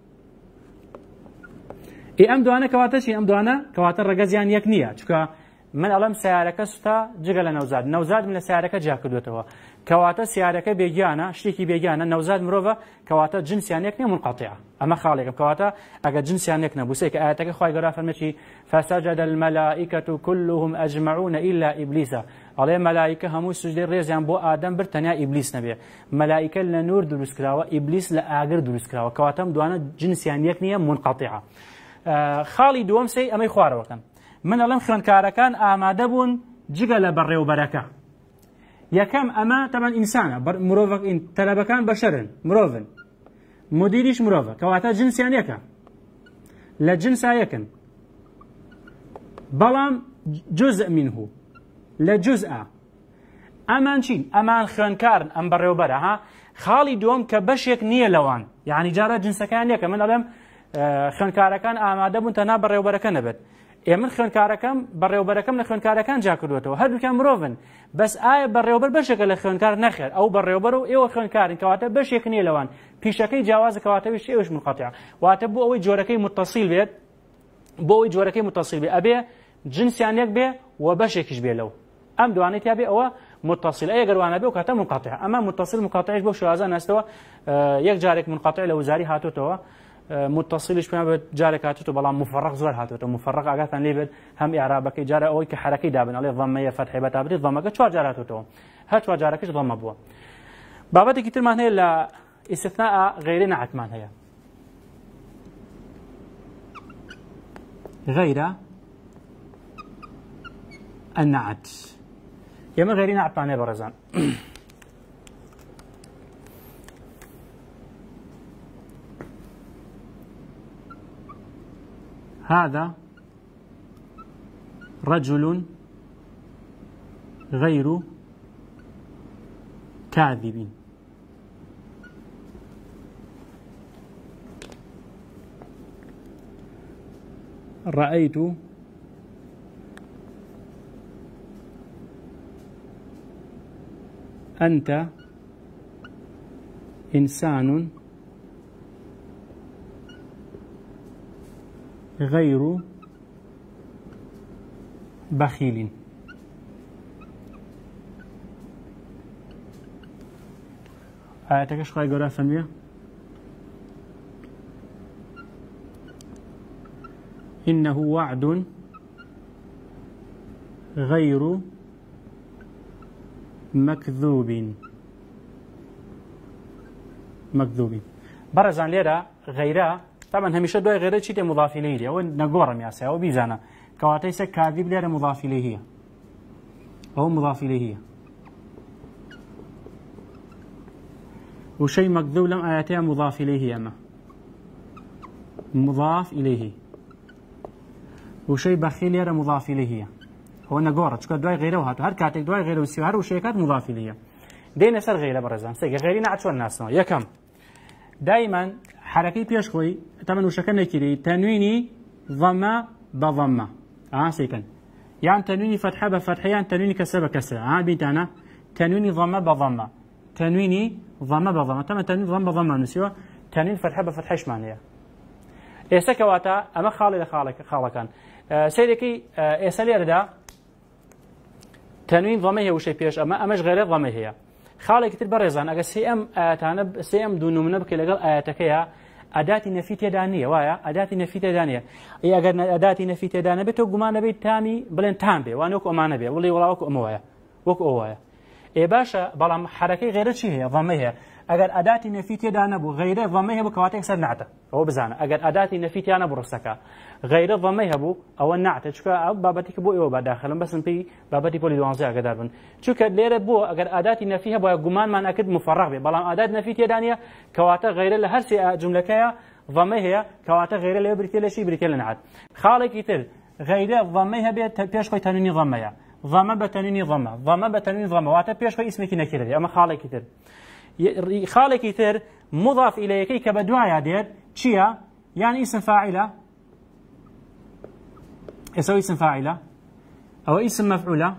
ئەم دوانە کەواتە چی ئەم دوانە کەواتە ڕەگەزیان یەک نییە چونکە من ئەڵێم سیارەکە سوتا جگە لە نەوزاد من لە سیارەکە جا کردوێتەوە کەواتە سیارەکە بێگیانە شتێکی بێگیانە نەوزاد مرۆڤە کەواتە جنسیان یەک نیە منقطع ئەمە خاڵێکم کەواتە ئەگە جنسیان یەک نەبوو سێکە ئاەتەکە خوای گەورە فەرمێکی فسجد الملائكة كلهم أجمعون إلا إبليس ئەڵێ مەلائیکە هەموو سوجدەی ڕێزیان بۆ ئادەم برد تەنیا ئیبلیس نەبێ مەلائیکە لە نور دروست کراوە ئیبلیس لە ئاگر دروست کراوە کەواتەم دوانە جنسیان یەک نییە منقطع خاڵی دووەم سەی ئەمەی خوارەوەکەم من ئەڵێم خوێندکارەکان ئامادە بوون جگە لە بەڕێوەبەرەکە یەکەم ئەمە تەمان ئینسانە مرۆڤ تەلەبەکان بەشەرن مرۆڤن مدیریش مرۆڤە کەواتە جنسیان یەکە لە جنسا یەکن بەڵام جزء منه لە جزئە ئەمان چین ئەمان خوێندکارن ئەم بەڕێوەبەرە خاڵی دووەم کە بەشێک نییە لەوان یعنی جارە جنسەکان یەکە من ئەڵێم خوێندکارەکان ئامادە بوون تەنها بەڕێوەبەرەکە نەبێت من خوێندکارەکەم بەڕێوەبەرەکەم لە خوێندکارەکان جا کردوێتەوە هەردووکیان مرۆڤن بەس ئایا بەڕێوەبەر بەشێکە لە خوێندکار نەخێر ئەو بەڕێوەبەر و ئێوە خوێندکارن کەواتە بەشێک نییە لەوان پیشەکەی جیاوازە کەواتەویش ئێوەش منقطع واتە بۆ ئەوەی جۆرەکەی متصل بێت ئەبێ جنسیان یەک بێ و بەشێکیش بێ لەو ئەم دوانێت یا بێ ئەوە متصل ئەگەر وانە بێ و کاتە منقطع ئەمە متصل منقطعش بۆ شوازە ناستەوە یەک جارێک منقطع لە وزاری هاتوتەوە متصلش پێیان بێت جارێک هاتوتە بەڵام مفرق زۆر هاتوتە مفرق ئاگاتان لێ بێت هەم ئیعرابەکەی جارە ئەوەی کە حرەکەی دابن ئەڵێ ضەمەیە فەتحی بەتا بدرێت ضەمەکە چوار جار هاتوتەوە هەر چوار جارەکەش ضەمە بووە بابەتێکی ترمان هەیە لە ئیستثناء غەیرە نەعەتمان هەیە غەیرە النعت ئێمە غەیری نەعەتمان هەیە بەڕێزان هذا رجل غير كاذب رأيت أنت إنسان غير بخيل آياتك شخص يقول فهمية إنه وعد غير مكذوب. برزان ليرة غيره طبعا هميشه دوای غيره چیت مضاف إليه او نگورم ياسه او بيزانا كواتيس كاذب ليرة مضاف إليه او مضاف إليه وشيء مكذوب لم آياتها مضاف إليه أما مضاف إليه وشيء بخيل يرى مضاف إليه هو نجورة شكل دواي غيره وهاتو هر كاتك دواي غيره وسيوهر وشيكات مضاف إليه دين سر غيره برزان سيجا غيرين عشان الناس يا كم دائما حركي بيش خوي طبعا وشكلنا كذي تنويني ضمة بضمة سيكن يعني تنويني فتحة بفتحة يعني تنويني كسر بكسر بيتنا تنويني ضمة بضمة تنويني ضمة بضمة طبعا تنوين ضمة بضمة نسيوه تنوين فتحة بفتحة إيش معناه إيسا كواتا أما خالي خالكان سيدكي إيسا ليردا تنوين ضمه وشي بيش أماش غير ضمه هي خالي كتير برزان أجا سي أم دون من بك لقال آياتكيها أداة نفيت دانية وايا أداة نفيت دانية إيه أجا أداة نفيت دانية بتو جمان بيت تامي بلين تام بي وأنا وكو أمان بي والله ولا وكو أموايا وكو أوايا إيه باشا بلام حركة غير شيء هي ضمه هي اگر اداة نفيت دانا بو غير ضمه بو كواتك سر نعته هو بزانا اگر اداة نفيت انا برسكا غير ضمه بو او نعته شكا بابتك بو او داخل بس بي بابتي بولي دوانزي اگر بن شكا ليره بو اگر اداة نفيها بو غمان ما اكيد مفرغ بي بلان اداة نفيت دانيه كواتا غير لهر سي جمله ضمه هي كواتا غير له بريتل شي بريتل نعت خالق يتر غير ضمه بي بيش خوي تنوني ضمه ضمه بتنوني ضمه بتنوني ضمه واتا بيش خوي اسمك نكره اما خالق يتر خالق يتر مضاف إليه كبدوايا دير شيا يعني اسم فاعلة يسوي اسم فاعلة أو اسم مفعولة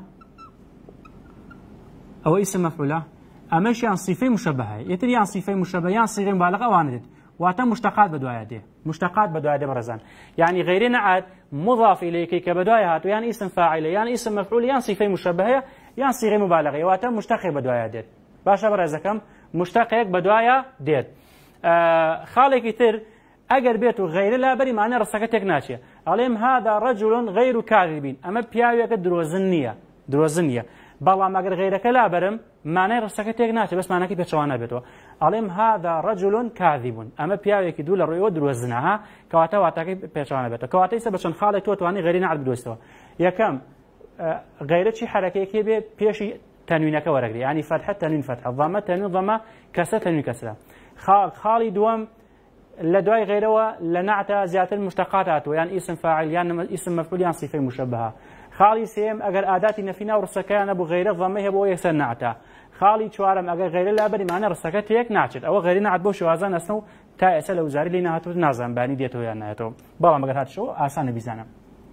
أو اسم مفعولة أمش يعني صفة مشبهة يتر يعني صفة مشبهة يعني صيغة مبالغة واندد واتم مشتقات بدوايا دير مشتقات بدوايا دير برزان يعني غيرنا عاد مضاف إليه كبدوايا هاتو يعني اسم فاعلة يعني اسم مفعول يعني صفة مشبهة يعني صيغة مبالغة واتم مشتق بدوايا دير باشا برزكم مشتقك بدوايا ديت خالق تر اگر بيتو غير لا بري معنى رسكتك ناشيه عليهم هذا رجل غير كاذبين اما بياويك دروزنيه بالا ما اگر غيرك لا برم معنى رسكتك ناشيه بس معنى كي بيتوانا بيتو عليهم هذا رجل كاذب اما بياويك دول الرؤيا دروزنها كواتا واتاكي بيتوانا بيتو كواتا يسبشن خالق تواني غيرنا عاد بدوستوا يا كم غير شي حركه كي بيشي تنوينك ورقري يعني فتحة تنوين فتحة ضمة تنوين ضمة كسرة تنوين كسرة خالي دوام لدواي غيره لنعت زيادة المشتقات يعني اسم فاعل يعني اسم مفعول يعني صفة مشبهة خالي سيم أجر أداة نفينا ورسكان أبو غيره ضمه أبو يكسر نعته خالي شوارم أجر غيره لا بري معنى رسكت يك نعشت أو غيرنا عد بوش وازن أسنو تأسل وزاري لنا هاتو نازم باني ديتو يعني هاتو بلا ما قد هات شو آسان بيزانا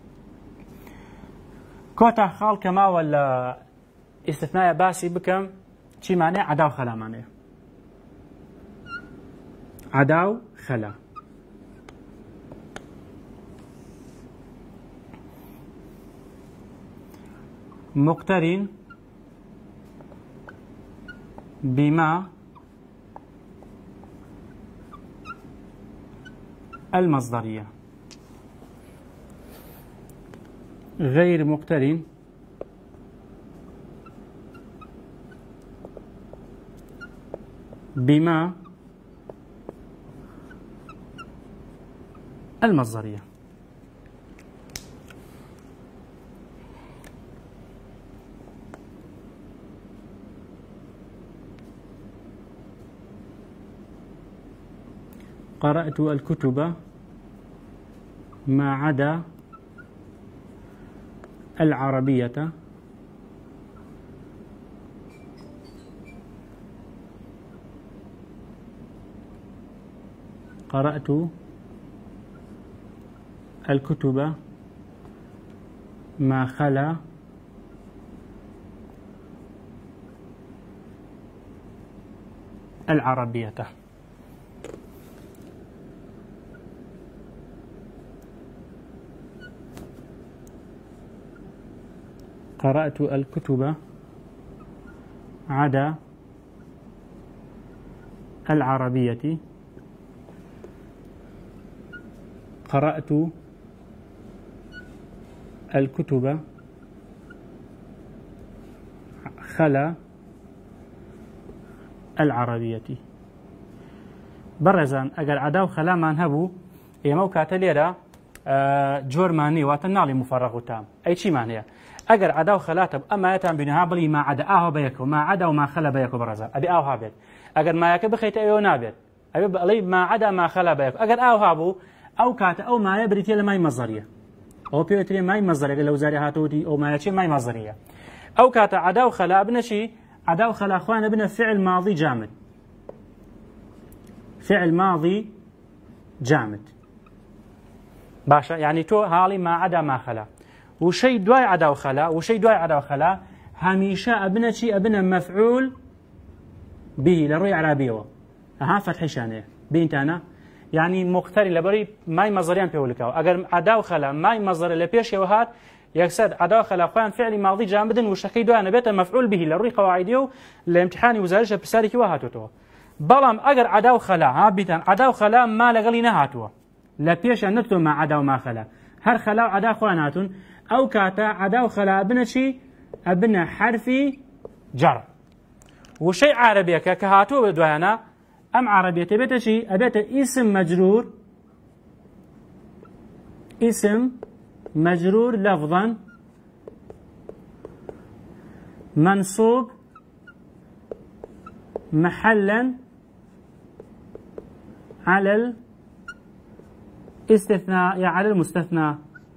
كوتا خال كما ولا استثناء باسي بكم شي معناه عداو خلا معناه عداو خلا مقترن بما المصدرية غير مقترن بما المصدرية قرأت الكتب ما عدا العربية قرأت الكتب ما خلا العربية قرأت الكتب عدا العربية قرأت الكتب خلا العربية. برزان اگر عدا و خلا من هبو ئێمە کاتە لێرە جۆرمانی واتە ناڵی مفەرەغ و تام ئەی چیمان هەیە ئەگەر عدا و خەلاتە ئەمایەتان بینها بڵی ماعەدە ئاوا بەیەکەوە ماعەدە و ماخەلە بەیەکەوە بەڕێزان ئەبێ ئاوها بێت ئەگەر مایەکە بخەیتە ئەوە نابێت ئەبێ بڵی ماعەدە ماخەلە بەیەکەوە ئەگەر ئاوها بوو ئەو کاتە ئەو مایە بریتە لە مای مەزەریە ئەو پێوترێ مای مەزەرەکە لەو زاری هاتووتی ئەو مایەچێ مای مەزەریە ئەو کاتە عدا و خەلا بنە چی عدا و خەلا خوانە بنە فعل ماضی جامد فعل ماضي جامد باشا يعني تو هالي ما عدا ما خلا وشي دواي عدا وخلا وشي دواي عدا وخلا هميشه ابنه شي ابنه مفعول به لروي عربيه ها فتح شانه بنت انا يعني مقترن لبري ماي مصدريان بيقولكاو اگر عدا وخلا ماي مصدر لبيش وهات يقصد عدا وخلا خوان فعل ماضي جامد وشكي دو انا بيت مفعول به لروي قواعديه لامتحان وزارش بسالك وهاتوتو بلام اگر عدا وخلا ها بيتن عدا وخلا ما لغلي نهاتو لا بيش نتو ما عدا وما خلا هر خلا عدا خواناتون او كاتا عدا وخلا ابن شي ابن حرفي جر وشيء عربيه كهاتو بدوانا ام عربيه تبت شي ابيت اسم مجرور اسم مجرور لفظا منصوب محلا على الاستثناء يا على المستثنى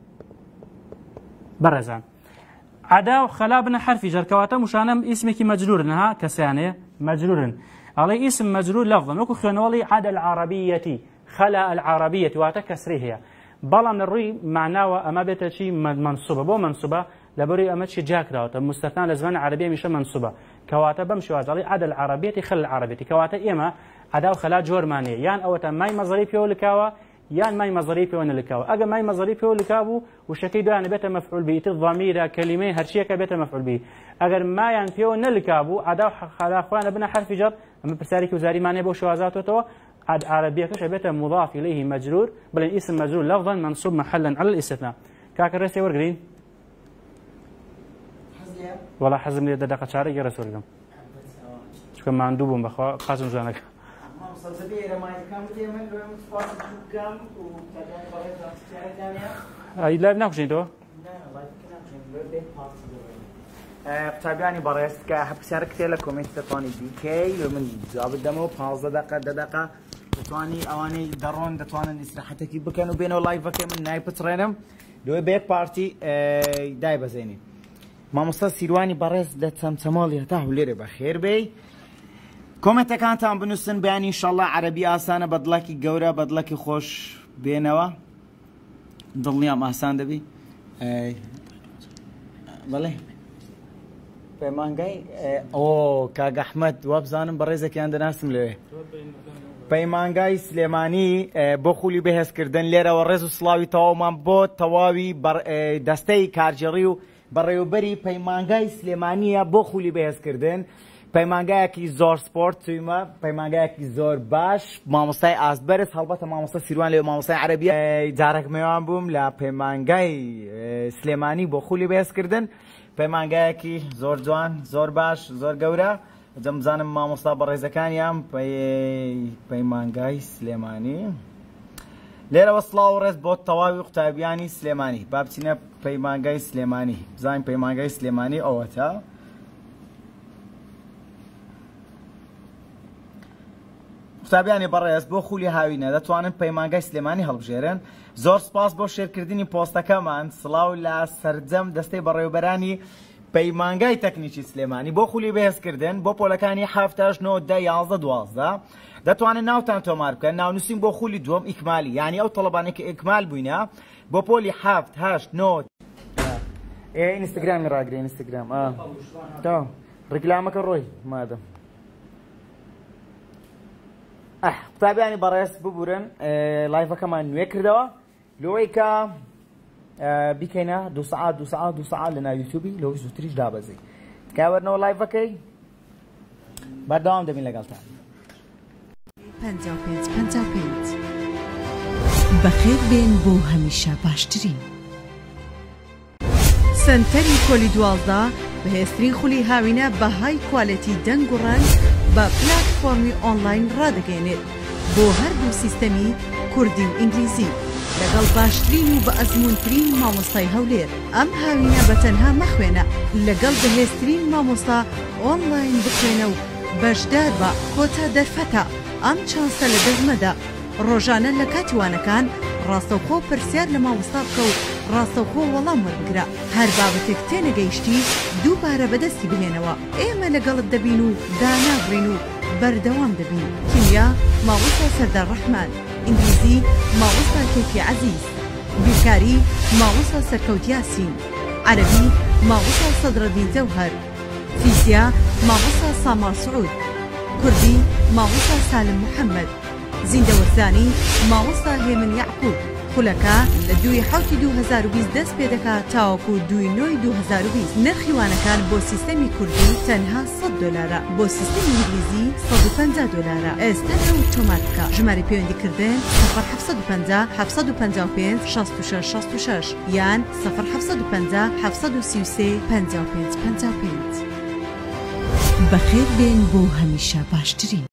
برزان عدا وخلا بنا حرف جر كواتا مشانم اسمك مجرور انها كسانه مجرور على اسم مجرور لفظا وكو خنولي عدا العربيه خلا العربيه وتكسرها بلا من الري معناه اما بيت شيء منصوبه بو منصوبه لبري اما شي جاك راوت مستثنى لزمان عربيه مش منصوبه كواتا بمشي على عدا العربيه خلا العربيه كواتا اما عدا وخلا جورمانيه يعني او ماي مصدري بيولكاوا يعني ماي مصدري بيولكاوا اجا ماي مصدري بيولكابو وشكي دو يعني بيت مفعول به الضمير كلمه هرشيه كبيت مفعول به اگر ما يعني بيولكابو عدا خلا خوان ابن حرف جر اما بسارك وزاري معناه بو شوازاته تو عد عربيه كش بيت مضاف اليه مجرور بل اسم مجرور لفظا منصوب محلا على الاستثناء كاكرسي ورغرين والله حزم لي دقه شاري يا رسول الله شكون ما عندوبهم بخوا قاسم زانك اي لا ناقشين تو قطابياني بريست كحب كثير لكم تطاني بي كي ومن جاب الدمو 15 دقيقه دقيقه تطاني اواني درون تطوان استراحتك بكانوا بينه لايف من نايب ترينم دو بيك بارتي دايبه زيني ما مصطفى سيرواني بريست دتم تمالي تاهو ليري بخير بي كومنت كانتان بنووسن بيان ان شاء الله عربي اسانه بدلكي گەورە بدلكي خوش بينوا دڵنیام ئاسان دەبی بەڵێ پەیمانگای ئۆ کاک ئەحمەد وا بزانم بەڕێزێکیان دەناسم لێوێ پەیمانگای سلێمانی بۆ خولی بەهێزکردن لێرەوە ڕێز و سڵاوی تەواومان بۆ تەواوی دەستەی کارجێڕی و بەڕێوەبەری پەیمانگای سلێمانیە بۆ خولی بەهێزکردن پەیمانگایەکی زۆر سپۆرت تویمە پەیمانگایەکی زۆر باش مامۆستای ئاسبەرز هەڵبەتە مامۆستا سیروان لێ مامۆستای عەرەبیە جارێک میوان بووم لە پەیمانگای سلێمانی بۆ خولی بەهێزکردن پەیمانگایەکی زۆر جوان زۆر باش زۆر گەورە جەمزانم مامۆستا بەڕێزەکانیان پەیمانگای سلێمانی لێرەوە سڵاو و ڕێز بۆ تەواوی قوتابیانی سلێمانی با بچینە پەیمانگای سلێمانی بزانین پەیمانگای سلێمانی ئەوەتە قوتابیانی بەڕێز بۆ خولی هاوینە دەتوانن پەیمانگای سلێمانی هەڵبژێرن زۆر سپاس بۆ شێرکردنی پۆستەکەمان سڵاو لە سەرجەم دەستەی بەڕێوەبەرانی پەیمانگای تەکنیکی سلێمانی بۆ خولی بەهێزکردن بۆ پۆلەکانی 7 9 10 11 12 دەتوانن ناوتان تۆمار بکەن ناونووسین بۆ خولی دووەم ئیکمالی یعنی ئەو تەڵەبانێک کە ئیکمال بووینە بۆ پۆلی 7 8 9 ئینستاگرامی ڕاگرێ ئینستاگرام تا ڕیکلامەکە ڕۆی مادەم قوتابیانی بەڕێز ببورن لایڤەکەمان نوێ کردەوە لەوەی کە بیکەینە 2 ساعات 2 ساعات 2 ساعات لە ناو یوتیوبی لەوەی زووتریش دابەزی تکایوەرنەوە لایڤەکەی بەردەوام دەبین لەگەڵتان 55 55 بەخێر بێن بۆ هەمیشە باشترین سنتەری پۆلی 12 بەهێزترین خولی هاوینە بە های کواڵەتی دەنگ و ڕەنگ بە پلاتفۆرمی ئۆنلاین ڕادەگەێنێت بۆ هەردوو سیستەمی کوردی و ئینگلیزی لەگەڵ باشترین و بە ئەزموونترین مامۆستای هەولێر. ئەم هاوینە بەتەنها مەخوێنە، لەگەڵ بەهێزترین مامۆستا ئۆنلاین بخوێنە و بەشدار بە کۆتا دەرفەتە. ئەم چانسە لە دەزمەدا ڕۆژانە لە کاتیوانەکان ڕاستەوخۆ پرسیار لە مامۆستا بکە و ڕاستەوخۆ وەڵام وەربگرە. هەر بابەتێک تێنەگەیشتی دووبارە بەدەستی بهێنەوە. ئێمە لەگەڵت دەبین و دانابڕین و بەردەوام دەبین. کیمیا مامۆستا سەردار ڕەحمان، ئینگلیزی مامۆستا کەیفی عەزیز، بیرکاری مامۆستا سەرکەوت یاسین، عەرەبی مامۆستا سەدرەدین جەوهەر، فیزیا مامۆستا سامار سعود، کوردی مامۆستا سالم محەممەد، زیندەوەرزانی مامۆستا هێمن یعقوب. خولەکە لە 2/7/2020 دەست پێ دەکات تاوەکو 2/9/2020. نرخی وانەکان بۆ سیستەمی کوردی تەنها $100، بۆ سیستەمی ئینگلیزی $150. ئێستا لە ئۆتۆماتیکە. ژمارە پەیوەندیکردن 0750 755 66 یان 0750 733 55 55. بەخێر بێن بۆ هەمیشە باشترین.